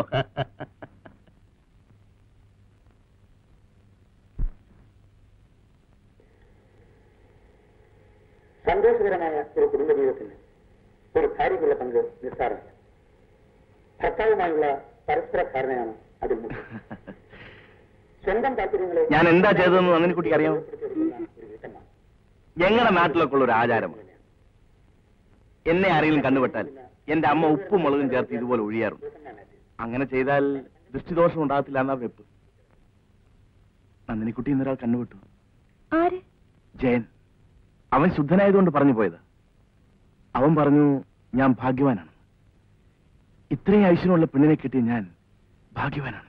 സന്തോഷകരമായ ഒരു കുടുംബജീവിതത്തിന് ഒരു ഭാര്യയ്ക്കുള്ള പങ്ക് നിസ്സാരമില്ല. ഭർത്താവുമായുള്ള പരസ്പര ധാരണയാണ് അതിൽ മുഖ്യം. സ്വന്തം താല്പര്യങ്ങളെ ഞാൻ എന്താ ചെയ്തതെന്ന് നന്ദിനിക്കുട്ടിക്ക് അറിയാമോ? ഞങ്ങളുടെ നാട്ടിലൊക്കെ ഉള്ള ഒരു ആചാരമാണ്. എന്നെ ആരെങ്കിലും കണ്ടുപെട്ടാൽ എന്റെ അമ്മ ഉപ്പും മുളകും ചേർത്ത് ഇതുപോലെ ഒഴിയാറുണ്ട്. അങ്ങനെ ചെയ്താൽ ദൃഷ്ടിദോഷം ഉണ്ടാകത്തില്ല എന്നാ വെപ്പ്. നന്ദിനിക്കുട്ടി ഇന്നൊരാൾ കണ്ടുപെട്ടു. ആര്? ജയൻ. അവൻ ശുദ്ധനായതുകൊണ്ട് പറഞ്ഞു പോയത്. അവൻ പറഞ്ഞു ഞാൻ ഭാഗ്യവാനാണ്. ഇത്രയും ഐശ്വര്യമുള്ള പെണ്ണിനെ കിട്ടിയ ഞാൻ ഭാഗ്യവാനാണ്.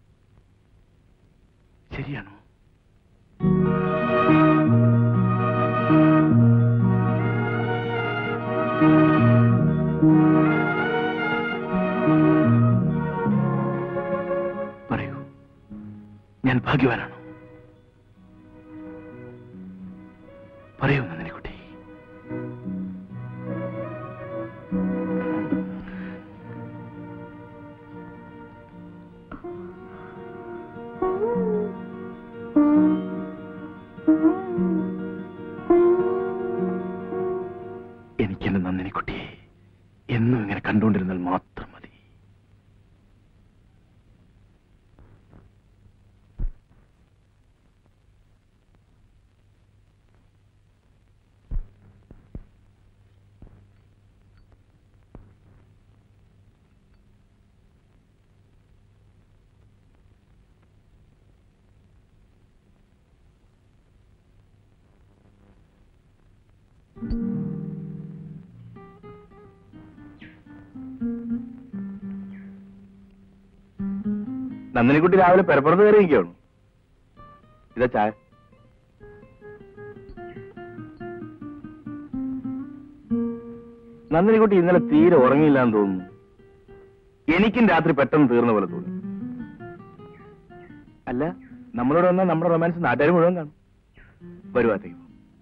ശരിയാണോ? പറയൂ, ഞാൻ ഭാഗ്യവാനാണോ? പറയൂ നന്ദിനിക്കുട്ടി. എനിക്കെന്റെ നന്ദിനിക്കുട്ടിയെ എന്നും ഇങ്ങനെ കണ്ടുകൊണ്ടിരുന്നാൽ മാത്രം മതി. നന്ദിനിക്കുട്ടി രാവിലെ പെരപ്പുറത്ത് കയറി ഇരിക്കുകയാണ്. ഇതാ ചായ. നന്ദിനിക്കുട്ടി ഇന്നലെ തീരെ ഉറങ്ങിയില്ല എന്ന് തോന്നുന്നു. എനിക്കും രാത്രി പെട്ടെന്ന് തീർന്ന പോലെ തോന്നി. അല്ല, നമ്മളോട് വന്നാൽ നമ്മുടെ റൊമാൻസ് നാട്ടുകാർ മുഴുവൻ കാണും. വരുവാത്തേക്ക്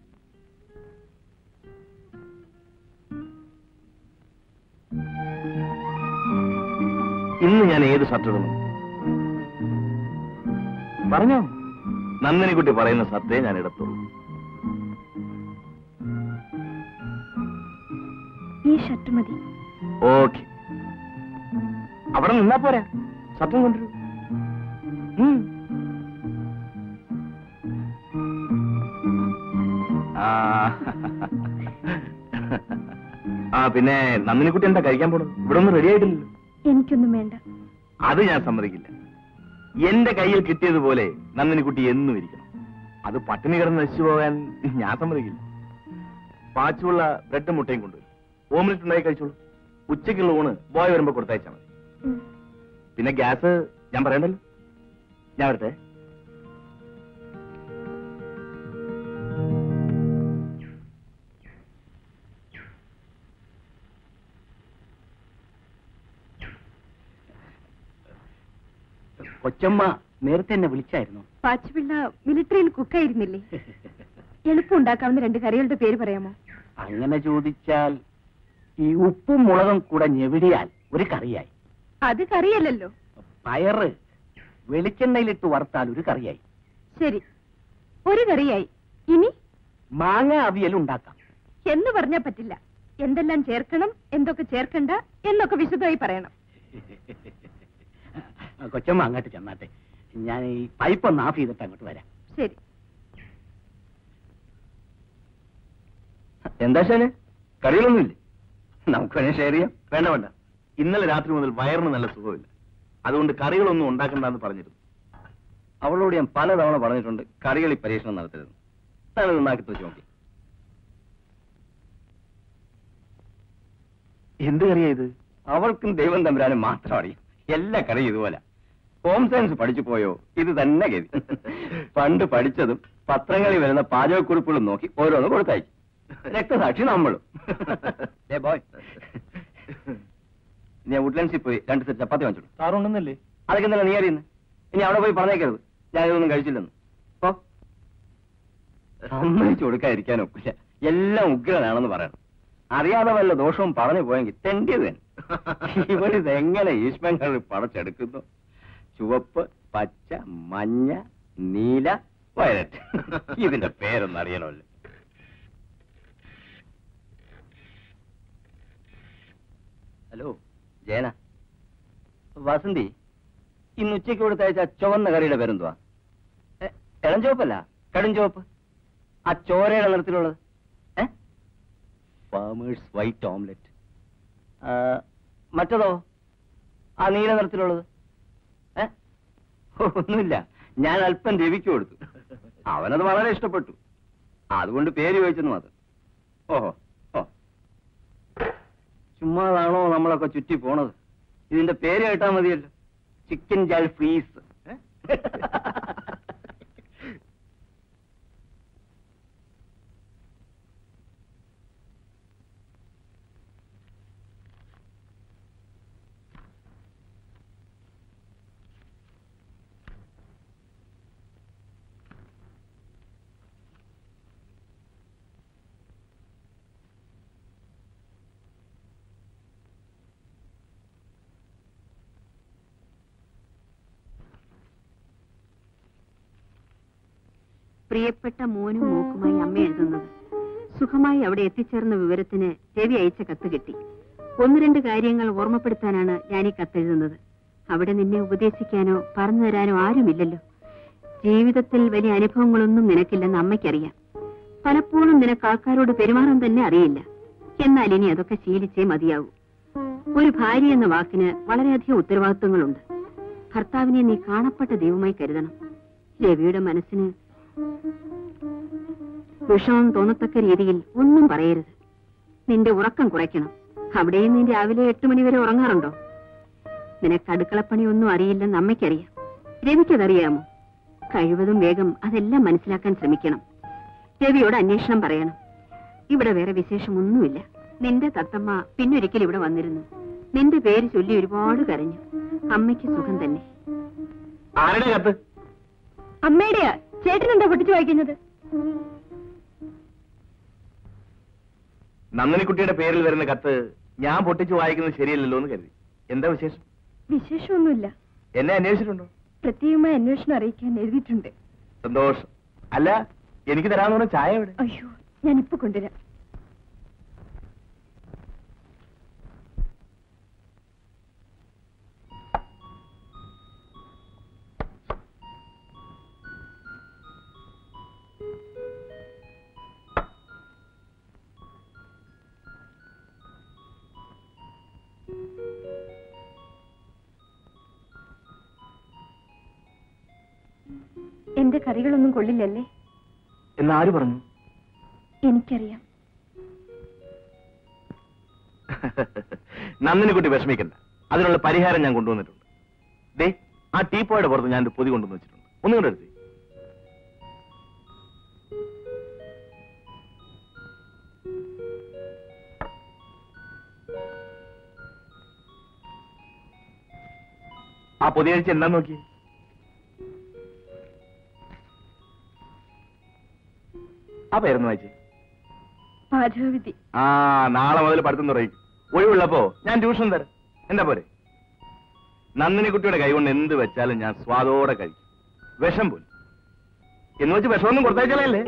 ഇന്ന് ഞാൻ ഏത് ഷർട്ട് ഇടുന്നു? പറഞ്ഞോ. നന്ദിനിക്കുട്ടി പറയുന്ന ഷർട്ടേ ഞാൻ ഇടത്തുള്ളൂ. ഈ ഷർട്ട് മതി. ഓക്കെ, അവിടെ നിന്നാ പോരാ, ഷർട്ടും കൊണ്ടുവരൂ. പിന്നെ നന്ദിനിക്കുട്ടി എന്താ കഴിക്കാൻ പോണത്? ഇവിടെ ഒന്നും റെഡി ആയിട്ടില്ലല്ലോ. എനിക്കൊന്നും വേണ്ട. അത് ഞാൻ സമ്മതിക്കില്ല. എന്റെ കയ്യിൽ കിട്ടിയതുപോലെ നന്ദിനിക്കുട്ടി എന്നും ഇരിക്കണം. അത് പട്ടിണി കിടന്ന് നശിച്ചു പോകാൻ ഞാൻ സമ്മതിക്കില്ല. പാച്ചുള്ള ബ്രെഡും മുട്ടയും കൊണ്ടുവരും. ഓംലെറ്റ് ഉണ്ടായി കഴിച്ചോളൂ. ഉച്ചയ്ക്കുള്ള ഊണ് ബോയ് വരുമ്പോ കൊടുത്തയച്ചാൽ മതി. പിന്നെ ഗ്യാസ് ഞാൻ പറയണ്ടല്ലോ. ഞാൻ വരട്ടെ. കൊച്ചമ്മ നേരത്തെ എന്നെ വിളിച്ചായിരുന്നു. പാച്ചുപിള്ള മിലിറ്ററിയിൽ കുക്കായിരുന്നില്ലേ? എളുപ്പം ഉണ്ടാക്കാവുന്ന 2 കറികളുടെ പേര് പറയാമോ? അങ്ങനെ ചോദിച്ചാൽ ഈ ഉപ്പും മുളകും കൂടെ ഞെവിടിയാൽ ഒരു കറിയായി. അത് കറിയല്ലല്ലോ. പയറ് വെളിച്ചെണ്ണയിലിട്ട് വറുത്താൽ ഒരു കറിയായി. ശരി, ഒരു കറിയായി. ഇനി മാങ്ങ അവിയൽ ഉണ്ടാക്കാം. എന്ന് പറഞ്ഞാൽ പറ്റില്ല. എന്തെല്ലാം ചേർക്കണം, എന്തൊക്കെ ചേർക്കണ്ട എന്നൊക്കെ വിശദമായി പറയണം. കൊച്ചമ്മ അങ്ങോട്ട് ചെന്നാട്ടെ, ഞാൻ ഈ പൈപ്പ് ഒന്ന് ഓഫ് ചെയ്തിട്ട് അങ്ങോട്ട് വരാം. ശരി. എന്താ ശാനെ, കറികളൊന്നുമില്ലേ? നമുക്ക് വേണേ ഷെയർ ചെയ്യാം. വേണ്ട വേണ്ട, ഇന്നലെ രാത്രി മുതൽ വയറിന് നല്ല സുഖമില്ല. അതുകൊണ്ട് കറികളൊന്നും ഉണ്ടാക്കണ്ടെന്ന് പറഞ്ഞിരുന്നു. അവളോട് ഞാൻ പലതവണ പറഞ്ഞിട്ടുണ്ട് കറികളിൽ പരീക്ഷണം നടത്തരുത്. ഞാനത് ഉണ്ടാക്കി വെച്ച് നോക്കി. എന്ത് കറിയാ ഇത്? അവൾക്കും ദൈവം തമ്പുരാനും മാത്രം അറിയും. എല്ലാ കറിയും ഇതുപോലെ. ഹോം സയൻസ് പഠിച്ചു പോയോ? ഇത് തന്നെ ഗതി. പണ്ട് പഠിച്ചതും പത്രങ്ങളിൽ വരുന്ന പാചകക്കുറിപ്പുകളും നോക്കി ഓരോന്ന് കൊടുത്തയച്ചു. രക്തസാക്ഷി നമ്മളും. ബോയ്, ഞാൻ വുഡ്ലൻഡ്സിൽ പോയി 2 സെറ്റ് ചപ്പാത്തി വാങ്ങിച്ചോളൂ. സാറുണ്ടെന്നല്ലേ? അതൊക്കെ ഇന്നലെ നീ അറിയുന്നു. ഇനി അവിടെ പോയി പറഞ്ഞേക്കരുത് ഞാൻ ഇതൊന്നും കഴിച്ചില്ലെന്ന്. ഓ, സമ്മതിച്ചു കൊടുക്കാതിരിക്കാൻ ഒക്കില്ല. എല്ലാം ഉഗ്രനാണെന്ന് പറയണം. അറിയാതെ വല്ല ദോഷവും പറഞ്ഞു പോയെങ്കിൽ തെണ്ടിയത് തന്നെ. ഇവരിത് എങ്ങനെ ഈശ്വരങ്ങൾ പടച്ചെടുക്കുന്നു? ചുവപ്പ്, പച്ച, മഞ്ഞ, നീല, വയലറ്റ്. ഇതിന്റെ പേരൊന്നും അറിയണമല്ലോ. ഹലോ ജയന, വസന്തി, ഇന്ന് ഉച്ചയ്ക്ക് കൊടുത്തയച്ച ചുവന്ന കറിയുടെ പേരെന്തുവാ? ഇളം ചുവപ്പല്ല, കടും ചുവപ്പ്. ആ ചോരയുടെ നിറത്തിലുള്ളത്. Farmers white omelette. മറ്റതോ? ആ നീല നിറത്തിലുള്ളത്. ഒന്നുമില്ല, ഞാൻ അല്പം രവിക്ക് കൊടുത്തു. അവനത് വളരെ ഇഷ്ടപ്പെട്ടു. അതുകൊണ്ട് പേര് ചോദിച്ചെന്ന് മാത്രം. ഓഹോ, ഓ, ചുമ്മാതാണോ നമ്മളൊക്കെ ചുറ്റി പോണത്? ഇതിന്റെ പേര് കേട്ടാ മതിയല്ലോ, ചിക്കൻ ജാൽ ഫ്രീസ്. പ്രിയപ്പെട്ട മോനും മോക്കുമായി അമ്മ എഴുതുന്നത്. സുഖമായി അവിടെ എത്തിച്ചേർന്ന വിവരത്തിന് രവി അയച്ച കത്ത് കിട്ടി. 1-2 കാര്യങ്ങൾ ഓർമ്മപ്പെടുത്താനാണ് ഞാൻ ഈ കത്തെഴുതുന്നത്. അവിടെ നിന്നെ ഉപദേശിക്കാനോ പറഞ്ഞു തരാനോ ആരുമില്ലല്ലോ. ജീവിതത്തിൽ വലിയ അനുഭവങ്ങളൊന്നും നിനക്കില്ലെന്ന് അമ്മയ്ക്കറിയാം. പലപ്പോഴും നിനക്ക് ആൾക്കാരോട് പെരുമാറാൻ തന്നെ അറിയില്ല. എന്നാൽ ഇനി അതൊക്കെ ശീലിച്ചേ മതിയാവൂ. ഒരു ഭാര്യ എന്ന വാക്കിന് വളരെയധികം ഉത്തരവാദിത്വങ്ങളുണ്ട്. ഭർത്താവിനെ നീ കാണപ്പെട്ട ദൈവമായി കരുതണം. രവിയുടെ മനസ്സിന് വിഷമം തോന്നത്തക്ക രീതിയിൽ ഒന്നും പറയരുത്. നിന്റെ ഉറക്കം കുറയ്ക്കണം. അവിടെയും നീ രാവിലെ 8 മണി വരെ ഉറങ്ങാറുണ്ടോ? നിനക്ക് അടുക്കളപ്പണിയൊന്നും അറിയില്ലെന്ന് അമ്മയ്ക്കറിയാം. രവിക്കതറിയാമോ? കഴിവതും വേഗം അതെല്ലാം മനസ്സിലാക്കാൻ ശ്രമിക്കണം. രവിയോട് അന്വേഷണം പറയണം. ഇവിടെ വേറെ വിശേഷമൊന്നുമില്ല. നിന്റെ തത്തമ്മ പിന്നൊരിക്കൽ ഇവിടെ വന്നിരുന്നു. നിന്റെ പേര് ചൊല്ലി ഒരുപാട് കരഞ്ഞു. അമ്മയ്ക്ക് സുഖം തന്നെ. ആരുടെ കത്ത്? അമ്മയുടെയാ. ചേട്ടനെന്താ പൊട്ടിച്ചു വായിക്കുന്നത്? നന്ദിനിക്കുട്ടിയുടെ പേരിൽ വരുന്ന കത്ത് ഞാൻ പൊട്ടിച്ചു വായിക്കുന്നത് ശരിയല്ലല്ലോ എന്ന് കരുതി. എന്താ വിശേഷം? വിശേഷമൊന്നുമില്ല. എന്നെ അന്വേഷിച്ചിട്ടുണ്ടോ? പ്രത്യേകമായി അന്വേഷണം അറിയിക്കാൻ എഴുതിയിട്ടുണ്ട്. സന്തോഷം. അല്ല, എനിക്ക് തരാന്ന് പറഞ്ഞ ചായ എവിടെ? അയ്യോ, ഞാനിപ്പോ കൊണ്ടുവരാം. എന്റെ കറികളൊന്നും കൊള്ളില്ലല്ലേ? എന്നാര് പറഞ്ഞു? എനിക്കറിയാം. നന്ദിനിക്കുട്ടി വിഷമിക്കണ്ട, അതിനുള്ള പരിഹാരം ഞാൻ കൊണ്ടുവന്നിട്ടുണ്ട്. ദേ, ആ ടീപ്പോയുടെ പുറത്ത് ഞാൻ ഒരു പൊതി കൊണ്ടുവന്ന് വെച്ചിട്ടുണ്ട്. ഒന്നും കൂടെ എടുത്തേ. ആ പൊതി കഴിച്ച് എന്താ നോക്കി? ആ പേരൊന്ന് വായിച്ചേ. പാചകവിധി. ആ, നാളെ മുതൽ പഠിത്തം തുടങ്ങി. ഒഴിവുള്ളപ്പോ ഞാൻ ട്യൂഷൻ തരാം. എന്താ പോരെ? നന്ദിനിക്കുട്ടിയുടെ കൈ കൊണ്ട് എന്ത് വെച്ചാലും ഞാൻ സ്വാദോടെ കഴിക്കും. വിഷം പോലും എന്ന് വെച്ച് വിഷമൊന്നും കൊടുത്തയച്ചാലല്ലേ.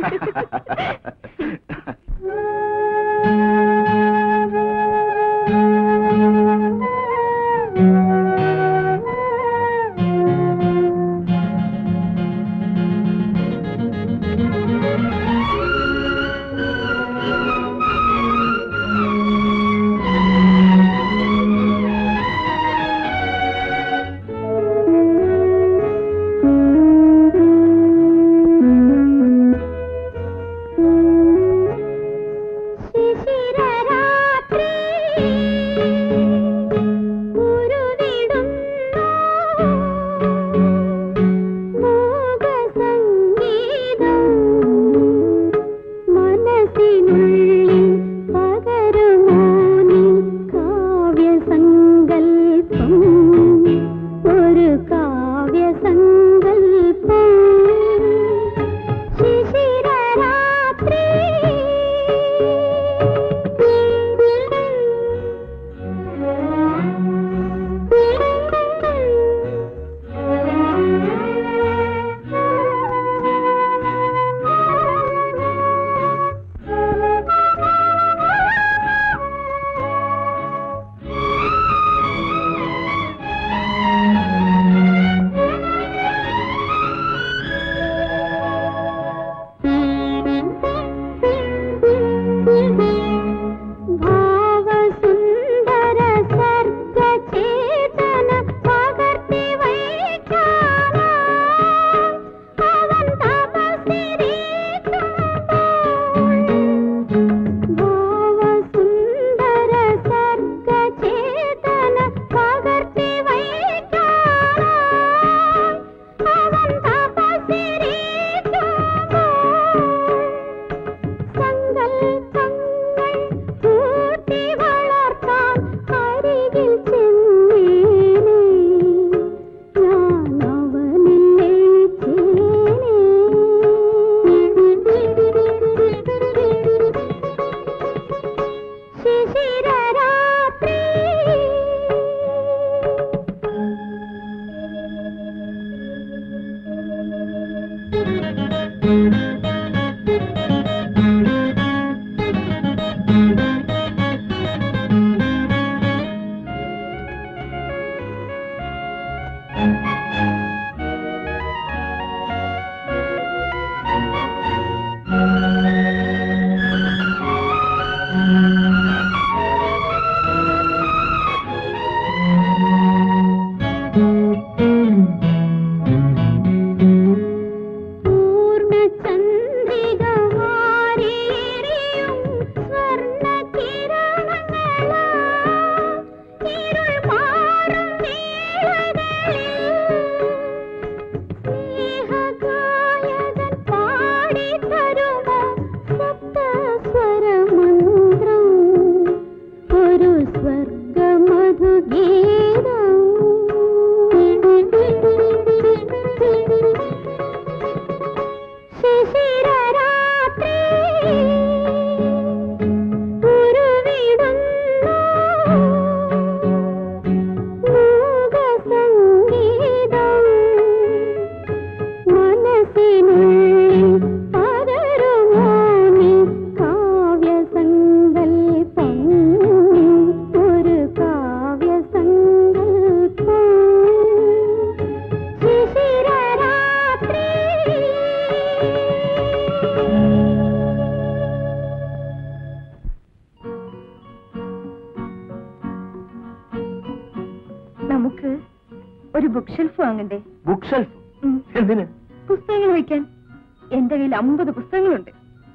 ബുക്ക് ഷെൽഫ് എന്തിന്? പുസ്തകങ്ങൾ വയ്ക്കാൻ. എന്റെ കയ്യിൽ 50 പുസ്തകങ്ങളുണ്ട്.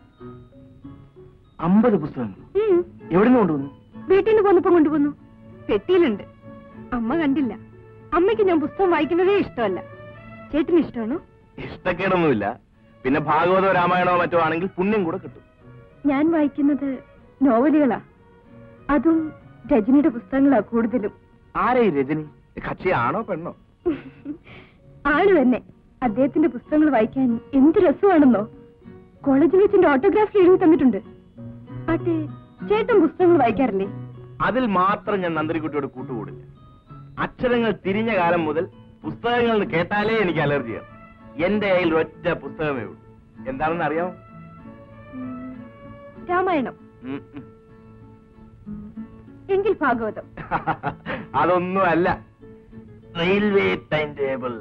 50 പുസ്തകങ്ങൾ? എവിടുന്ന് കൊണ്ടുവന്നു? വീട്ടിൽ നിന്ന് പോന്നപ്പോ കൊണ്ടുവന്നു. പെട്ടിയിലുണ്ട്. അമ്മ കണ്ടില്ല. അമ്മയ്ക്ക് ഞാൻ പുസ്തകം വായിക്കുന്നതേ ഇഷ്ടമല്ല. ചേട്ടന് ഇഷ്ടമാണോ? ഇഷ്ടക്കേടൊന്നുമില്ല. പിന്നെ ഭാഗവതോ രാമായണോ മറ്റോ ആണെങ്കിൽ പുണ്യം കൂടെ കിട്ടും. ഞാൻ വായിക്കുന്നത് നോവലുകളാ. അതും രജനിയുടെ പുസ്തകങ്ങളാ കൂടുതലും. ആരെ രജനി? കക്ഷിയാണോ പെണ്ണോ? ആണ് തന്നെ. അദ്ദേഹത്തിന്റെ പുസ്തകങ്ങൾ വായിക്കാൻ എന്ത് രസമാണെന്നോ. കോളേജിൽ വെച്ചിന്റെ ഓട്ടോഗ്രാഫ് എഴുതി തന്നിട്ടുണ്ട്. ആട്ടെ, ചേട്ടൻ പുസ്തകങ്ങൾ വായിക്കാറില്ലേ? അതിൽ മാത്രം ഞാൻ നന്ദിനിക്കുട്ടിയോട് കൂട്ടുകൂടില്ല. അക്ഷരങ്ങൾ തിരിഞ്ഞ കാലം മുതൽ പുസ്തകങ്ങൾ കേട്ടാലേ എനിക്ക് അലർജിയാണ്. എന്റെ കയ്യിൽ ഒറ്റ പുസ്തകമേ ഉള്ളൂ. എന്താണെന്ന് അറിയാമോ? രാമായണം. എങ്കിൽ ഭാഗവതം. അതൊന്നും അല്ല, റെയിൽവേ ടൈം ടേബിൾ.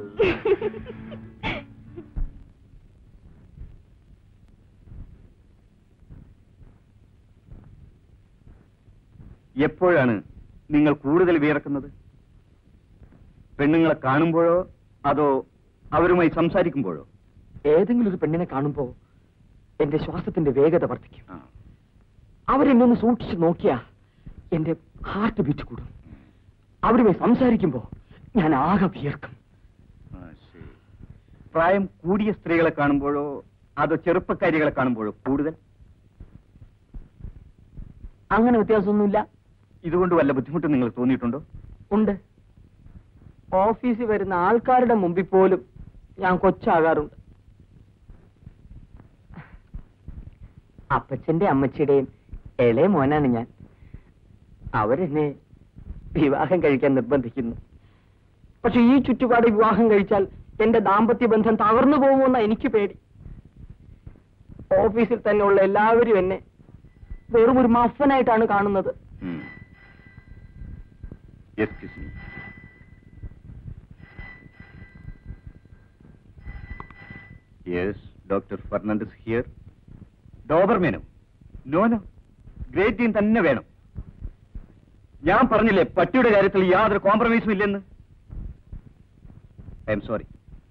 എപ്പോഴാണ് നിങ്ങൾ കൂടുതൽ വിയർക്കുന്നത്? പെണ്ണുങ്ങളെ കാണുമ്പോഴോ അതോ അവരുമായി സംസാരിക്കുമ്പോഴോ? ഏതെങ്കിലും ഒരു പെണ്ണിനെ കാണുമ്പോ എന്റെ ശ്വാസത്തിന്റെ വേഗത വർദ്ധിക്കും. അവരെന്നൊന്ന് സൂക്ഷിച്ചു നോക്കിയാ എന്റെ ഹാർട്ട് ബീറ്റ് കൂടും. അവരുമായി സംസാരിക്കുമ്പോ ഞാൻ ആകെ വിയർക്കും. പ്രായം കൂടിയ സ്ത്രീകളെ കാണുമ്പോഴോ അതോ ചെറുപ്പക്കാരികളെ കാണുമ്പോഴോ കൂടുതൽ? അങ്ങനെ വ്യത്യാസമൊന്നുമില്ല. ഇതുകൊണ്ട് വല്ല ബുദ്ധിമുട്ടും നിങ്ങൾക്ക് തോന്നിയിട്ടുണ്ടോ? ഉണ്ട്. ഓഫീസിൽ വരുന്ന ആൾക്കാരുടെ മുമ്പിൽ പോലും ഞാൻ കൊച്ചാകാറുണ്ട്. അപ്പച്ചന്റെ അമ്മച്ചിയുടെയും ഇളയ മോനാണ് ഞാൻ. അവരെന്നെ വിവാഹം കഴിക്കാൻ നിർബന്ധിക്കുന്നു. പക്ഷെ ഈ ചുറ്റുപാട് വിവാഹം കഴിച്ചാൽ എന്റെ ദാമ്പത്യ ബന്ധം തകർന്നു പോകുമെന്ന എനിക്ക് പേടി. ഓഫീസിൽ തന്നെയുള്ള എല്ലാവരും എന്നെ വെറും ഒരു മഫനായിട്ടാണ് കാണുന്നത്. Yes, doctor Fernandez here. ഡോബർമേനോ? നോ നോ, ഗ്രേറ്റ് ഡീൻ തന്നെ വേണം. ഞാൻ പറഞ്ഞില്ലേ പട്ടിയുടെ കാര്യത്തിൽ യാതൊരു കോംപ്രമൈസും ഇല്ലെന്ന്. I am sorry.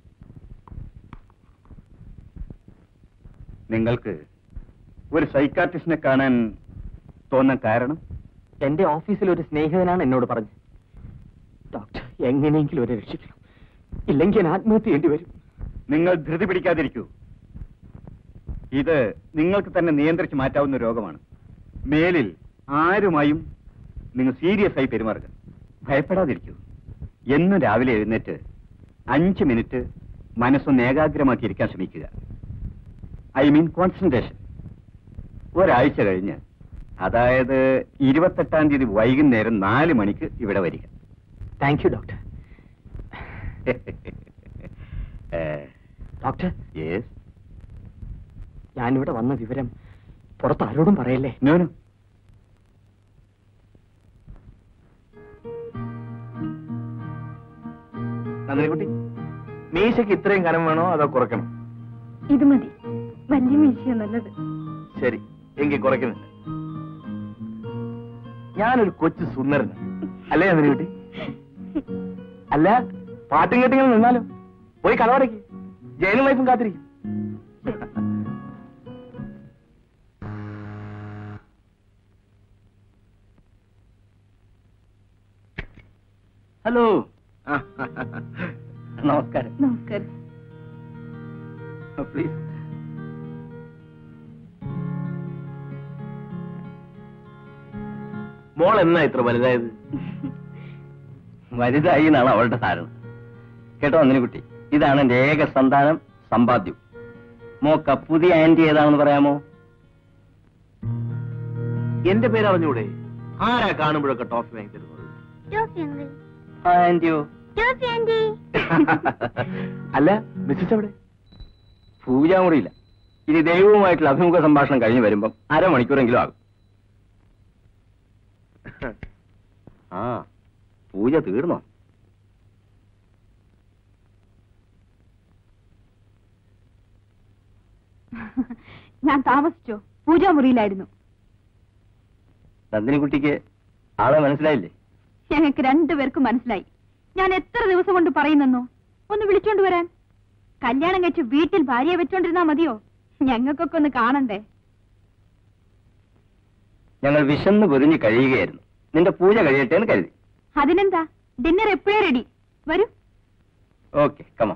നിങ്ങൾക്ക് ഒരു സൈക്കാട്രിസ്റ്റിനെ കാണാൻ തോന്നാൻ കാരണം? എന്റെ ഓഫീസിൽ ഒരു സ്നേഹിതനാണ് എന്നോട് പറഞ്ഞത്, ഡോക്ടർ എങ്ങനെയെങ്കിലും ഒരു രക്ഷിക്കണം, ഇല്ലെങ്കിൽ ഞാൻ ആത്മഹത്യ ചെയ്യേണ്ടി വരും. നിങ്ങൾ ധൃതി പിടിക്കാതിരിക്കൂ. ഇത് നിങ്ങൾക്ക് തന്നെ നിയന്ത്രിച്ച് മാറ്റാവുന്ന രോഗമാണ്. മേലിൽ ആരുമായും നിങ്ങൾ സീരിയസ് ആയി പെരുമാറുക. ഭയപ്പെടാതിരിക്കൂ. എന്നും രാവിലെ എഴുന്നേറ്റ് 5 മിനിറ്റ് മനസ്സൊന്ന് ഏകാഗ്രമാക്കിയിരിക്കാൻ ശ്രമിക്കുക. I mean concentration. ഒരാഴ്ച കഴിഞ്ഞ്, അതായത് 28-ാം തീയതി വൈകുന്നേരം 4 മണിക്ക് ഇവിടെ വരിക. Thank you doctor. Doctor, yes. ഞാനിവിടെ വന്ന വിവരം പുറത്ത് ആരോടും പറയല്ലേ? No no. നന്ദിനിക്കുട്ടി, മീശയ്ക്ക് ഇത്രയും കനം വേണോ അതോ കുറയ്ക്കണം? ഇത് മതി, വലിയ മീശയാ നല്ലത്. ശരി, എങ്കിൽ കുറയ്ക്കുന്നുണ്ട്. ഞാനൊരു കൊച്ചു സുന്ദരനാണ് അല്ലേ നന്ദിനിക്കുട്ടി? അല്ല, പാട്ടും കേട്ടിങ്ങനെ നിന്നാലോ? പോയി കടവടയ്ക്ക്, ജയിലും വൈഫും കാത്തിരിക്കും. ഹലോ. നമസ്കാരം. നമസ്കാരം. പ്ലീസ്. മോൾ എന്നാ ഇത്ര വലുതായത്? വലുതായി എന്നാണ് അവളുടെ ധാരണ. കേട്ടോ നന്ദിനിക്കുട്ടി, ഇതാണ് എന്റെ ഏക സന്താനം, സമ്പാദ്യം. മോക്ക പുതിയ ആന്റി ഏതാണെന്ന് പറയാമോ? എന്റെ പേര് അറിഞ്ഞൂടെ? ആരാ കാണുമ്പോഴൊക്കെ ടോഫി വാങ്ങി തരുന്നത്? ആന്റിയോ? അല്ല, മിസ്സസ് എവിടെ? പൂജാമുറിയില്ല. ഇനി ദൈവവുമായിട്ടുള്ള അഭിമുഖ സംഭാഷണം കഴിഞ്ഞ് വരുമ്പം 1/2 മണിക്കൂറെങ്കിലും ആകും. ആ, പൂജ തീർന്നോ? ഞാൻ താമസിച്ചോ? പൂജാമുറിയിലായിരുന്നു. നന്ദിനിക്കുട്ടിക്ക് ആളെ മനസ്സിലായില്ലേ? ഞങ്ങൾക്ക് 2 പേർക്കും മനസ്സിലായി. ഞാൻ എത്ര ദിവസം കൊണ്ട് പറയുന്നെന്നോ ഒന്ന് വിളിച്ചോണ്ട് വരാൻ. കല്യാണം കഴിച്ച് വീട്ടിൽ ഭാര്യയെ വെച്ചോണ്ടിരുന്നാ മതിയോ? ഞങ്ങൾക്കൊക്കെ ഒന്ന് കാണണ്ടേ? ഞങ്ങൾ വിശന്ന് പൊരിഞ്ഞ് കഴിയുകയായിരുന്നു. നിന്റെ പൂജ കഴിയട്ടെ എന്ന് കരുതി. അതിനെന്താ, ഡിന്നർ എപ്പോഴേ റെഡി. വരൂ. Okay, come on.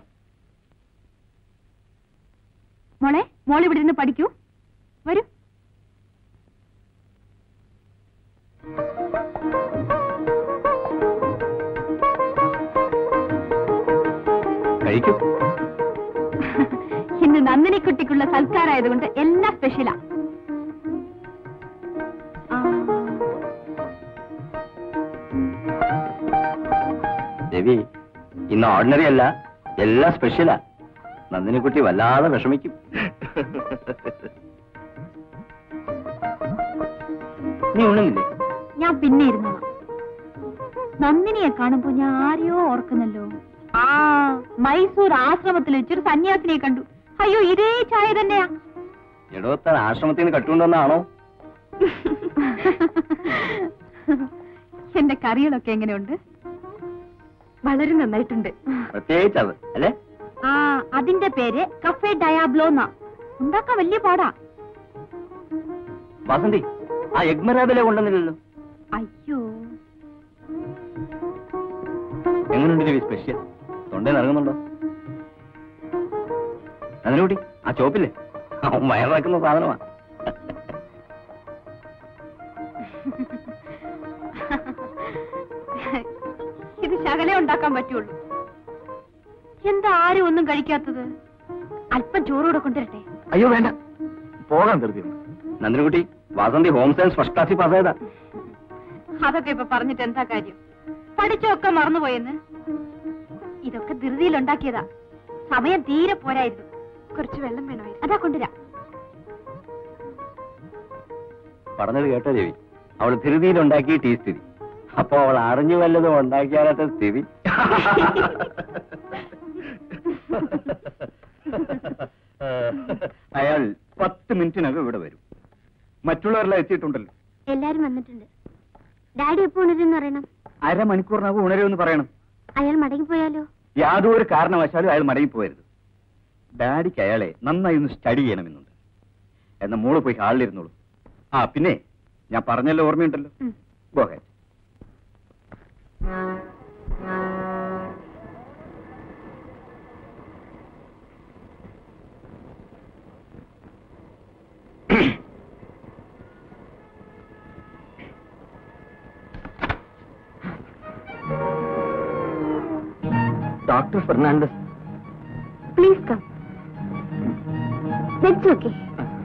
മോൾ ഇവിടെ ഇരുന്ന് പഠിക്കൂ. വരൂ. കഴിക്കൂ. ഇന്ന് നന്ദിനിക്കുട്ടിക്കുള്ള സൽക്കാരായതുകൊണ്ട് എല്ലാം സ്പെഷ്യലാ. ഇന്ന് ഓർഡിനറി അല്ല, എല്ലാം സ്പെഷ്യലാ. നന്ദിനിക്കുട്ടി വല്ലാതെ വിഷമിക്കും. നീ ഉണ്ണുന്നില്ലേ? ഞാൻ പിന്നെ ഇരുന്നോളാം. നന്ദിനിയെ കാണുമ്പോ ഞാൻ ആരെയോ ഓർക്കുന്നല്ലോ. ആ, മൈസൂർ ആശ്രമത്തിൽ വെച്ചൊരു സന്യാസിനെ കണ്ടു. അയ്യോ, ഇതേ ചായ തന്നെയാ. എടോ, താൻ ആശ്രമത്തിൽ നിന്ന് കട്ടുകൊണ്ടുവന്നാണോ? എന്റെ കറികളൊക്കെ എങ്ങനെയുണ്ട്? വളരെ നന്നായിട്ടുണ്ട്. പ്രത്യേകിച്ച് അത് അല്ലേ? ആ, അതിന്റെ പേര് കഫേ ഡയാബ്ലോ എന്നാ. ഉണ്ടാക്കാൻ വലിയ പാടാ. വസന്തി, ആ എഗ്മറാബിലെ കൊണ്ടുവന്നില്ലല്ലോ. അയ്യോ, എങ്ങനെയുണ്ട് സ്പെഷ്യൽ? തൊണ്ടയിൽ ഇറങ്ങുന്നുണ്ടോ? അതിനുകൂടി ആ ചോപ്പില്ലേ, അവൻ വയറിറക്കുന്ന സാധനമാ. ഇത് ശകലേ ഉണ്ടാക്കാൻ പറ്റുള്ളൂ. എന്താ ആരും ഒന്നും കഴിക്കാത്തത്? അല്പം ചോറൂടെ കൊണ്ടുവരട്ടെ? അയ്യോ വേണ്ട, പോകാൻ കരുതി. Nandinikutty, Vasanthi home science first ക്ലാസ്സിൽ പാസ്സായതാ. അതൊക്കെ ഇപ്പൊ പറഞ്ഞിട്ട് എന്താ കാര്യം? പഠിച്ചൊക്കെ മറന്നുപോയെന്ന്. ഇതൊക്കെ ധൃതിയിൽ ഉണ്ടാക്കിയതാ. സമയം തീരെ പോരായിരുന്നു. കുറച്ച് വെള്ളം വേണമായിരുന്നു. അതാ കൊണ്ടുവരാം. പറഞ്ഞത് കേട്ടോ ദേവി, അവൾ ധൃതിയിലുണ്ടാക്കി ടീ സ്ഥിതി. അപ്പൊ അവൾ അറിഞ്ഞു വല്ലതും ഉണ്ടാക്കിയാലത്തെ സ്ഥിതി. അയാൾ 10 മിനിറ്റിനകം ഇവിടെ വരും. മറ്റുള്ളവരെല്ലാം എത്തിയിട്ടുണ്ടല്ലോ. എല്ലാരും വന്നിട്ടുണ്ട്. ഡാഡി എപ്പോ ഉണരുന്ന് പറയണം. അരമണിക്കൂറിനകം ഉണരുമെന്ന് പറയണം. അയാൾ മടങ്ങിപ്പോയാലോ? യാതൊരു കാരണവശാലും അയാൾ മടങ്ങിപ്പോയരുത്. ഡാഡിക്ക് അയാളെ നന്നായി ഒന്ന് സ്റ്റഡി ചെയ്യണമെന്നുണ്ട്. എന്നാ മോള് പോയി ഹാളിലിരുന്നോളൂ. ആ പിന്നെ ഞാൻ പറഞ്ഞല്ലോ, ഓർമ്മയുണ്ടല്ലോ. Go ahead. Dr. Fernandez. Please come. That's okay.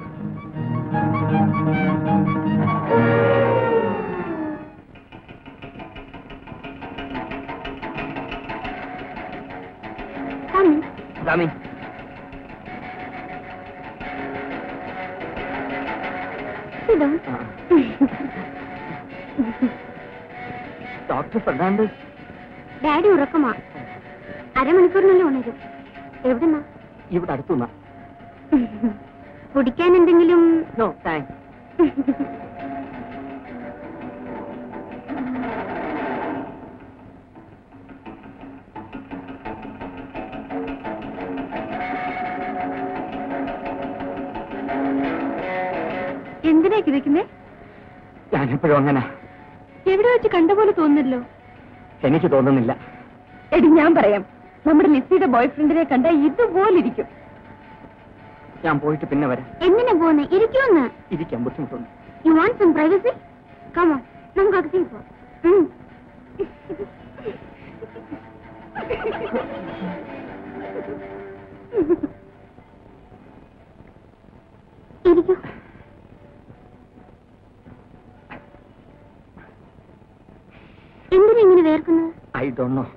Come in. Coming. Sit down. Dr. Fernandez. Daddy ഉറക്കമാ. അരമണിക്കൂറിനുള്ളിൽ ഉണരും. എവിടുന്നാ? ഇവിടെ അടുത്തുന്ന. കുടിക്കാൻ എന്തെങ്കിലും? No thanks. എന്തിനാ കിതയ്ക്കുന്നേ? ഞാനെപ്പോഴും അങ്ങനെ. എവിടെ വെച്ച് കണ്ട പോലെ തോന്നുന്നല്ലോ. എനിക്ക് തോന്നുന്നില്ല. എടി, ഞാൻ പറയാം. നമ്മുടെ ലിസിയുടെ ബോയ്ഫ്രണ്ടിനെ കണ്ട ഇതുപോലിരിക്കും. ഞാൻ പോയിട്ട് പിന്നെ വരാം. എന്തിനാ പോന്നെ? ഇരിക്കുമെന്ന്. ഇരിക്കാൻ ബുദ്ധിമുട്ടുണ്ട്. You want some privacy? Come on, നമുക്ക് അകത്തേക്ക് പോവാം. ഇരിക്കൂ. എന്തിനാ ഇങ്ങനെ വേർക്കുന്നത്? I don't know.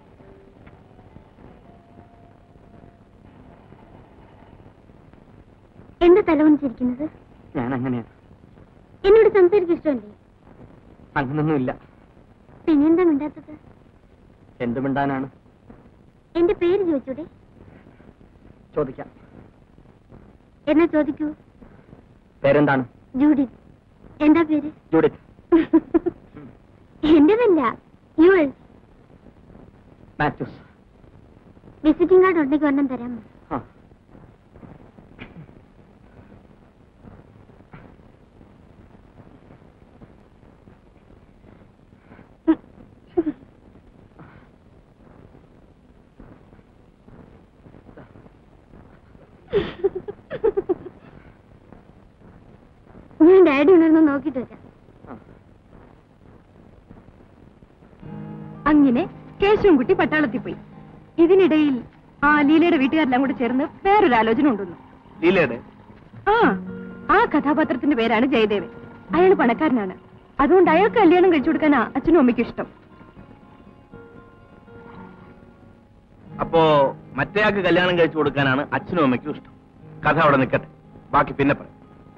എന്താ തലവണിച്ചിരിക്കുന്നത്? ഞാൻ അങ്ങനെയാണ്. എന്നോട് സംസാരിക്കാൻ ഇഷ്ടമല്ലേ? അങ്ങനൊന്നുമില്ല. പിന്നെന്താ മിണ്ടാത്തത്? എന്ത് മിണ്ടാനാണ്? എന്റെ പേര് ചോദിച്ചൂടെ? ചോദിക്കാം. എന്നാ ചോദിക്കൂ. പേരെന്താണ്? ജൂഡിത്ത്. എന്താ പേര്? ജൂഡിത്ത്. എന്റേതല്ല, യുവർ. മാത്യൂസ്. വിസിറ്റിംഗ് കാർഡ് ഉണ്ടെങ്കിൽ ഒരെണ്ണം തരാമോ? ആ. ഞാൻ ഡാഡി ഉണർന്ന് നോക്കിട്ട് വരാം. അങ്ങനെ കേശവൻകുട്ടി പട്ടാളത്തിൽ പോയി. ഇതിനിടയിൽ ആ ലീലയുടെ വീട്ടുകാരെല്ലാം കൂടെ ചേർന്ന് വേറൊരു ആലോചന ഉണ്ടെന്നു. ലീലയുടെ? ആ കഥാപാത്രത്തിന്റെ പേരാണ് ജയദേവൻ. അയാൾ പണക്കാരനാണ്. അതുകൊണ്ട് അയാൾക്ക് കല്യാണം കഴിച്ചു കൊടുക്കാനാ അച്ഛനും അമ്മയ്ക്കും ഇഷ്ടം. അപ്പോ മറ്റേയാൾക്ക് കല്യാണം കഴിച്ചു കൊടുക്കാനാണ് അച്ഛനും അമ്മയ്ക്കും ഇഷ്ടം. കഥ അവിടെ നിൽക്കട്ടെ, ബാക്കി പിന്നെ പറയാം.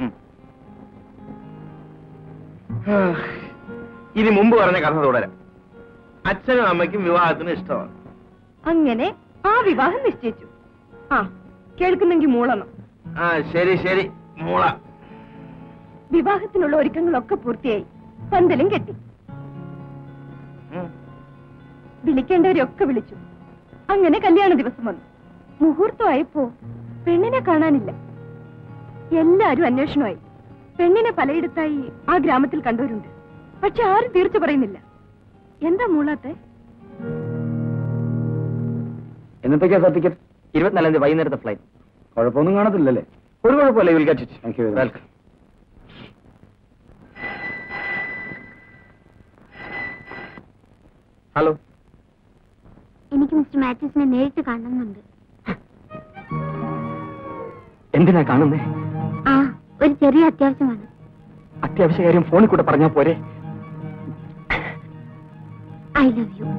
ഇനി മുമ്പ് പറഞ്ഞ കഥ തുടരാം. അച്ഛനും അമ്മയ്ക്കും വിവാഹത്തിന് ഇഷ്ടമാണ്. അങ്ങനെ ആ വിവാഹം നിശ്ചയിച്ചു. ആ കേൾക്കുന്നെങ്കിൽ മൂളണം. ആ ശരി ശരി, മൂള. വിവാഹത്തിനുള്ള ഒരുക്കങ്ങളൊക്കെ പൂർത്തിയായി. പന്തലും കെട്ടി. വിളിക്കേണ്ടവരൊക്കെ വിളിച്ചു. അങ്ങനെ കല്യാണ ദിവസം വന്നു. മുഹൂർത്തമായപ്പോ പെണ്ണിനെ കാണാനില്ല. എല്ലാരും അന്വേഷണമായി. പെണ്ണിനെ പലയിടത്തായി ആ ഗ്രാമത്തിൽ കണ്ടവരുണ്ട്. പക്ഷെ ആരും തീർച്ച പറയുന്നില്ല. എന്താ മൂളാത്തെ? എന്നത്തേക്കാ സർട്ടിഫിക്കറ്റ്? 24 തീയതി വൈകുന്നേരത്തെ ഫ്ലൈറ്റ്. കുഴപ്പമൊന്നും കാണത്തില്ലല്ലേ? ഒരു കുഴപ്പമില്ല. Will get it. Thank you. Welcome. Hello, എനിക്ക് മിസ്റ്റർ മാത്യൂസിനെ നേരിട്ട് കാണണമെന്നുണ്ട്. എന്തിനാ കാണുന്നേ? ആ, ഒരു ചെറിയ അത്യാവശ്യമാണ്. അത്യാവശ്യ കാര്യം ഫോണിൽ കൂടെ പറഞ്ഞാ പോരെ? I love you.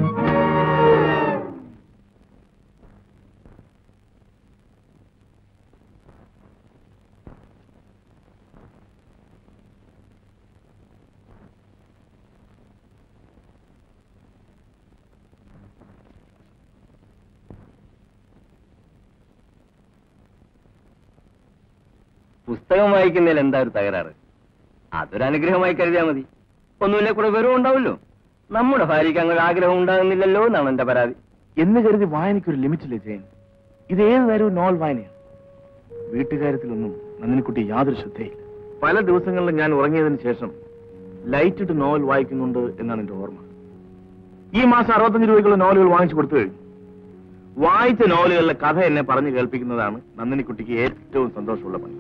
പുസ്തകം വായിക്കുന്നതിൽ എന്താ ഒരു തകരാറ്? അതൊരു അനുഗ്രഹമായി കരുതിയാൽ മതി. ഒന്നുമില്ല, കൂടെ വെറും ഉണ്ടാവല്ലോ. നമ്മുടെ ഭാര്യയ്ക്ക് അങ്ങനെ ആഗ്രഹം ഉണ്ടാകുന്നില്ലല്ലോ എന്നാണ് എന്റെ പരാതി. എന്ന് കരുതി വായനയ്ക്കൊരു ലിമിറ്റില്ലേ ജയൻ? ഇത് ഏത് നേരവും നോവൽ വായനയാണ്. വീട്ടുകാര്യത്തിലൊന്നും നന്ദിനിക്കുട്ടി യാതൊരു ശ്രദ്ധയില്ല. പല ദിവസങ്ങളിലും ഞാൻ ഉറങ്ങിയതിന് ശേഷം ലൈറ്റ് ഇട്ട് നോവൽ വായിക്കുന്നുണ്ട് എന്നാണ് എന്റെ ഓർമ്മ. ഈ മാസം 65 രൂപയ്ക്കുള്ള നോവലുകൾ വാങ്ങിച്ചു കൊടുത്തു കഴിഞ്ഞു. വായിച്ച നോവലുകളിലെ കഥ എന്നെ പറഞ്ഞു കേൾപ്പിക്കുന്നതാണ് നന്ദിനിക്കുട്ടിക്ക് ഏറ്റവും സന്തോഷമുള്ള പണി.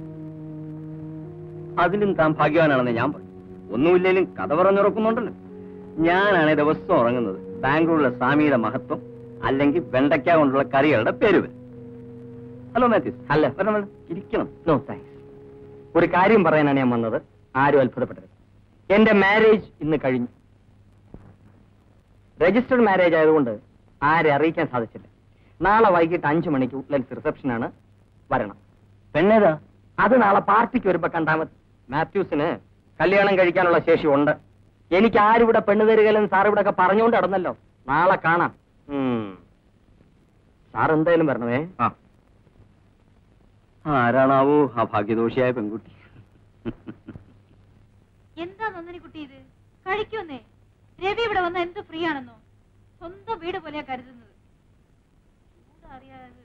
അതിലും താൻ ഭാഗ്യവാനാണെന്ന് ഞാൻ പറയും. ഒന്നുമില്ലേലും കഥ പറഞ്ഞുറക്കുന്നുണ്ടല്ലോ. ഞാനാണ് ദിവസം ഉറങ്ങുന്നത് ബാംഗ്ലൂരിലെ സ്വാമിയുടെ മഹത്വം അല്ലെങ്കിൽ വെണ്ടയ്ക്ക കൊണ്ടുള്ള കറികളുടെ പേര് വരും. ഹലോ മാത്യൂസ്. അല്ല, വരണം, ഇരിക്കണം. No thanks. ഒരു കാര്യം പറയാനാണ് ഞാൻ വന്നത്. ആരും അത്ഭുതപ്പെട്ടത്. എന്റെ മാരേജ് ഇന്ന് കഴിഞ്ഞു. രജിസ്റ്റർഡ് മാരേജ് ആയതുകൊണ്ട് ആരെ അറിയിക്കാൻ സാധിച്ചില്ല. നാളെ വൈകിട്ട് 5 മണിക്ക് ഉട്ട്ലൻഡ്സ് റിസപ്ഷനാണ്. വരണം. പെണ്ണേതാ? അത് നാളെ പാർട്ടിക്ക് വരുമ്പോ കണ്ടാൽ മതി. മാത്യൂസിന് കല്യാണം കഴിക്കാനുള്ള ശേഷി ഉണ്ട്. എനിക്ക് ആരിവിടെ പെണ്ണ് തരികല്ലെന്ന് സാർ ഇവിടെ ഒക്കെ പറഞ്ഞുകൊണ്ട് നടന്നല്ലോ. നാളെ കാണാം. സാർ എന്തായാലും വരണമേ. ആരാണാവോ ആ ഭാഗ്യദോഷിയായ പെൺകുട്ടി? എന്താ നന്ദിനിക്കുട്ടി ഇത്? കഴിക്കുമെന്നേ. രവി ഇവിടെ വന്ന എന്ത് ഫ്രീ ആണെന്നോ? സ്വന്തം വീട് പോലെയാ കരുതുന്നത്. അറിയാതെ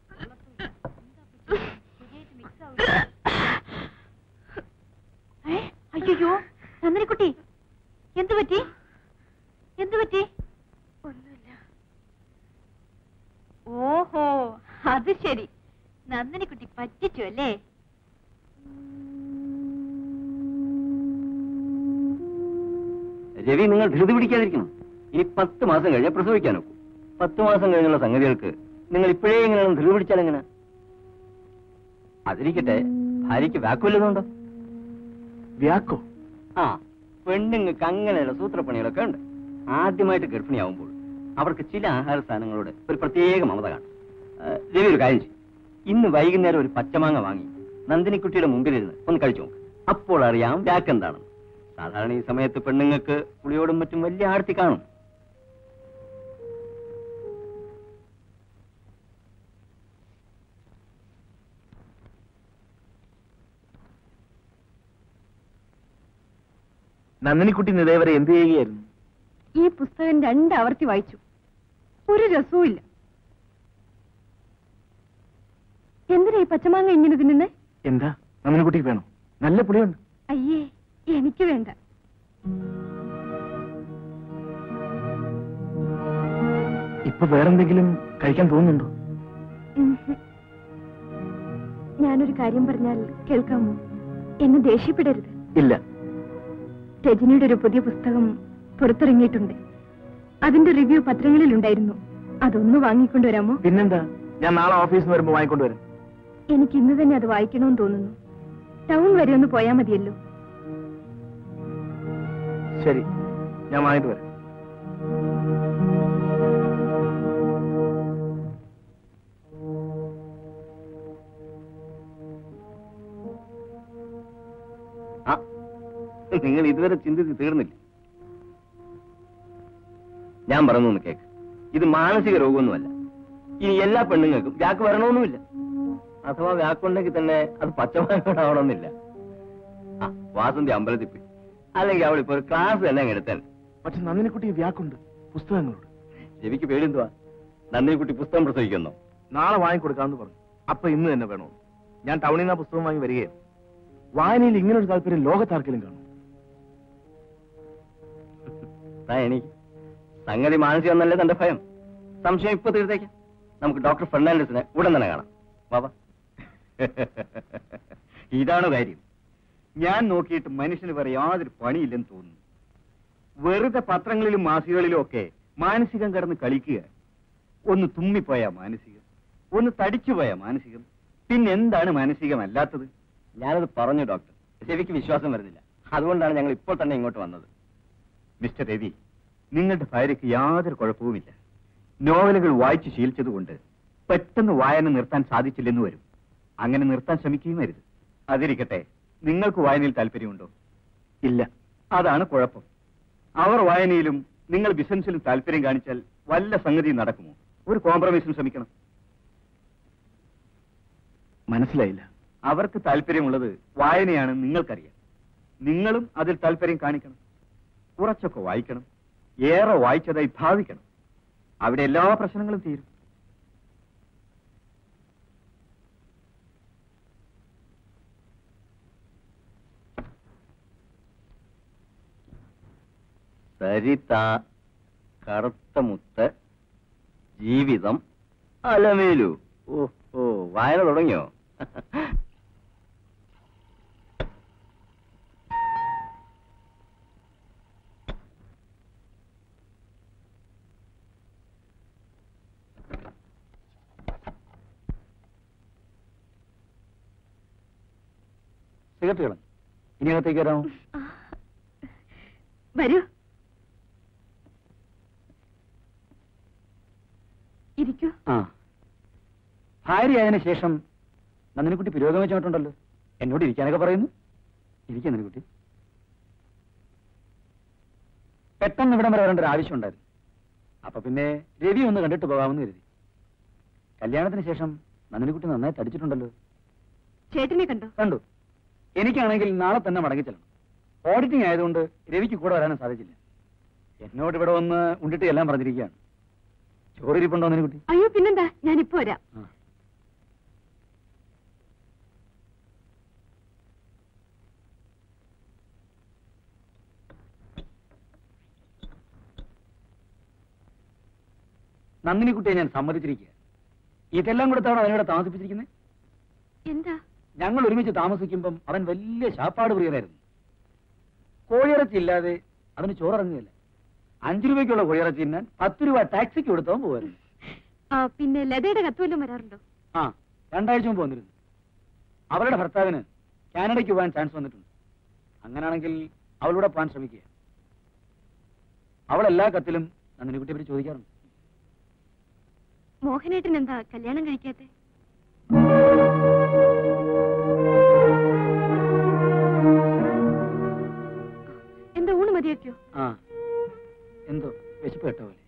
അയ്യോ നന്ദിനിക്കുട്ടി, എന്തു പറ്റി? എന്തു പറ്റി? ഒന്നുമില്ല. ഓഹോ, അത് ശരി. നന്ദിനിക്കുട്ടി പറ്റിച്ചു അല്ലേ? രവി, നിങ്ങൾ ധൃതി പിടിക്കാതിരിക്കണം. ഇനി 10 മാസം കഴിഞ്ഞാൽ പ്രസവിക്കാൻ നോക്കൂ. 10 മാസം കഴിഞ്ഞുള്ള സംഗതികൾക്ക് നിങ്ങൾ ഇപ്പോഴേ എങ്ങനെയാണ് ധൃതി പിടിച്ചാൽ എങ്ങനെ? അതിരിക്കട്ടെ, ഭാര്യയ്ക്ക് വ്യാക്കുവല്ലതുണ്ടോ? വ്യാക്കോ? ആ, പെണ്ണുങ്ങൾക്ക് അങ്ങനെയുള്ള സൂത്രപ്പണികളൊക്കെ ഉണ്ട്. ആദ്യമായിട്ട് ഗർഭിണിയാവുമ്പോൾ അവർക്ക് ചില ആഹാര സാധനങ്ങളോട് ഒരു പ്രത്യേക മമത കാണും. രവി, ഒരു കാര്യം ചെയ്യും. ഇന്ന് വൈകുന്നേരം ഒരു പച്ചമാങ്ങ വാങ്ങി നന്ദിനിക്കുട്ടിയുടെ മുമ്പിലിരുന്ന് ഒന്ന് കഴിച്ചു നോക്ക്. അപ്പോൾ അറിയാം വ്യാക്കെന്താണെന്ന്. സാധാരണ ഈ സമയത്ത് പെണ്ണുങ്ങൾക്ക് പുളിയോടും മറ്റും വലിയ ആർത്തി കാണും. നന്ദിനിക്കുട്ടി ഇതേവരെ എന്ത് ചെയ്യുകയായിരുന്നു? ഈ പുസ്തകം 2 ആവർത്തി വായിച്ചു. ഒരു രസവും ഇല്ല. എന്തിനാ ഈ പച്ചമാങ്ങ ഇങ്ങനെ തിന്നുന്നേ? എന്താ നന്ദിനിക്കുട്ടിക്ക് വേണോ? നല്ല പുളിയുണ്ട്. അയ്യേ, എനിക്ക് വേണ്ട. ഇപ്പൊ വേറെന്തെങ്കിലും കഴിക്കാൻ തോന്നുന്നുണ്ടോ? ഞാനൊരു കാര്യം പറഞ്ഞാൽ കേൾക്കാമോ? എന്നെ ദേഷ്യപ്പെടരുത്. ഇല്ല. രജനിയുടെ ഒരു പുതിയ പുസ്തകം പുറത്തിറങ്ങിയിട്ടുണ്ട്. അതിന്റെ റിവ്യൂ പത്രങ്ങളിലുണ്ടായിരുന്നു. അതൊന്ന് വാങ്ങിക്കൊണ്ടുവരാമോ? പിന്നെന്താ, ഞാൻ നാളെ ഓഫീസിൽ നിന്ന് വരുമ്പോ വാങ്ങിക്കൊണ്ടുവരാം. എനിക്ക് ഇന്ന് തന്നെ അത് വായിക്കണമെന്ന് തോന്നുന്നു. ടൗൺ വരെ ഒന്ന് പോയാ മതിയല്ലോ. ശരി, ഞാൻ വാങ്ങിട്ട് വരാം. നിങ്ങൾ ഇതുവരെ ചിന്തിച്ച് തീർന്നില്ല. ഞാൻ പറഞ്ഞു കേക്ക്, ഇത് മാനസിക രോഗമൊന്നുമല്ല. ഇനി എല്ലാ പെണ്ണുങ്ങൾക്കും വ്യാക്ക് വരണമെന്നുമില്ല. അഥവാ വ്യാക്കുണ്ടെങ്കിൽ തന്നെ അത് പച്ചമാക്കണമെന്നില്ല. ആ വാസന്തി അമ്പലത്തിൽ പോയി, അല്ലെങ്കിൽ അവളിപ്പോ ഒരു ക്ലാസ് തന്നെ അങ്ങ് എടുത്താൽ. പക്ഷെ നന്ദിനിക്കുട്ടി വ്യാക്കുണ്ട് പുസ്തകങ്ങളോട്. രവിക്ക് പേടിന്തുവാ? നന്ദിനിക്കുട്ടി പുസ്തകം പ്രസവിക്കുന്നോ? നാളെ വാങ്ങിക്കൊടുക്കാമെന്ന് പറഞ്ഞു. അപ്പൊ ഇന്ന് തന്നെ വേണോ? ഞാൻ ടൗണിൽ നിന്ന് ആ പുസ്തകം വാങ്ങി വരികയാണ്. വായനയിൽ ഇങ്ങനൊരു താല്പര്യം ലോകത്താർക്കെങ്കിലും കാണും. എനിക്ക് സംഗതി മാനസികം എന്നല്ലേ തന്റെ ഭയം? സംശയം ഇപ്പൊ തീർത്തേക്കാം. നമുക്ക് ഡോക്ടർ ഫെർണാണ്ടസിനെ ഉടൻ തന്നെ കാണാം. ബാബാ, ഇതാണ് കാര്യം. ഞാൻ നോക്കിയിട്ട് മനുഷ്യന് വേറെ യാതൊരു പണിയില്ലെന്ന് തോന്നുന്നു. വെറുതെ പത്രങ്ങളിലും മാസികകളിലും ഒക്കെ മാനസികം കടന്ന് കളിക്കുക. ഒന്ന് തുമ്മിപ്പോയാ മാനസികം, ഒന്ന് തടിച്ചുപോയാ മാനസികം, പിന്നെന്താണ് മാനസികമല്ലാത്തത്? ഞാനത് പറഞ്ഞു ഡോക്ടർ. രവിക്ക് വിശ്വാസം വരുന്നില്ല. അതുകൊണ്ടാണ് ഞങ്ങൾ ഇപ്പോൾ തന്നെ ഇങ്ങോട്ട് വന്നത്. മിസ്റ്റർ രവി, നിങ്ങളുടെ ഭാര്യയ്ക്ക് യാതൊരു കുഴപ്പവുമില്ല. നോവലുകൾ വായിച്ചു ശീലിച്ചതുകൊണ്ട് പെട്ടെന്ന് വായന നിർത്താൻ സാധിച്ചില്ലെന്ന് വരും. അങ്ങനെ നിർത്താൻ ശ്രമിക്കുകയും അരുത്. അതിരിക്കട്ടെ, നിങ്ങൾക്ക് വായനയിൽ താല്പര്യമുണ്ടോ? ഇല്ല. അതാണ് കുഴപ്പം. അവർ വായനയിലും നിങ്ങൾ ബിസിനസ്സിലും താല്പര്യം കാണിച്ചാൽ വല്ല സംഗതി നടക്കുമോ? ഒരു കോംപ്രമൈസിന് ശ്രമിക്കണം. മനസ്സിലായില്ല. അവർക്ക് താല്പര്യമുള്ളത് വായനയാണെന്ന് നിങ്ങൾക്കറിയാം. നിങ്ങളും അതിൽ താല്പര്യം കാണിക്കണം. കുറച്ചൊക്കെ വായിക്കണം. ഏറെ വായിച്ചതായി ഭാവിക്കണം. അവിടെ എല്ലാ പ്രശ്നങ്ങളും തീരും. സരിത, കറുത്ത മുത്ത്, ജീവിതം, അലമേലു. ഓ, വായന തുടങ്ങിയോ? സിഗരറ്റ് കളഞ്ഞു. ഇനി അകത്തേക്ക് വരാമോ? വരൂ, ഇരിക്കൂ. ആ, ഭാര്യയായതിനു ശേഷം നന്ദിനിക്കുട്ടി പുരോഗമിച്ചിട്ടുണ്ടല്ലോ. എന്നോട് ഇരിക്കാനൊക്കെ പറയുന്നു. ഇരിക്കാൻ നന്ദിനിക്കുട്ടി. പെട്ടെന്ന് ഇവിടം വരെ വരേണ്ട ഒരു ആവശ്യം ഉണ്ടായിരുന്നു. അപ്പൊ പിന്നെ രവി ഒന്ന് കണ്ടിട്ട് പോകാമെന്ന് കരുതി. കല്യാണത്തിന് ശേഷം നന്ദിനിക്കുട്ടി നന്നായി തടിച്ചിട്ടുണ്ടല്ലോ. ചേട്ടനെ കണ്ടോ? കണ്ടു. എനിക്കാണെങ്കിൽ നാളെ തന്നെ മടങ്ങിച്ചെല്ലണം. ഓഡിറ്റിംഗ് ആയതുകൊണ്ട് രവിക്ക് കൂടെ വരാനും സാധിച്ചില്ല. എന്നോട് ഇവിടെ വന്ന് ഉണ്ടിട്ട് എല്ലാം പറഞ്ഞിരിക്കുകയാണ്. ചോറിരിപ്പുണ്ടോ നന്ദിനിക്കുട്ടി? അയ്യോ, പിന്നെന്താ, ഞാനിപ്പോ വരാം. നന്ദിനിക്കുട്ടിയെ ഞാൻ സമ്മതിച്ചിരിക്കുക. ഇതെല്ലാം കൊടുത്താണ് അവനിവിടെ താമസിപ്പിച്ചിരിക്കുന്നത്. എന്താ? ഞങ്ങൾ ഒരുമിച്ച് താമസിക്കുമ്പം അവൻ വലിയ ശാപ്പാട് പ്രിയനായിരുന്നു. കോഴിയിറച്ചി ഇല്ലാതെ അവന് ചോറിറങ്ങുകയില്ല. 5 രൂപയ്ക്കുള്ള കോഴിയിറച്ചി തിന്നാൻ 10 രൂപ ടാക്സിക്ക് കൊടുത്തവൻ പോവായിരുന്നു. പിന്നെ ലതയുടെ കത്തുവല്ലം വരാറുണ്ടോ? 2 ആഴ്ച മുമ്പ് വന്നിരുന്നു. അവരുടെ ഭർത്താവിന് കാനഡയ്ക്ക് പോകാൻ ചാൻസ് വന്നിട്ടുണ്ട്. അങ്ങനാണെങ്കിൽ അവളൂടെ പോകാൻ ശ്രമിക്കുക. അവൾ എല്ലാ കത്തിലും നന്ദിനിക്കുട്ടിയെ പറ്റി ചോദിക്കാറുണ്ട്. മോഹനേട്ടൻ എന്താ കല്യാണം കഴിക്കാത്തെ? എന്താ ഊണ് മതിയാക്കിയോ? എന്തോ വിശപ്പ് കേട്ട പോലെ.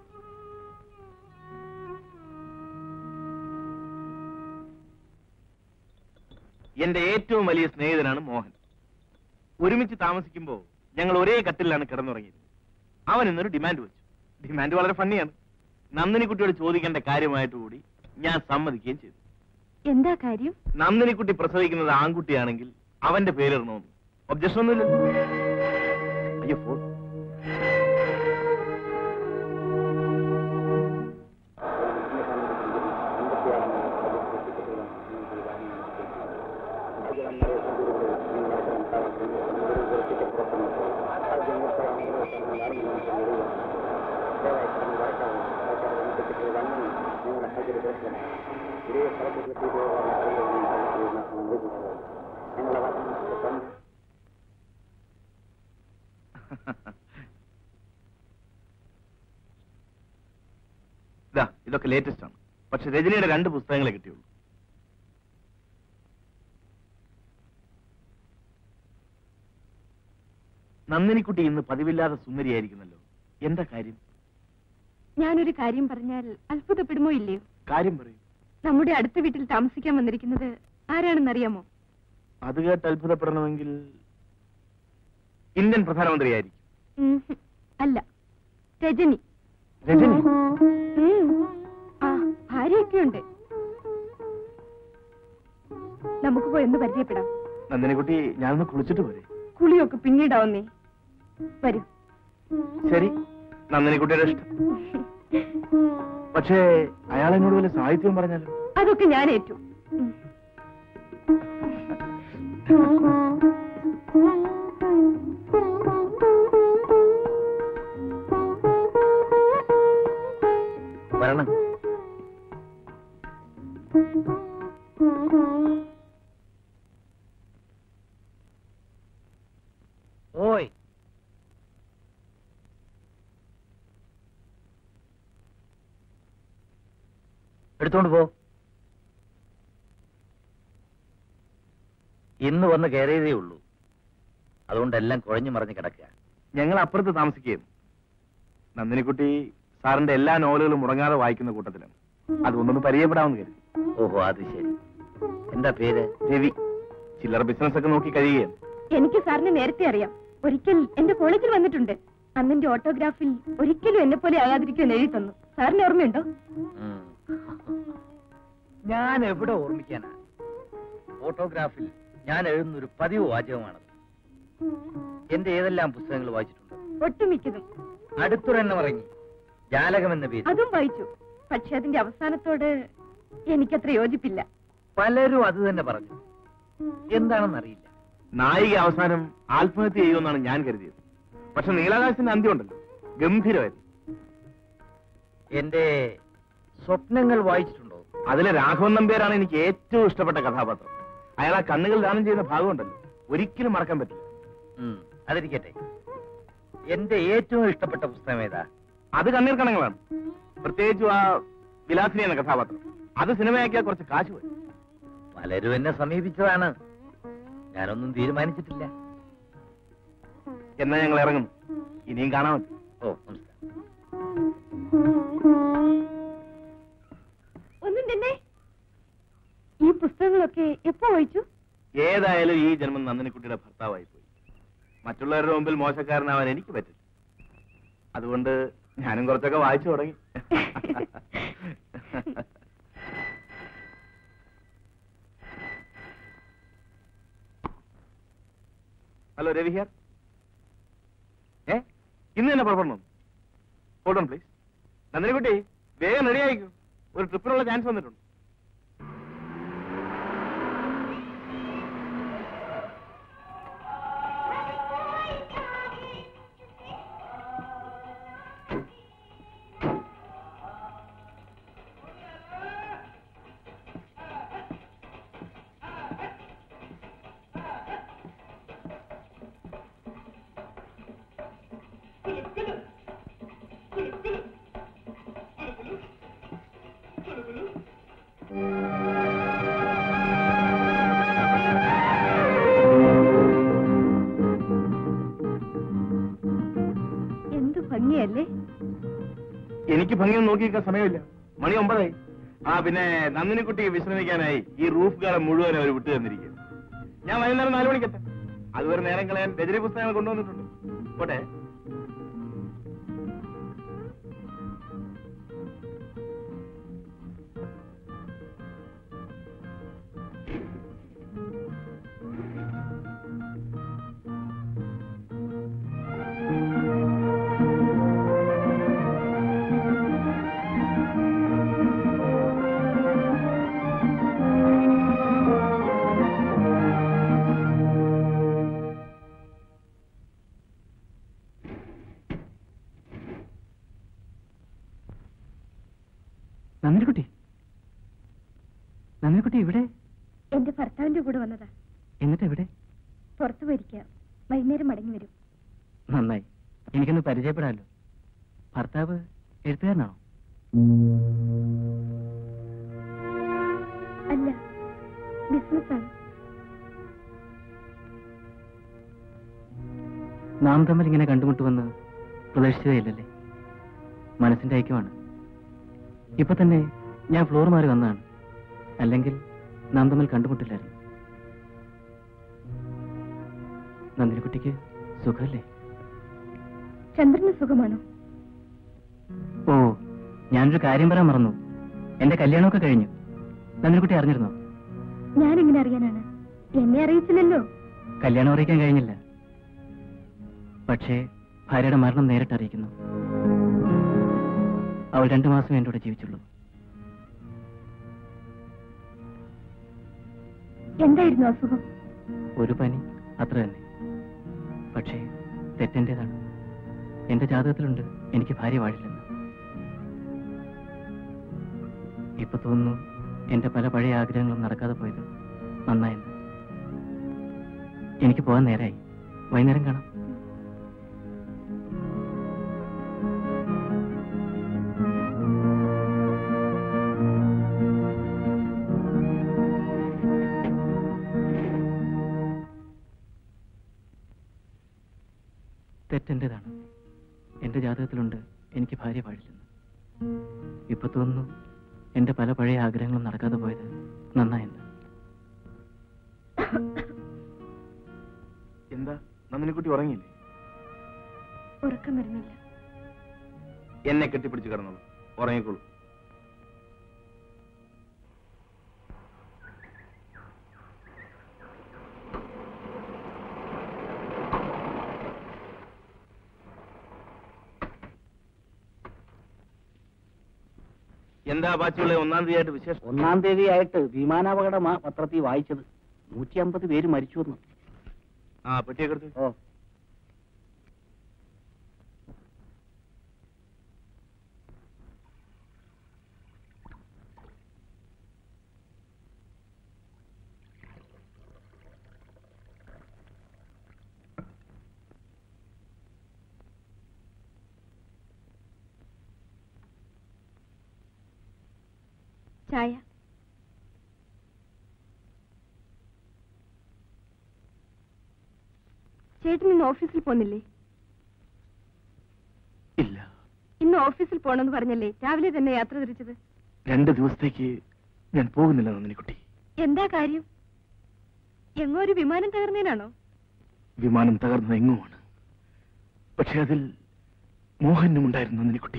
എന്റെ ഏറ്റവും വലിയ സ്നേഹിതനാണ് മോഹൻ. ഒരുമിച്ച് താമസിക്കുമ്പോൾ ഞങ്ങൾ ഒരേ കട്ടിലാണ് കിടന്നുറങ്ങിയത്. അവൻ ഇന്നൊരു ഡിമാൻഡ് വെച്ചു. ഡിമാൻഡ് വളരെ ഫണ്ണിയാണ്. നന്ദിനിക്കുട്ടിയോട് ചോദിക്കേണ്ട കാര്യമായിട്ട് കൂടി ഞാൻ സമ്മതിക്കുകയും ചെയ്തു. എന്താ കാര്യം? നന്ദിനിക്കുട്ടി പ്രസവിക്കുന്നത് ആൺകുട്ടിയാണെങ്കിൽ അവന്റെ പേരിടണമെന്ന്. ഒബ്ജക്ഷൻ ഒന്നുമില്ലല്ലോ. അയ്യോ, ഫോൺ. ഇതൊക്കെ ലേറ്റസ്റ്റ് ആണ്. പക്ഷെ രജനിയുടെ 2 പുസ്തകങ്ങളെ കിട്ടിയുള്ളൂ. നന്ദിനിക്കുട്ടി ഇന്ന് പതിവില്ലാതെ സുന്ദരിയായിരിക്കുന്നല്ലോ. എന്താ കാര്യം? ഞാനൊരു കാര്യം പറഞ്ഞാൽ അത്ഭുതപ്പെടുമോ ഇല്ലയോ? കാര്യം പറയൂ. നമ്മുടെ അടുത്ത വീട്ടിൽ താമസിക്കാൻ വന്നിരിക്കുന്നത് ആരാണെന്നറിയാമോ? അത് കേട്ട് അത്ഭുതപ്പെടണമെങ്കിൽ ഇന്ത്യൻ പ്രധാനമന്ത്രിയായിരിക്കും. അല്ല, രജനി. രജനി? ആ, ഭാര്യയൊക്കെയുണ്ട്. നമുക്ക് പോയി ഒന്ന് പരിചയപ്പെടാം. നന്ദിനിക്കുട്ടി, ഞാനൊന്ന് കുളിച്ചിട്ട് പോരെ? കുളിയൊക്കെ പിന്നീടാവുന്നേ. വരൂ. ശരി, നന്ദിനിക്കുട്ടിയുടെ ഇഷ്ടം. പക്ഷേ അയാൾ എന്നോട് വല്ല സാഹിത്യവും പറഞ്ഞാലോ? അതൊക്കെ ഞാൻ ഏറ്റു. വരണം. ഓയ്, എടുത്തോണ്ട് പോ. ഇന്ന് വന്ന് കയറിയതേ ഉള്ളൂ, അതുകൊണ്ടെല്ലാം കുഴഞ്ഞു മറിഞ്ഞ് കിടക്കുക. ഞങ്ങൾ അപ്പുറത്ത് താമസിക്കുകയും നന്ദിനിക്കുട്ടി സാറിന്റെ എല്ലാ നോവലുകളും മുടങ്ങാതെ വായിക്കുന്ന കൂട്ടത്തിലാണ്. അതുകൊണ്ടൊന്ന് പരിചയപ്പെടാമെന്ന് കരുതി. ഓഹോ, അത് ശരി. എന്താ പേര്? രവി. ചില്ലറ ബിസിനസ് ഒക്കെ നോക്കി കഴിയുകയാണ്. എനിക്ക് സാറിനെ നേരത്തെ അറിയാം. ഒരിക്കൽ എന്റെ കോളേജിൽ വന്നിട്ടുണ്ട്. അന്നെന്റെ ഓട്ടോഗ്രാഫിൽ ഒരിക്കലും എന്നെ പോലെ ആകാതിരിക്കുമെന്ന് എഴുതി തന്നു. സാറിന് ഓർമ്മയുണ്ടോ? ഞാൻ എവിടെ ഓർമ്മിക്കാനാ? ഫോട്ടോഗ്രാഫിൽ ഞാൻ എഴുതുന്നൊരു പതിവ് വാചകമാണത്. എന്റെ ഏതെല്ലാം പുസ്തകങ്ങൾ വായിച്ചിട്ടുണ്ട്? ഒട്ടുമിക്കതും. അടുത്തൊരെണ്ണം ഇറങ്ങി, ജാലകം എന്ന പേര്. അതും വായിച്ചു. പക്ഷെ അതിന്റെ അവസാനത്തോട് എനിക്കത്ര യോജിപ്പില്ല. പലരും അത് തന്നെ പറഞ്ഞു. എന്താണെന്നറിയില്ല. നായിക അവസാനം ആത്മഹത്യ ചെയ്യുമെന്നാണ് ഞാൻ കരുതിയത്. പക്ഷെ നീലാകാശത്തിന്റെ അന്ത്യം ഉണ്ടല്ലോ, ഗംഭീരമായിരുന്നു. എന്റെ സ്വപ്നങ്ങൾ വായിച്ചിട്ടുണ്ടോ? അതിലെ രാഘവൻ നമ്പ്യാരാണ് എനിക്ക് ഏറ്റവും ഇഷ്ടപ്പെട്ട കഥാപാത്രം. അയാൾ ആ കണ്ണുകൾ ദാനം ചെയ്യുന്ന ഭാഗമുണ്ടല്ലോ, ഒരിക്കലും മറക്കാൻ പറ്റില്ല. അതിരിക്കട്ടെ, എന്റെ ഏറ്റവും ഇഷ്ടപ്പെട്ട പുസ്തകം ഏതാ? അത് കണ്ണീർ കണങ്ങളാണ്. പ്രത്യേകിച്ചും ആ വിലാസിനി എന്ന കഥാപാത്രം. അത് സിനിമയാക്കിയാൽ കുറച്ച് കാശ് വരും. പലരും എന്നെ സമീപിച്ചതാണ്, ഞാനൊന്നും തീരുമാനിച്ചിട്ടില്ല. എന്നാ ഞങ്ങൾ ഇറങ്ങുന്നു. ഇനിയും കാണാമല്ലോ. ഓ, നമസ്കാരം. ഒന്നും തന്നെ. ഈ പുസ്തകങ്ങളൊക്കെ എപ്പോ വായിച്ചു? ഏതായാലും ഈ ജന്മം നന്ദിനിക്കുട്ടിയുടെ ഭർത്താവായി പോയി. മറ്റുള്ളവരുടെ മുമ്പിൽ മോശക്കാരനാവാൻ എനിക്ക് പറ്റില്ല. അതുകൊണ്ട് ഞാനും കുറച്ചൊക്കെ വായിച്ചു തുടങ്ങി. Hello, Ravi here. ഇന്ന് തന്നെ പുറപ്പെടണം. Hold on please. നന്ദിനിക്കുട്ടി, വേഗം റെഡി ആയിക്കോ. ഒരു ട്രിപ്പിനുള്ള ചാൻസ് വന്നിട്ടുണ്ട്. എന്ത് ഭംഗിയല്ലേ? എനിക്ക് ഭംഗിയൊന്നും നോക്കിയിരിക്കാൻ സമയമില്ല. മണി 9 പിന്നെ നന്ദിനിക്കുട്ടി വിശ്രമിക്കാനായി ഈ റൂഫ് ഗാർഡൻ മുഴുവൻ അവർ വിട്ടു തന്നിരിക്കുക. ഞാൻ വൈകുന്നേരം 4 മണിക്കെത്താം. അതുവരെ നേരം കളയാൻ രജനി പുസ്തകങ്ങൾ കൊണ്ടുവന്നിട്ടുണ്ട്. പോട്ടെ. നന്ദിനിക്കുട്ടി, നന്ദിനിക്കുട്ടി ഇവിടെ? എന്റെ ഭർത്താവിന്റെ കൂടെ വന്നതാ. എന്നിട്ട് എവിടെ? പുറത്തു പോയിരിക്കാം. വൈകുന്നേരം മടങ്ങി വരും. നന്നായി, എനിക്കൊന്ന് പരിചയപ്പെടാമല്ലോ. ഭർത്താവ് എഴുത്തുകാരനാണോ? അല്ല, ബിസിനസ്സാണ്. നാം തമ്മിൽ ഇങ്ങനെ കണ്ടുമുട്ടുമെന്ന് പ്രതീക്ഷിച്ചതേയില്ലല്ലേ. മനസ്സിന്റെ ഐക്യമാണ്. ഇപ്പൊ തന്നെ ഞാൻ ഫ്ലോർ മാറി വന്നതാണ്. അല്ലെങ്കിൽ നാം തമ്മിൽ കണ്ടുമുട്ടില്ലായിരുന്നു. നന്ദിനിക്കുട്ടിക്ക് സുഖമല്ലേ? ചന്ദ്രന് സുഖമാണോ? ഓ, ഞാനൊരു കാര്യം പറയാൻ മറന്നു. എന്റെ കല്യാണമൊക്കെ കഴിഞ്ഞു. നന്ദിനിക്കുട്ടി അറിഞ്ഞിരുന്നോ? ഞാനെങ്ങനെ അറിയാനാണ്? എന്നെ അറിയിച്ചില്ലല്ലോ. കല്യാണം അറിയിക്കാൻ കഴിഞ്ഞില്ല. പക്ഷേ ഭാര്യയുടെ മരണം നേരിട്ട് അറിയിക്കുന്നു. അവൾ 2 മാസം എന്റെ കൂടെ ജീവിച്ചുള്ളൂ. എന്തായിരുന്നു അസുഖം? ഒരു പനി, അത്ര തന്നെ. പക്ഷേ തെറ്റെന്റേതാണ്. എന്റെ ജാതകത്തിലുണ്ട് എനിക്ക് ഭാര്യ വാഴില്ലെന്ന്. ഇപ്പൊ തോന്നുന്നു എന്റെ പല പഴയ ആഗ്രഹങ്ങളും നടക്കാതെ പോയത് നന്നായെന്ന്. എനിക്ക് പോകാൻ നേരായി. വൈകുന്നേരം കാണാം. തെറ്റെന്റേതാണ്. എന്റെ ജാതകത്തിലുണ്ട് എനിക്ക് ഭാര്യ പാടില്ലെന്ന്. ഇപ്പൊ തോന്നുന്നു എന്റെ പല പഴയ ആഗ്രഹങ്ങളും നടക്കാതെ പോയത് നന്നായെന്ന്. എന്താ നന്ദിനിക്കുട്ടി ഉറങ്ങിയില്ലേ? ഉറക്കം വരുന്നില്ല. എന്നെ കെട്ടിപ്പിടിച്ച് കിടന്നോളൂ, ഉറങ്ങിക്കോളൂ. എന്താ ബാച്ചിയുള്ള 1-ാം തീയതിയായിട്ട് വിശേഷം? 1-ാം തീയതിയായിട്ട് വിമാനാപകടമാ പത്രത്തിൽ വായിച്ചത്. 150 പേര് മരിച്ചു വന്നു. ആ, പെട്ടിയൊക്കെ എടുത്തു. ഓ, ചായ. ചേട്ടൻ ഇന്ന് ഓഫീസിൽ പോന്നില്ലേ? ഇല്ല. ഇന്ന് ഓഫീസിൽ പോണെന്ന് പറഞ്ഞല്ലേ രാവിലെ തന്നെ യാത്ര തിരിച്ചത്? 2 ദിവസത്തേക്ക് ഞാൻ പോകുന്നില്ല നന്ദിനിക്കുട്ടി. എന്താ കാര്യം? എങ്ങോ ഒരു വിമാനം തകർന്നേനാണോ? വിമാനം തകർന്ന എങ്ങുമാണ്. പക്ഷെ അതിൽ മോഹനും ഉണ്ടായിരുന്നു നന്ദിനിക്കുട്ടി.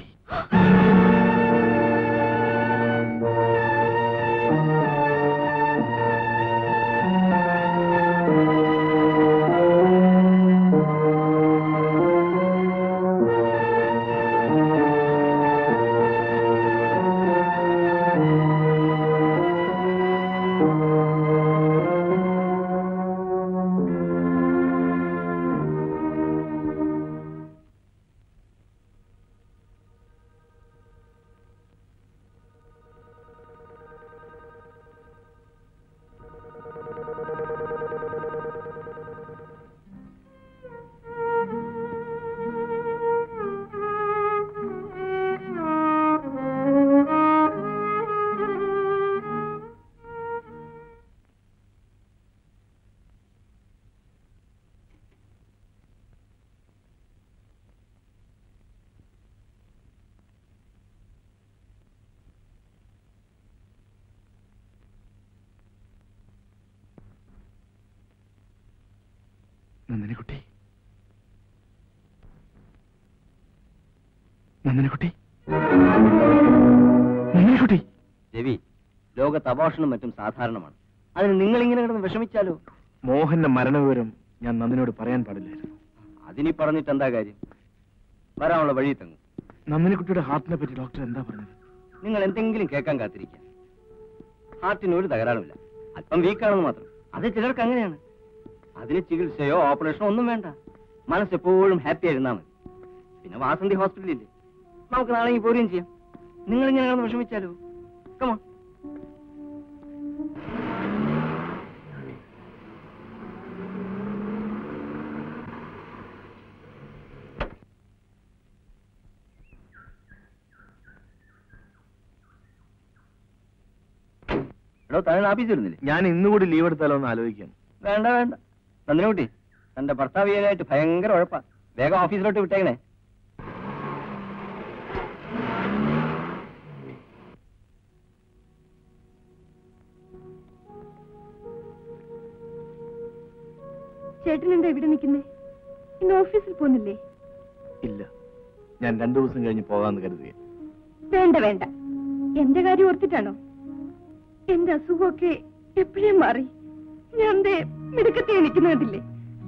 നന്ദിനിക്കുട്ടി, നന്ദിനിക്കുട്ടി, നന്ദിനിക്കുട്ടി. രവി, ലോകത്ത് അബോർഷനും മറ്റും സാധാരണമാണ്. അതിന് നിങ്ങൾ ഇങ്ങനെ കിടന്ന് വിഷമിച്ചാലോ? മോഹന്റെ മരണവിവരം ഞാൻ നന്ദിനോട് പറയാൻ പാടില്ലായിരുന്നു. അതിനി പറഞ്ഞിട്ട് എന്താ കാര്യം? വരാനുള്ള വഴി തങ്ങും. നന്ദിനിക്കുട്ടിയുടെ ഹാർട്ടിനെ പറ്റി ഡോക്ടർ എന്താ പറഞ്ഞത്? നിങ്ങൾ എന്തെങ്കിലും കേൾക്കാൻ കാത്തിരിക്കുക. ഹാർട്ടിന് ഒരു തകരാറുമില്ല, അല്പം വീക്കാണെന്ന് മാത്രം. അത് ചിലർക്ക് അങ്ങനെയാണ്. അതിന് ചികിത്സയോ ഓപ്പറേഷനോ ഒന്നും വേണ്ട. മനസ്സെപ്പോഴും ഹാപ്പി ആയിരുന്നാ മതി. പിന്നെ വാസന്തി ഹോസ്പിറ്റലില്ലേ, നമുക്ക് നാളെ പോരുകയും ചെയ്യാം. നിങ്ങൾ ഇങ്ങനെ കിടന്ന് വിഷമിച്ചാലോ? കമാ. എടോ, താങ്കൾ ആഫീസിൽ ഇരുന്നില്ലേ? ഞാൻ ഇന്നുകൂടി ലീവ് എടുത്താലോ എന്ന് ആലോചിക്കാൻ. വേണ്ട വേണ്ട. നന്ദിനിക്കുട്ടി, തന്റെ ഭർത്താവിയായിട്ട് ഭയങ്കര ഉഴപ്പാ. വേഗം ഓഫീസിലോട്ട് വിട്ടേക്കണേ. ചേട്ടൻ എന്താ ഇവിടെ നിൽക്കുന്നേ? ഇന്ന് ഓഫീസിൽ പോകുന്നില്ലേ? ഇല്ല, ഞാൻ 2 ദിവസം കഴിഞ്ഞ് പോകാമെന്ന് കരുതുക. വേണ്ട വേണ്ട, എന്റെ കാര്യം ഓർത്തിട്ടാണോ? എന്റെ അസുഖമൊക്കെ എപ്പോഴേ മാറി. ഞാൻ എന്റെ മിടുക്കത്തെ നിൽക്കുന്നതില്ലേ?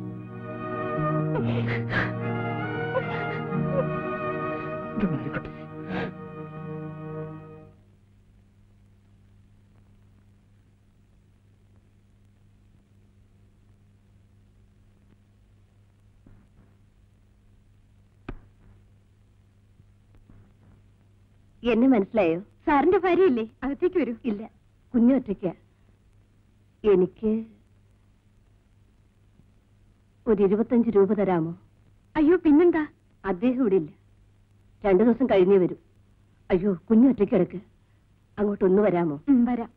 എന്നെ മനസ്സിലായോ? സാറിന്റെ ഭാര്യയില്ലേ? അകത്തേക്ക് വരൂ. ഇല്ല, കുഞ്ഞൊറ്റയ്ക്ക. എനിക്ക് ഒരു 25 രൂപ തരാമോ? അയ്യോ പിന്നെന്താ, അദ്ദേഹം ഇവിടെ ഇല്ല. 2 ദിവസം കഴിഞ്ഞേ വരൂ. അയ്യോ, കുഞ്ഞൊറ്റയ്ക്ക് കിടക്ക്. അങ്ങോട്ടൊന്ന് വരാമോ? വരാം.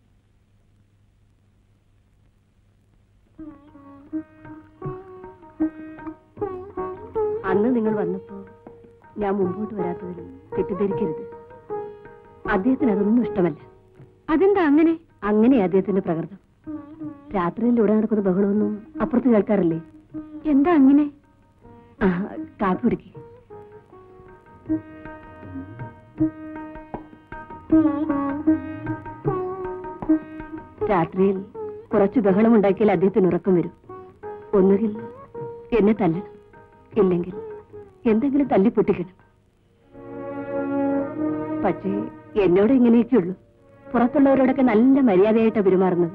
അന്ന് നിങ്ങൾ വന്നപ്പോ ഞാൻ മുമ്പോട്ട് വരാത്തതിൽ തെറ്റിദ്ധരിക്കരുത്. അദ്ദേഹത്തിന് അതൊന്നും ഇഷ്ടമല്ല. അതെന്താ അങ്ങനെ? അങ്ങനെ അദ്ദേഹത്തിന്റെ പ്രകൃതം. രാത്രിയിൽ ഇവിടെ നടക്കുന്ന ബഹളമൊന്നും അപ്പുറത്ത് കേൾക്കാറില്ലേ? എന്താ അങ്ങനെ? കാപ്പി കുടിക്ക്. രാത്രിയിൽ കുറച്ച് ബഹളമുണ്ടാക്കിയാൽ അദ്ദേഹത്തിന് ഉറക്കം വരും. ഒന്നുകിൽ എന്നെ തല്ലണം, ഇല്ലെങ്കിൽ എന്തെങ്കിലും തല്ലിപ്പൊട്ടിക്കണം. പക്ഷേ എന്നോട് ഇങ്ങനെയൊക്കെയുള്ളൂ. പുറത്തുള്ളവരോടൊക്കെ നല്ല മര്യാദയായിട്ടാണ് പെരുമാറുന്നത്.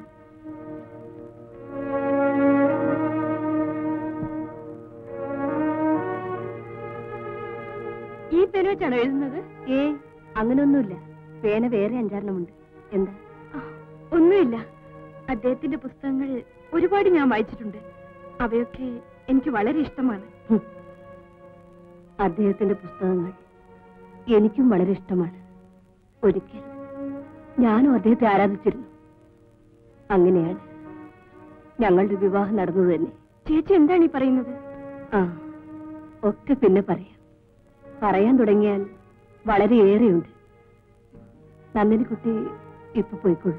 ഈ പേന വെച്ചാണോ എഴുതുന്നത്? അങ്ങനെയൊന്നുമില്ല. പേന വേറെ 5-6 എന്താ? ഒന്നുമില്ല. അദ്ദേഹത്തിന്റെ പുസ്തകങ്ങൾ ഒരുപാട് ഞാൻ വായിച്ചിട്ടുണ്ട്. അവയൊക്കെ എനിക്ക് വളരെ ഇഷ്ടമാണ്. അദ്ദേഹത്തിന്റെ പുസ്തകങ്ങൾ എനിക്കും വളരെ ഇഷ്ടമാണ്. ഒരിക്കൽ ഞാനും അദ്ദേഹത്തെ ആരാധിച്ചിരുന്നു. അങ്ങനെയാണ് ഞങ്ങളുടെ വിവാഹം നടന്നത് തന്നെ. ചേച്ചി എന്താണ് ഈ പറയുന്നത്? ഒക്കെ പിന്നെ പറയാൻ തുടങ്ങിയാൽ വളരെയേറെയുണ്ട്. നന്ദിനിക്കുട്ടി ഇപ്പൊ പോയിക്കൊള്ളു.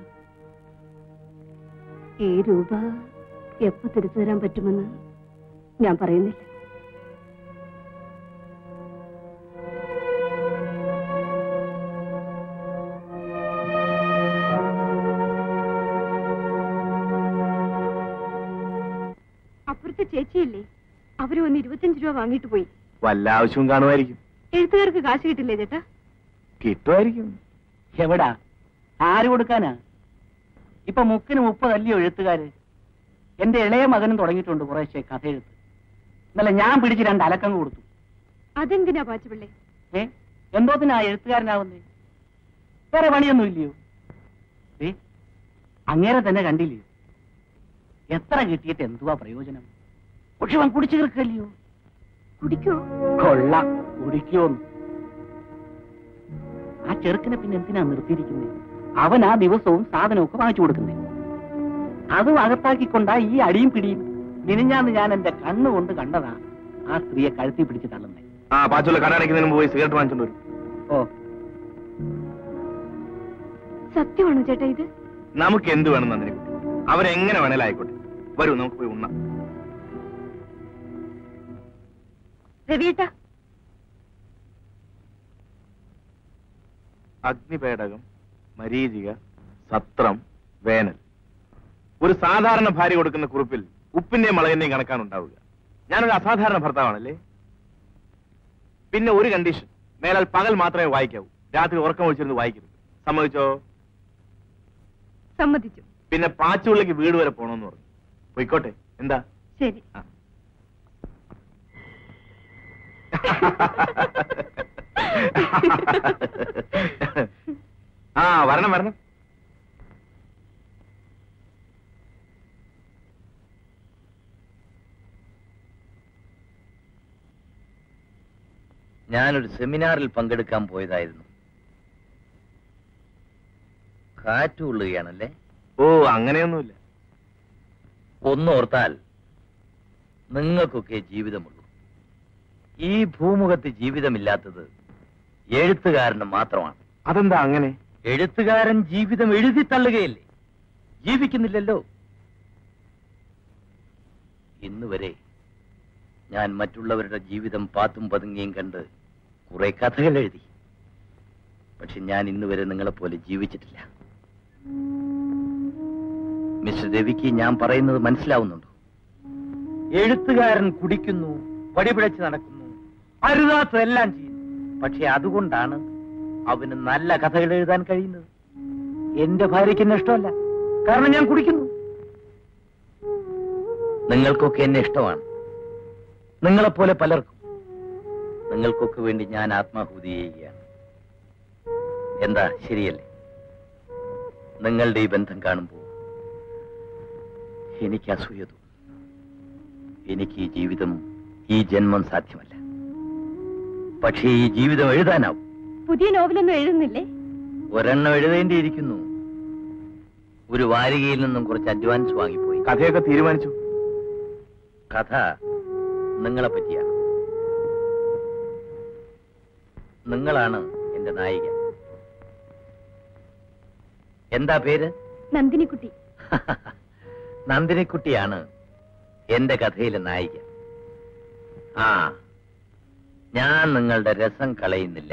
ഈ രൂപ എപ്പോ തിരിച്ചു തരാൻ പറ്റുമെന്ന് ഞാൻ പറയുന്നില്ല. അപ്പുറത്തെ ചേച്ചിയില്ലേ, അവര് വന്ന് 25 രൂപ വാങ്ങിയിട്ട് പോയി. വല്ല ആവശ്യവും കാണുമായിരിക്കും. എഴുത്തുകാർക്ക് കാശ് കിട്ടില്ലേ ചേട്ടാ? കിട്ടുമായിരിക്കും. എവിടാ? ആര് കൊടുക്കാനാ? ഇപ്പൊ 30 അല്ലയോ എഴുത്തുകാര്. എന്റെ ഇളയ മകനും തുടങ്ങിയിട്ടുണ്ട് കുറേശ്ശെ കഥ എഴുത്ത്. ഇന്നലെ ഞാൻ പിടിച്ച് 2 അലക്കം കൊടുത്തു. അതെന്തിനാ പാച്ചുപിള്ളേ? എന്തോത്തിനാ എഴുത്തുകാരനാവുന്നേ? വേറെ പണിയൊന്നും ഇല്ലയോ? അങ്ങേരെ തന്നെ കണ്ടില്ലയോ? എത്ര കിട്ടിയിട്ട് എന്തുവാ പ്രയോജനം? പക്ഷെ അവൻ കുടിച്ചു തീർക്കല്ലയോ? കുടിക്കോ? കൊള്ളാം, കുടിക്കോന്ന്. ആ ചെറുക്കനെ പിന്നെ എന്തിനാ നിർത്തിയിരിക്കുന്നേ? അവൻ ആ ദിവസവും സാധനമൊക്കെ വാങ്ങിച്ചു കൊടുക്കുന്നേ. അതും അകത്താക്കിക്കൊണ്ടാ ഈ അടിയും പിടിയും. മിനിഞ്ഞാന്ന് ഞാൻ എന്റെ കണ്ണുകൊണ്ട് കണ്ടതാ ആ സ്ത്രീയെ കഴുത്തി പിടിച്ച് തള്ളുന്നേ. പാച്ചുള്ള കടയടയ്ക്കുന്നതിന് പോയി സിഗരറ്റ് വാങ്ങിച്ചോണ്ട് വരും. ഓ, സത്യമാണോ ചേട്ടാ ഇത്? നമുക്ക് എന്ത് വേണം നന്ദിനിക്കുട്ടി? അവരെങ്ങനെ വേണേലും ആയിക്കോട്ടെ. വരൂ, നമുക്ക് പോയി ഉണ്ണാം. രവിയേട്ടാ, അഗ്നിപേടകം, മരീചിക, സത്രം, വേനൽ. ഒരു സാധാരണ ഭാര്യ കൊടുക്കുന്ന കുറിപ്പിൽ ഉപ്പിന്റെയും മുളകിന്റെയും കണക്കാണ് ഉണ്ടാവുക. ഞാനൊരു അസാധാരണ ഭർത്താവാണല്ലേ. പിന്നെ ഒരു കണ്ടീഷൻ, മേലാൽ പകൽ മാത്രമേ വായിക്കാവൂ. രാത്രി ഉറക്കം ഒഴിച്ചിരുന്ന് വായിക്കരുത്. സമ്മതിച്ചോ? സമ്മതിച്ചു. പിന്നെ പാച്ചുള്ളിക്ക് വീട് വരെ പോണോന്ന് പറഞ്ഞു. പോയിക്കോട്ടെ, എന്താ? ശരി. വരണം വരണം. ഞാനൊരു സെമിനാറിൽ പങ്കെടുക്കാൻ പോയതായിരുന്നു. കാറ്റുകൊള്ളുകയാണല്ലേ? ഓ, അങ്ങനെയൊന്നുമില്ല. ഒന്നോർത്താൽ നിങ്ങൾക്കൊക്കെ ജീവിതമുള്ളൂ. ഈ ഭൂമുഖത്ത് ജീവിതമില്ലാത്തത് എഴുത്തുകാരന് മാത്രമാണ്. അതെന്താ അങ്ങനെ? എഴുത്തുകാരൻ ജീവിതം എഴുതി തള്ളുകയല്ലേ, ജീവിക്കുന്നില്ലല്ലോ. ഇന്നുവരെ ഞാൻ മറ്റുള്ളവരുടെ ജീവിതം പാത്തും പതുങ്ങിയും കണ്ട് കുറെ കഥകൾ എഴുതി. പക്ഷെ ഞാൻ ഇന്നുവരെ നിങ്ങളെപ്പോലെ ജീവിച്ചിട്ടില്ല. മിസ്റ്റർ രവിക്ക് ഞാൻ പറയുന്നത് മനസ്സിലാവുന്നുണ്ടോ? എഴുത്തുകാരൻ കുടിക്കുന്നു, വടിപിഴച്ച് നടക്കുന്നു, അരുതാത്തതെല്ലാം ചെയ്യുന്നു. പക്ഷെ അതുകൊണ്ടാണ് അവന് നല്ല കഥകൾ എഴുതാൻ കഴിയുന്നത്. എന്റെ ഭാര്യയ്ക്ക് എന്നെ ഇഷ്ടമല്ല, കാരണം ഞാൻ കുടിക്കുന്നു. നിങ്ങൾക്കൊക്കെ എന്നെ ഇഷ്ടമാണ്, നിങ്ങളെപ്പോലെ പലർക്കും. നിങ്ങൾക്കൊക്കെ വേണ്ടി ഞാൻ ആത്മാഹൂതി ചെയ്യുകയാണ്. എന്താ, ശരിയല്ലേ? നിങ്ങളുടെ ഈ ബന്ധം കാണുമ്പോൾ എനിക്ക് അസൂയ തോന്നും. എനിക്ക് ഈ ജീവിതം, ഈ ജന്മം സാധ്യമല്ല. പക്ഷേ ഈ ജീവിതം എഴുതാനാവും. പുതിയ നോവലൊന്നും എഴുതുന്നില്ലേ? ഒരെണ്ണം എഴുതേണ്ടിയിരിക്കുന്നു. ഒരു വാരികയിൽ നിന്നും കുറച്ച് അഡ്വാൻസ് വാങ്ങിപ്പോയി. കഥയൊക്കെ തീരുമാനിച്ചു? കഥ നിങ്ങളെ പറ്റിയാണ്. നിങ്ങളാണ് എന്റെ നായിക. എന്താ പേര്? നന്ദിനിക്കുട്ടി. നന്ദിനിക്കുട്ടിയാണ് എന്റെ കഥയിലെ നായിക. ആ, ഞാൻ നിങ്ങളുടെ രസം കളയുന്നില്ല.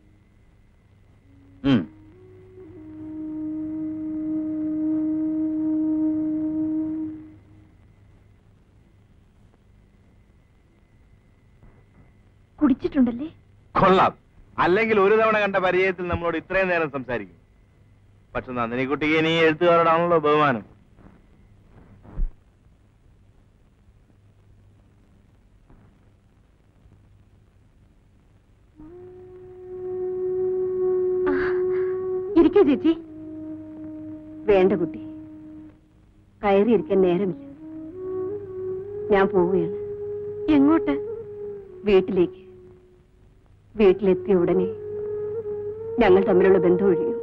കുടിച്ചിട്ടുണ്ടല്ലേ? കൊള്ളാം. അല്ലെങ്കിൽ ഒരു തവണ കണ്ട പരിചയത്തിൽ നമ്മളോട് ഇത്രയും നേരം സംസാരിക്കും. പക്ഷെ നന്ദിനിക്കുട്ടിക്ക് ഇനി എഴുത്തുകാരോടാണല്ലോ ബഹുമാനം. ഇരിക്കൂ ചേച്ചി. വേണ്ട കുട്ടി, കയറിയിരിക്കാൻ നേരമില്ല. ഞാൻ പോവുകയാണ്. എങ്ങോട്ട്? വീട്ടിലേക്ക്. വീട്ടിലെത്തിയ ഉടനെ ഞങ്ങൾ തമ്മിലുള്ള ബന്ധം ഒഴിയും.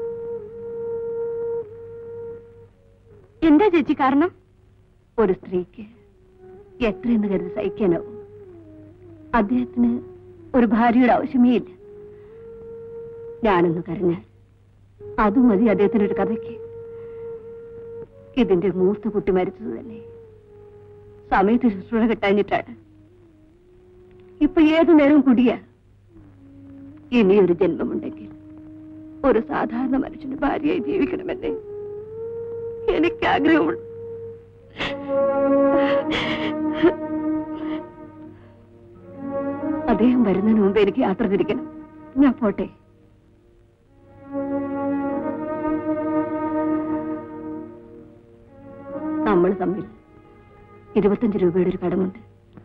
എന്താ ചേച്ചി കാരണം? ഒരു സ്ത്രീക്ക് എത്രയെന്ന് കരുതി സഹിക്കാനാവും? അദ്ദേഹത്തിന് ഒരു ഭാര്യയുടെ ആവശ്യമേ ഇല്ല. ഞാനൊന്ന് കരഞ്ഞാൽ അതും മതി അദ്ദേഹത്തിനൊരു കഥയ്ക്ക്. ഇതിന്റെ മൂത്ത കുട്ടി മരിച്ചത് തന്നെ സമയത്ത് ശുശ്രൂഷ കിട്ടാഞ്ഞിട്ടാണ്. ഇപ്പൊ ഏതു നേരവും കുടിയ. ഇനിയൊരു ജന്മമുണ്ടെങ്കിൽ ഒരു സാധാരണ മനുഷ്യന് ഭാര്യയായി ജീവിക്കണമെന്നേ എനിക്ക് ആഗ്രഹമുള്ളൂ. അദ്ദേഹം വരുന്നതിന് മുമ്പ് എനിക്ക് യാത്ര തിരിക്കണം. ഞാൻ പോട്ടെ. നമ്മൾ തമ്മിൽ 25 രൂപയുടെ ഒരു കടമുണ്ട്.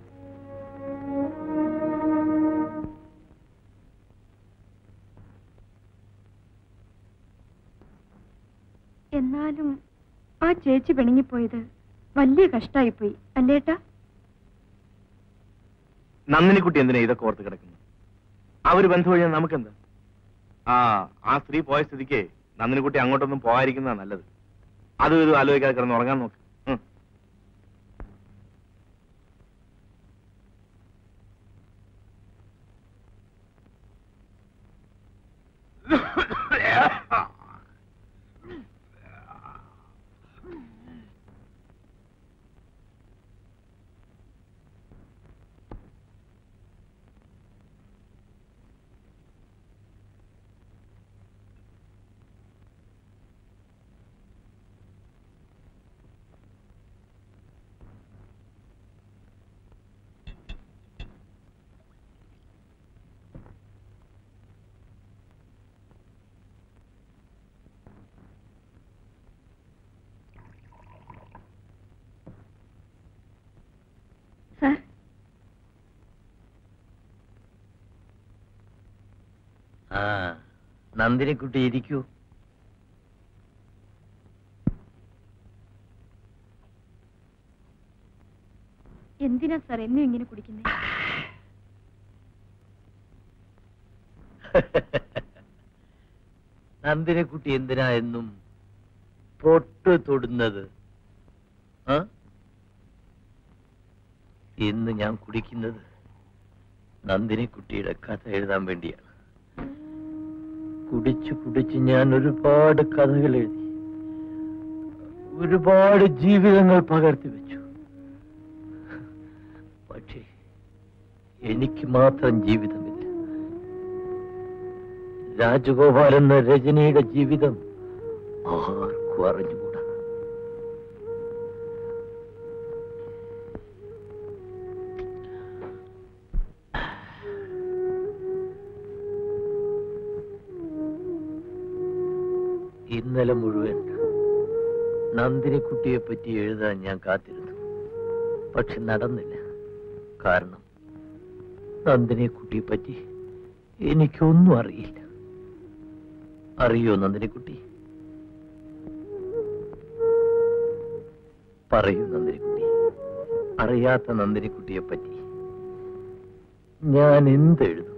എന്നാലും ആ ചേച്ചി പിണങ്ങിപ്പോയത് വലിയ കഷ്ടായിപ്പോയി അല്ലേട്ടാ? നന്ദിനിക്കുട്ടി എന്തിനാ ഇതൊക്കെ ഓർത്ത് കിടക്കുന്നു? അവര് ബന്ധം ഒഴിയാൻ നമുക്കെന്താ? ആ സ്ത്രീ പോയ സ്ഥിതിക്ക് നന്ദിനിക്കുട്ടി അങ്ങോട്ടൊന്നും പോകാതിരിക്കുന്നതാണ് നല്ലത്. അതും ഇതും ആലോചിക്കാതെ കിടന്ന് ഉറങ്ങാൻ നോക്ക്. സാർ, നന്ദിനിക്കുട്ടി ഇരിക്കൂ. എന്തിനാ സാർ എന്നും ഇങ്ങനെ കുടിക്കുന്നേ? നന്ദിനിക്കുട്ടി എന്തിനാ എന്നും പൊട്ട് തൊടുന്നത്? ഇന്ന് ഞാൻ കുടിക്കുന്നത് നന്ദിനിക്കുട്ടിയുടെ കഥ എഴുതാൻ വേണ്ടിയാണ്. കുടിച്ചു കുടിച്ച് ഞാൻ ഒരുപാട് കഥകൾ എഴുതി, ഒരുപാട് ജീവിതങ്ങൾ പകർത്തി വെച്ചു. പക്ഷേ എനിക്ക് മാത്രം ജീവിതമില്ല. രാജഗോപാൽ എന്ന രജനിയുടെ ജീവിതം ആർക്കും അറിഞ്ഞുകൂടാ. ഇന്നലെ മുഴുവൻ നന്ദിനിക്കുട്ടിയെ പറ്റി എഴുതാൻ ഞാൻ കാത്തിരുന്നു. പക്ഷെ നടന്നില്ല. കാരണം നന്ദിനിക്കുട്ടിയെ പറ്റി എനിക്കൊന്നും അറിയില്ല. അറിയോ നന്ദിനിക്കുട്ടി? പറയൂ നന്ദിനിക്കുട്ടി, അറിയാത്ത നന്ദിനിക്കുട്ടിയെ പറ്റി ഞാൻ എന്തെഴുതും?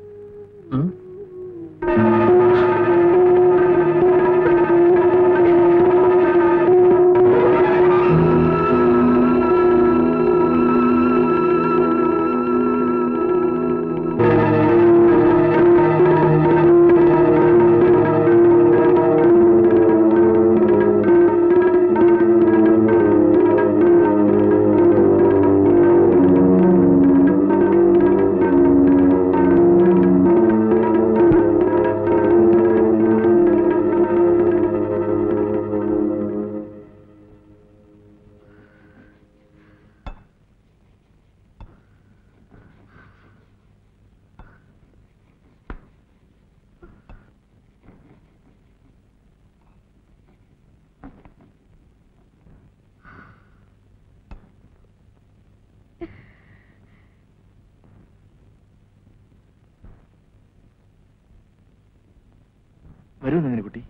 വരൂ നന്ദിനിക്കുട്ടി.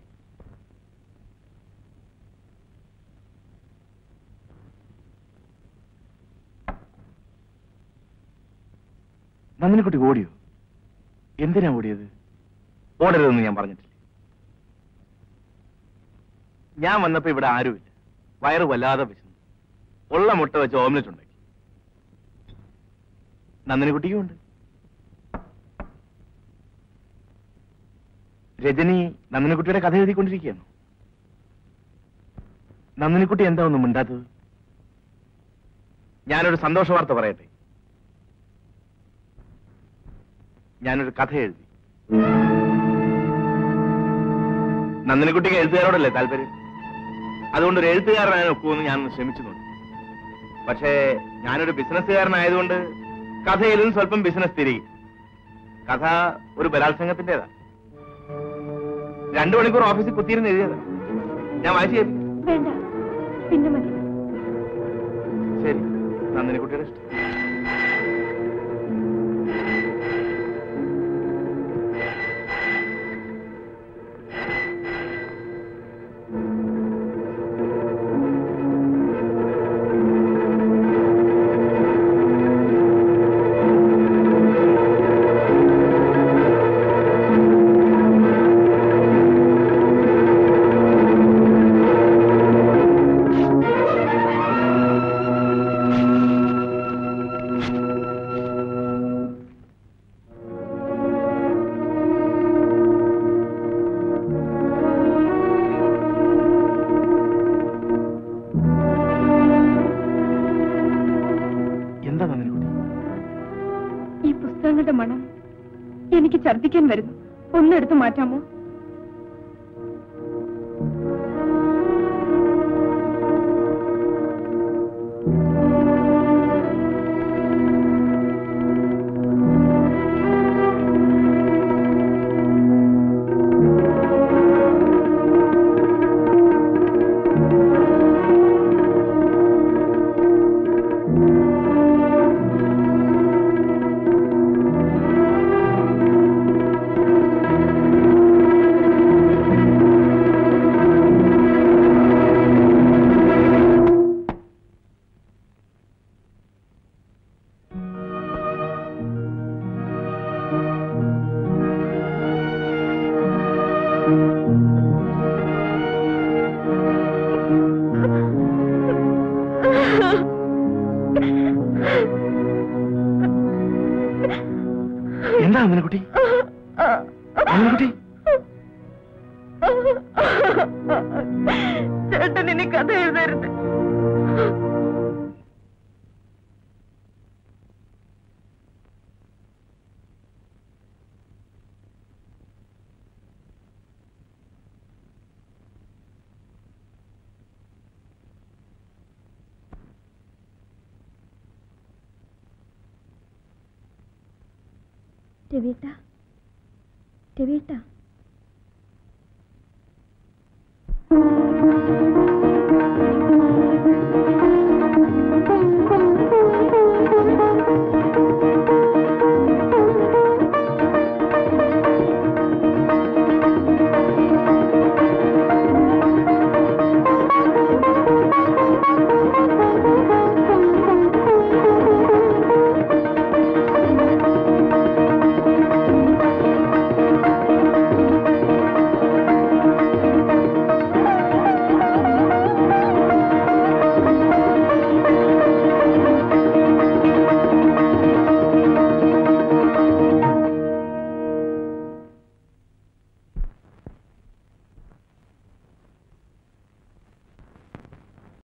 നന്ദിനിക്കുട്ടി ഓടിയോ? എന്തിനാ ഓടിയത്? ഓടരുതെന്ന് ഞാൻ പറഞ്ഞിട്ടില്ല. ഞാൻ വന്നപ്പോ ഇവിടെ ആരുമില്ല. വയറ് വല്ലാതെ വിശന്നു. ഉള്ള മുട്ട വെച്ച് ഓംലെറ്റ് ഉണ്ടാക്കി. നന്ദിനിക്കുട്ടിയും ഉണ്ട്. രജനി നന്ദിനിക്കുട്ടിയുടെ കഥ എഴുതിക്കൊണ്ടിരിക്കുകയാണ്. നന്ദിനിക്കുട്ടി എന്താ ഒന്നും മിണ്ടാത്തത്? ഞാനൊരു സന്തോഷ വാർത്ത പറയട്ടെ. ഞാനൊരു കഥ എഴുതി. നന്ദിനിക്കുട്ടിക്ക് എഴുത്തുകാരോടല്ലേ താല്പര്യം? അതുകൊണ്ട് ഒരു എഴുത്തുകാരനായ ഒക്കുമെന്ന് ഞാൻ ശ്രമിച്ചുന്നുണ്ട്. പക്ഷേ ഞാനൊരു ബിസിനസ്സുകാരനായതുകൊണ്ട് കഥയിലും സ്വല്പം ബിസിനസ് തിരികെ. കഥ ഒരു ബലാത്സംഗത്തിൻ്റെതാ. 2 മണിക്കൂർ ഓഫീസിൽ കുത്തിയിരുന്ന് എഴുതിയതാ. ഞാൻ വായിച്ചു കേൾപ്പിക്കാം. വേണ്ട, പിന്നെ മതി. ശരി, നന്ദിനിക്കുട്ടിയുടെ ഇഷ്ടം. മണം എനിക്ക് ഛർദ്ദിക്കാൻ വരുന്നു. ഒന്നെടുത്ത് മാറ്റാമോ? എന്താ അമ്മനക്കുട്ടി? അമ്മനക്കുട്ടി ചേട്ടൻ ഇനി കഥ എഴുതരുത്. രവീട്ട, രവീട്ട.